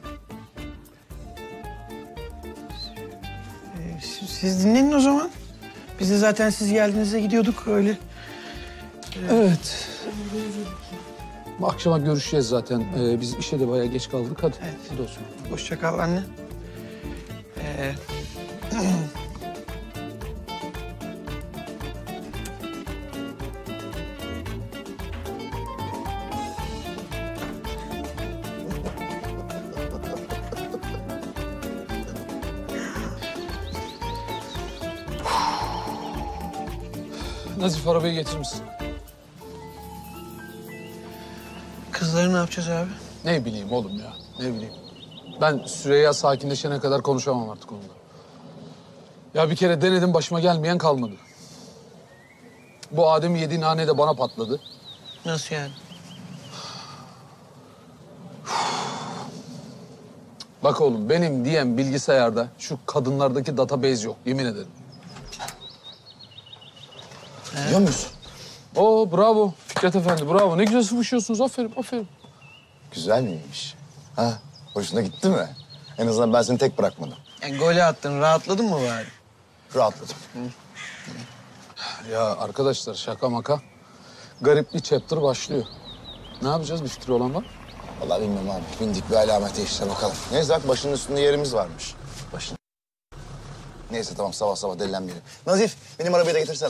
Siz dinlenin o zaman. Biz de zaten siz geldiğinizde gidiyorduk öyle. Evet. Akşama görüşeceğiz zaten. Biz işe de bayağı geç kaldık. Hadi. Hadi olsun. Hoşça kal anne. Nazif arabayı getirir misin? Kızları ne yapacağız abi? Ne bileyim oğlum ya, ne bileyim. Ben Süreyya sakinleşene kadar konuşamam artık onunla. Ya bir kere denedim, başıma gelmeyen kalmadı. Bu Adem'i yediği nane de bana patladı. Nasıl yani? Bak oğlum, benim diyem bilgisayarda şu kadınlardaki database yok, yemin ederim. Biliyor musun? Oo bravo Fikret Efendi, bravo. Ne güzel sıvışıyorsunuz, aferin, aferin. Güzel miymiş? Ha, hoşuna gitti mi? En azından ben seni tek bırakmadım. Golü attın, rahatladın mı bari? Rahatladım. Ya arkadaşlar şaka maka. Garip bir chapter başlıyor. Ne yapacağız, bir fikri olan var? Vallahi bilmiyorum abi. Bindik bir alamete işte bakalım. Neyse bak başının üstünde yerimiz varmış. Başın. Neyse tamam sabah sabah delilenmeyelim. Nazif benim arabayı da getirsene.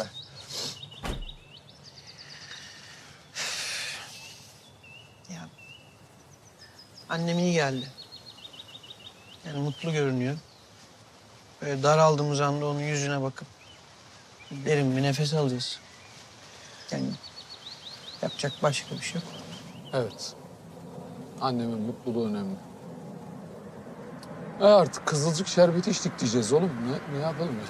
Annem iyi geldi. Yani mutlu görünüyor. Böyle daraldığımız anda onun yüzüne bakıp derin bir nefes alacağız. Yani yapacak başka bir şey yok. Evet. Annemin mutluluğu önemli. Artık kızılcık şerbeti içtik diyeceğiz oğlum. Ne yapalım ya?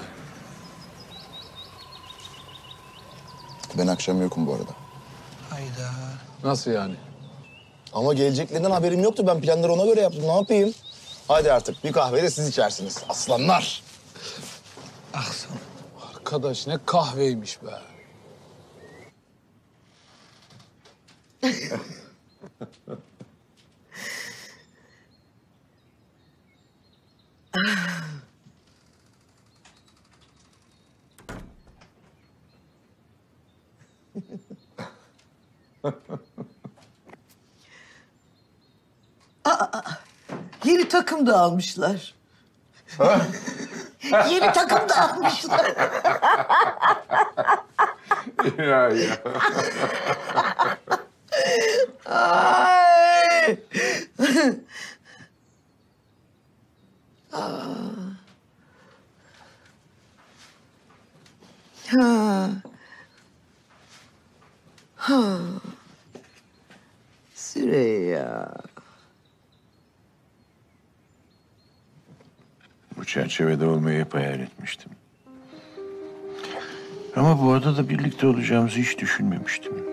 Ben akşam yokum bu arada. Hayda. Nasıl yani? Ama geleceklerinden haberim yoktu. Ben planları ona göre yaptım. Ne yapayım? Hadi artık bir kahve de siz içersiniz. Aslanlar. Ah sana. Arkadaş ne kahveymiş be. Yeni takım da almışlar. Yeni takım da almışlar. Ya ya. Ay. Ha. Ha. Süreyya. Bu çerçevede olmayı hep hayal etmiştim. Ama bu adada birlikte olacağımızı hiç düşünmemiştim.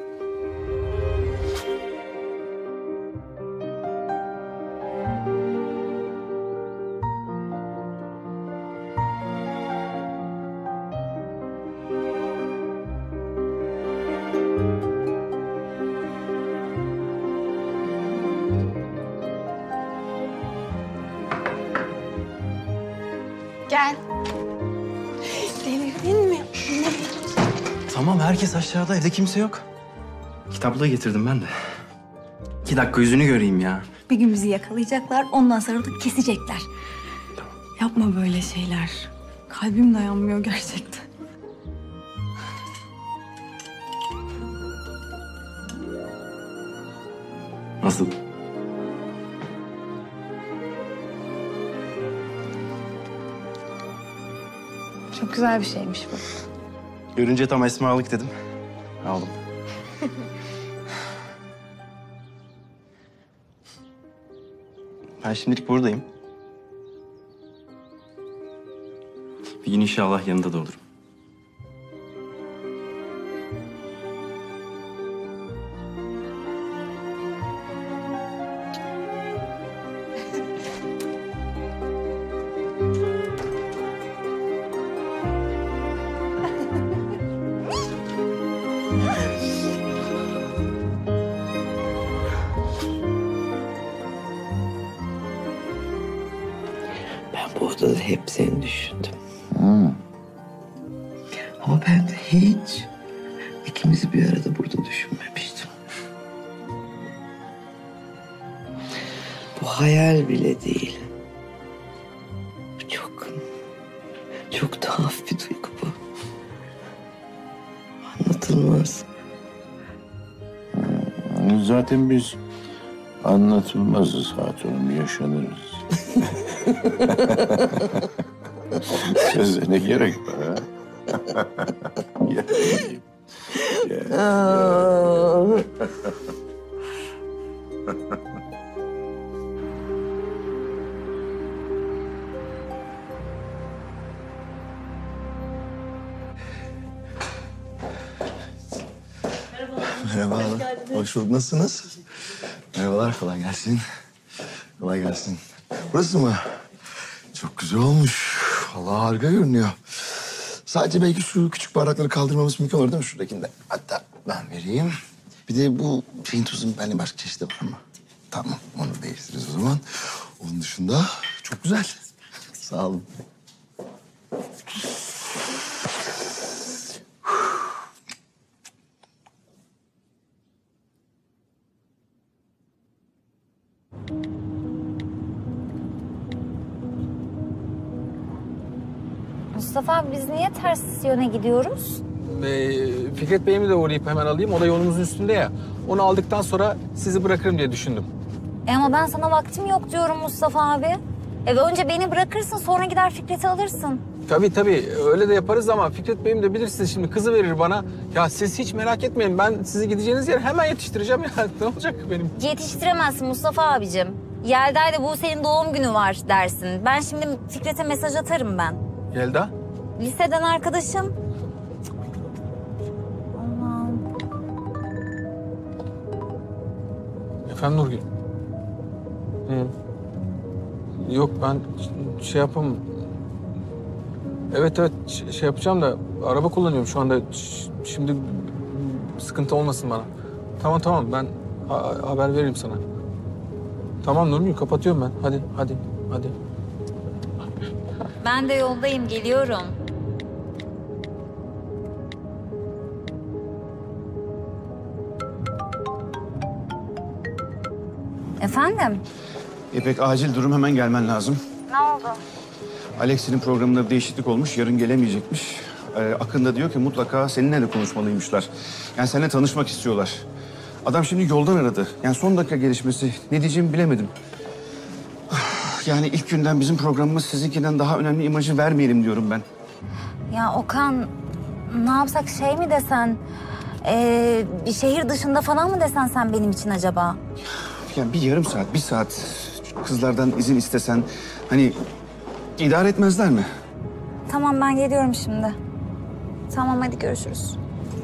Gel. Delirdin mi? Tamam herkes aşağıda, evde kimse yok. Kitaplığı getirdim ben de. 2 dakika yüzünü göreyim ya. Bir gün bizi yakalayacaklar, ondan sonra da kesecekler. Yapma böyle şeyler. Kalbim dayanmıyor gerçekten. Nasıl? Çok güzel bir şeymiş bu. Görünce tam esmalık dedim. Aldım. Ben şimdilik buradayım. Bir gün inşallah yanında da olurum. Ben bu odada hep seni düşündüm. Ama ben de hiç ikimizi bir arada burada düşünmemiştim. Bu hayal bile değil. Bu çok tuhaf bir duygu bu. Anlatılmaz. Zaten biz anlatılmazız hatunum, yaşanırız. Söze ne gerek var ha? Gel bakayım. Merhaba. Hoş bulduk. Nasılsınız? Merhabalar. Kolay gelsin. Kolay gelsin. Burası mı? Çok güzel olmuş. Vallahi harika görünüyor. Sadece belki şu küçük bardakları kaldırmamız mümkün olur değil mi? Şuradakinde. Hatta ben vereyim. Bir de bu şeyin tuzun bende başka çeşidi var mı? Tamam. Onu değiştiririz o zaman. Onun dışında çok güzel. Sağ olun. Mustafa abi biz niye ters yöne gidiyoruz? Fikret Bey'imi de uğrayıp hemen alayım. O da yolumuzun üstünde ya. Onu aldıktan sonra sizi bırakırım diye düşündüm. Ama ben sana vaktim yok diyorum Mustafa abi. Önce beni bırakırsın sonra gider Fikret'i alırsın. Tabii öyle de yaparız ama Fikret Bey'im de bilirsiniz şimdi kızı verir bana. Ya siz hiç merak etmeyin, ben sizi gideceğiniz yere hemen yetiştireceğim ya. Ne olacak benim? Yetiştiremezsin Mustafa abicim. Yelda'yla bu senin doğum günü var dersin. Ben şimdi Fikret'e mesaj atarım ben. Yelda? Liseden arkadaşım. Allah'ım. Efendim Nurgül? Hı. Yok ben şey yapamam. Evet şey yapacağım da araba kullanıyorum şu anda. Şimdi sıkıntı olmasın bana. Tamam ben haber veririm sana. Tamam Nurgül kapatıyorum ben. Hadi. Ben de yoldayım, geliyorum. Efendim? İpek acil durum, hemen gelmen lazım. Ne oldu? Alex'in programında bir değişiklik olmuş, yarın gelemeyecekmiş. Akın da diyor ki mutlaka seninle de konuşmalıymışlar. Yani seninle tanışmak istiyorlar. Adam şimdi yoldan aradı. Yani son dakika gelişmesi. Ne diyeceğimi bilemedim. Yani ilk günden bizim programımız sizinkinden daha önemli imajı vermeyelim diyorum ben. Ya Okan, ne yapsak şey mi desen? Bir şehir dışında falan mı desen sen benim için acaba? Yani bir yarım saat, bir saat kızlardan izin istesen... hani idare etmezler mi? Tamam ben geliyorum şimdi. Tamam hadi görüşürüz.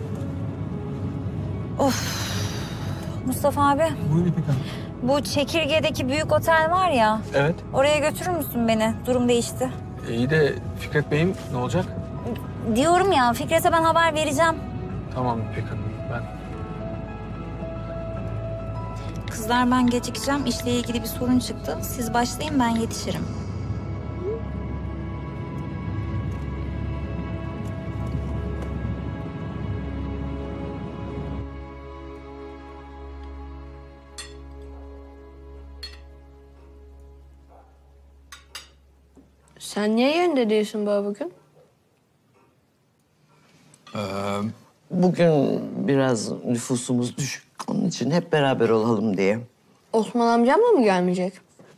Of. Mustafa abi. Buyurun İpek Hanım. Bu Çekirge'deki büyük otel var ya. Evet. Oraya götürür müsün beni? Durum değişti. İyi de Fikret Bey'im ne olacak? Diyorum ya Fikret'e ben haber vereceğim. Tamam İpek Hanım ben... Kızlar ben gecikeceğim. İşle ilgili bir sorun çıktı. Siz başlayın ben yetişirim. Sen niye yerinde değilsin baba bugün? Bugün biraz nüfusumuz düşük. Onun için hep beraber olalım diye. Osman amcam da mı gelmeyecek?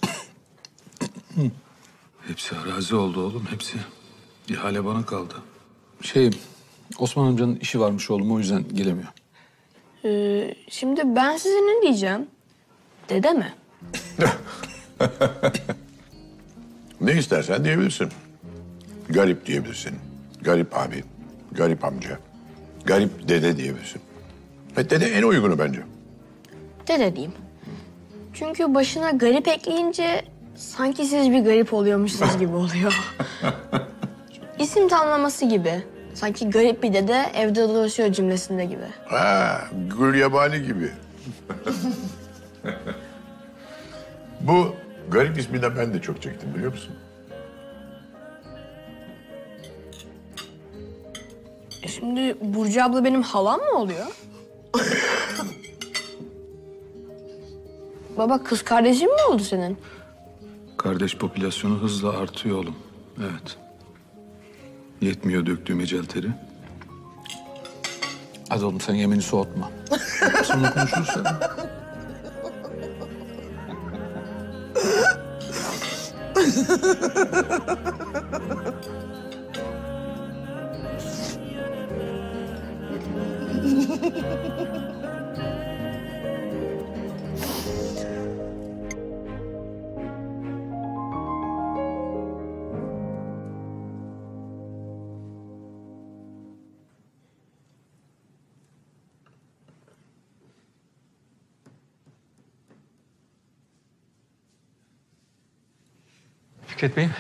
Hepsi arazi oldu oğlum, hepsi. İhale bana kaldı. Osman amcanın işi varmış oğlum, o yüzden gelemiyor. Şimdi ben size ne diyeceğim? Dede mi? Ne istersen diyebilirsin. Garip diyebilirsin. Garip abi, garip amca, garip dede diyebilirsin. Ve dede en uygunu bence. Dede diyeyim. Çünkü başına garip ekleyince sanki siz bir garip oluyormuşsunuz gibi oluyor. İsim tamlaması gibi. Sanki garip bir dede evde dolaşıyor cümlesinde gibi. Ha, Gülyabani gibi. Bu garip isminden ben de çok çektim biliyor musun? Şimdi Burcu abla benim halam mı oluyor? Baba kız kardeşin mi oldu senin? Kardeş popülasyonu hızla artıyor oğlum. Evet. Yetmiyor döktüğüm ecel teri. Hadi oğlum sen yemini soğutma. Sonra konuşuruz sen. Fikret Bey'im.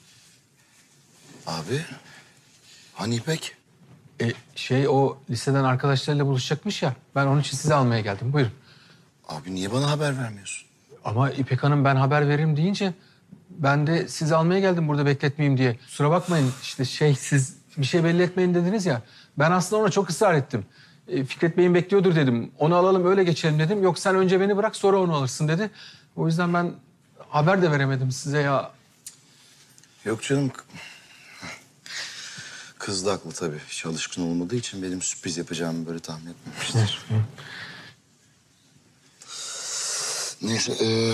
Abi, hani İpek? O liseden arkadaşlarıyla buluşacakmış ya. Ben onun için sizi almaya geldim. Buyurun. Abi niye bana haber vermiyorsun? Ama İpek Hanım ben haber veririm deyince ben de sizi almaya geldim burada bekletmeyeyim diye. Kusura bakmayın işte siz bir şey belli etmeyin dediniz ya. Ben aslında ona çok ısrar ettim. Fikret Bey'in bekliyordur dedim. Onu alalım öyle geçelim dedim. Yok sen önce beni bırak sonra onu alırsın dedi. O yüzden ben haber de veremedim size ya. Yok canım. Kız da haklı tabii. Hiç alışkın olmadığı için benim sürpriz yapacağımı böyle tahmin etmemiştir. Neyse.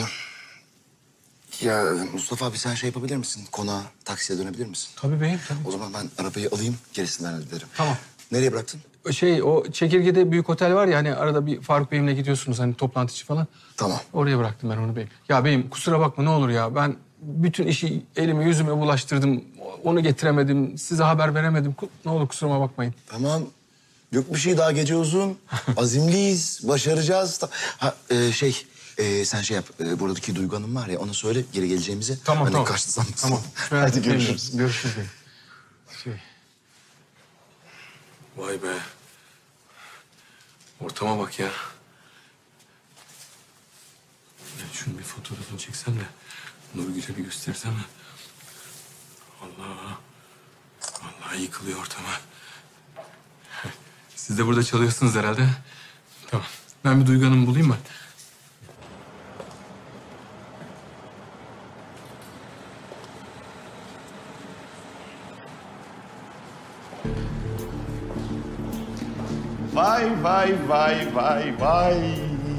Ya Mustafa abi sen şey yapabilir misin? Konağa, taksiye dönebilir misin? Tabii beyim tabii. O zaman ben arabayı alayım, gerisinden hallederim. Tamam. Nereye bıraktın? O Çekirge'de büyük otel var ya hani arada bir Faruk Bey'imle gidiyorsunuz hani toplantı için falan. Tamam. Oraya bıraktım ben onu beyim. Ya beyim kusura bakma ne olur ya ben bütün işi elime yüzüme bulaştırdım. Onu getiremedim, size haber veremedim. Ne olur kusuruma bakmayın. Tamam. Yok bir şey daha gece uzun. Azimliyiz, başaracağız. Sen şey yap, buradaki Duygu Hanım var ya ona söyle geri geleceğimizi. Tamam hani tamam. kaçtı sanmasın. Tamam. Hadi görüşürüz. Görüşürüz beyim. Vay be. Ortama bak ya. Şunun bir fotoğrafını çeksem de Nurgül'e bir göstersem. Allah. Vallahi yıkılıyor ortama. Siz de burada çalıyorsunuz herhalde. Tamam. Ben bir Duygu Hanım'ı bulayım mı? Vay vay vay vay vay.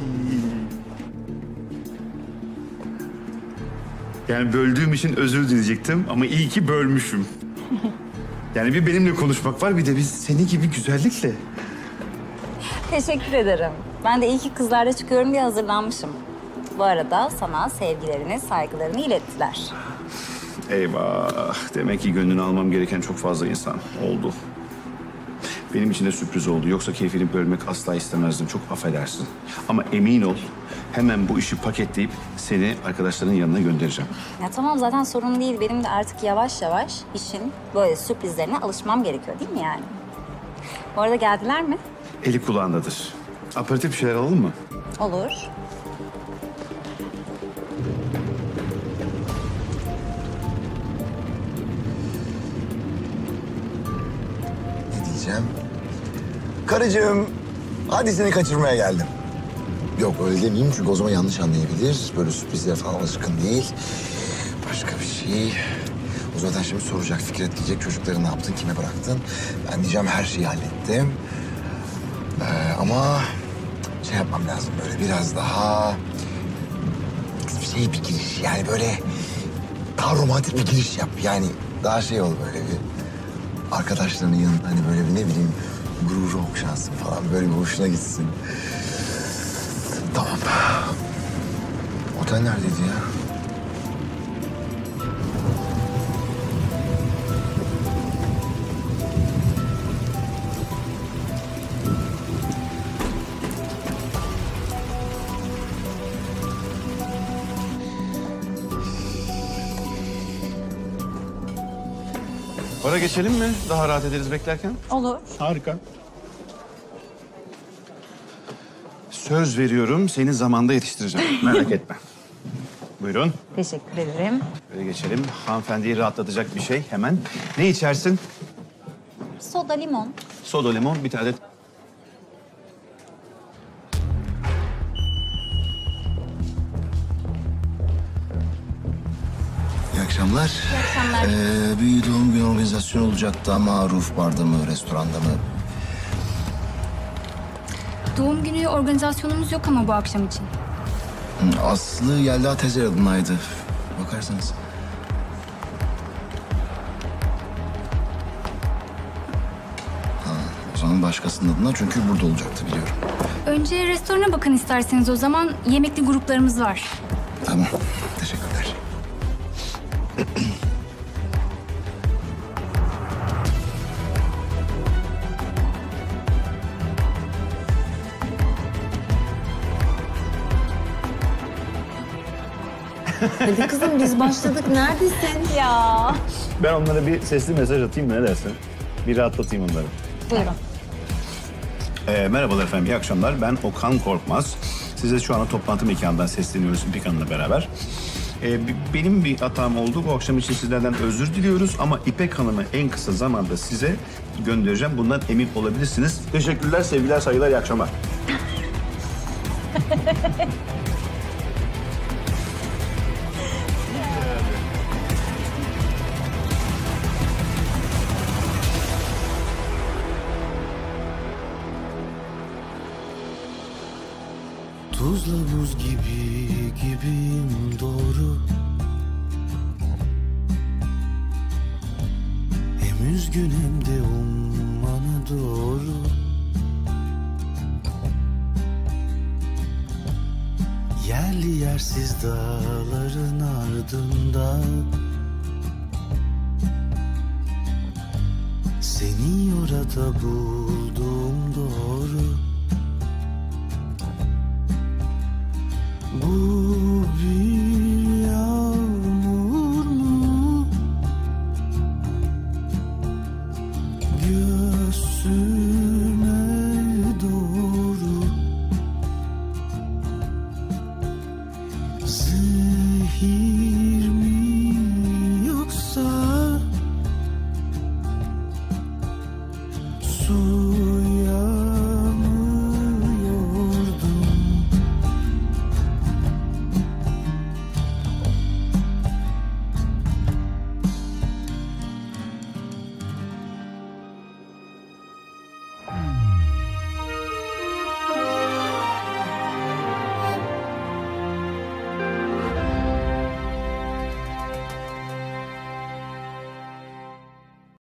Yani böldüğüm için özür dileyecektim ama iyi ki bölmüşüm. Yani bir benimle konuşmak var bir de biz seni gibi güzellikle. Teşekkür ederim. Ben de iyi ki kızlarla çıkıyorum diye hazırlanmışım. Bu arada sana sevgilerini, saygılarını ilettiler. Eyvah. Demek ki gönlünü almam gereken çok fazla insan oldu. Benim için de sürpriz oldu. Yoksa keyfini bölmek asla istemezdim. Çok affedersin. Ama emin ol hemen bu işi paketleyip seni arkadaşların yanına göndereceğim. Ya tamam zaten sorun değil. Benim de artık yavaş yavaş işin böyle sürprizlerine alışmam gerekiyor değil mi yani? Bu arada geldiler mi? Eli kulağındadır. Aperatif bir şeyler alalım mı? Olur. Ne diyeceğim? Karıcığım, hadi seni kaçırmaya geldim. Yok öyle demeyeyim çünkü o zaman yanlış anlayabilir. Böyle sürprizlere falan alışkın değil. Başka bir şey. O zaten şimdi soracak. Fikret diyecek çocukları ne yaptın, kime bıraktın? Ben diyeceğim her şeyi hallettim. Ama şey yapmam lazım böyle biraz daha... bir giriş yani böyle daha romantik bir giriş yap. Yani daha şey ol böyle bir arkadaşlarının yanında hani böyle bir ne bileyim gururu okşansın falan böyle bir hoşuna gitsin. Tamam. Otel neredeydi ya? Bara geçelim mi? Daha rahat ederiz beklerken. Olur. Harika. Söz veriyorum seni zamanda yetiştireceğim. Merak etme. Buyurun. Teşekkür ederim. Böyle geçelim. Hanımefendiyi rahatlatacak bir şey hemen. Ne içersin? Soda, limon. Soda, limon, bir tane de... İyi akşamlar. İyi akşamlar. Bir doğum günü organizasyonu olacaktı ama Ruf Bar'da mı, restoranda mı? Doğum günü organizasyonumuz yok ama bu akşam için. Aslı Yelda Tezer adınaydı. Bakarsanız. Ha, zaman başkasının adına, çünkü burada olacaktı biliyorum. Önce restorana bakın isterseniz o zaman. Yemekli gruplarımız var. Tamam, teşekkürler. Hadi kızım biz başladık. Neredesin? Ya. Ben onlara bir sesli mesaj atayım mı, ne dersin? Bir rahatlatayım onları. Buyurun. Merhabalar efendim, iyi akşamlar. Ben Okan Korkmaz. Size şu anda toplantı mekanından sesleniyoruz İpek Hanım'la beraber. Benim bir hatam oldu. Bu akşam için sizlerden özür diliyoruz. Ama İpek Hanım'ı en kısa zamanda size göndereceğim. Bundan emin olabilirsiniz. Teşekkürler, sevgiler, saygılar, iyi akşamlar. Tuzla buz gibiyim doğru. Hem üzgün hem de ummana doğru. Yerli yersiz dağların ardında seni orada buldum doğru. Bu bir yağmur mu? Göğsüm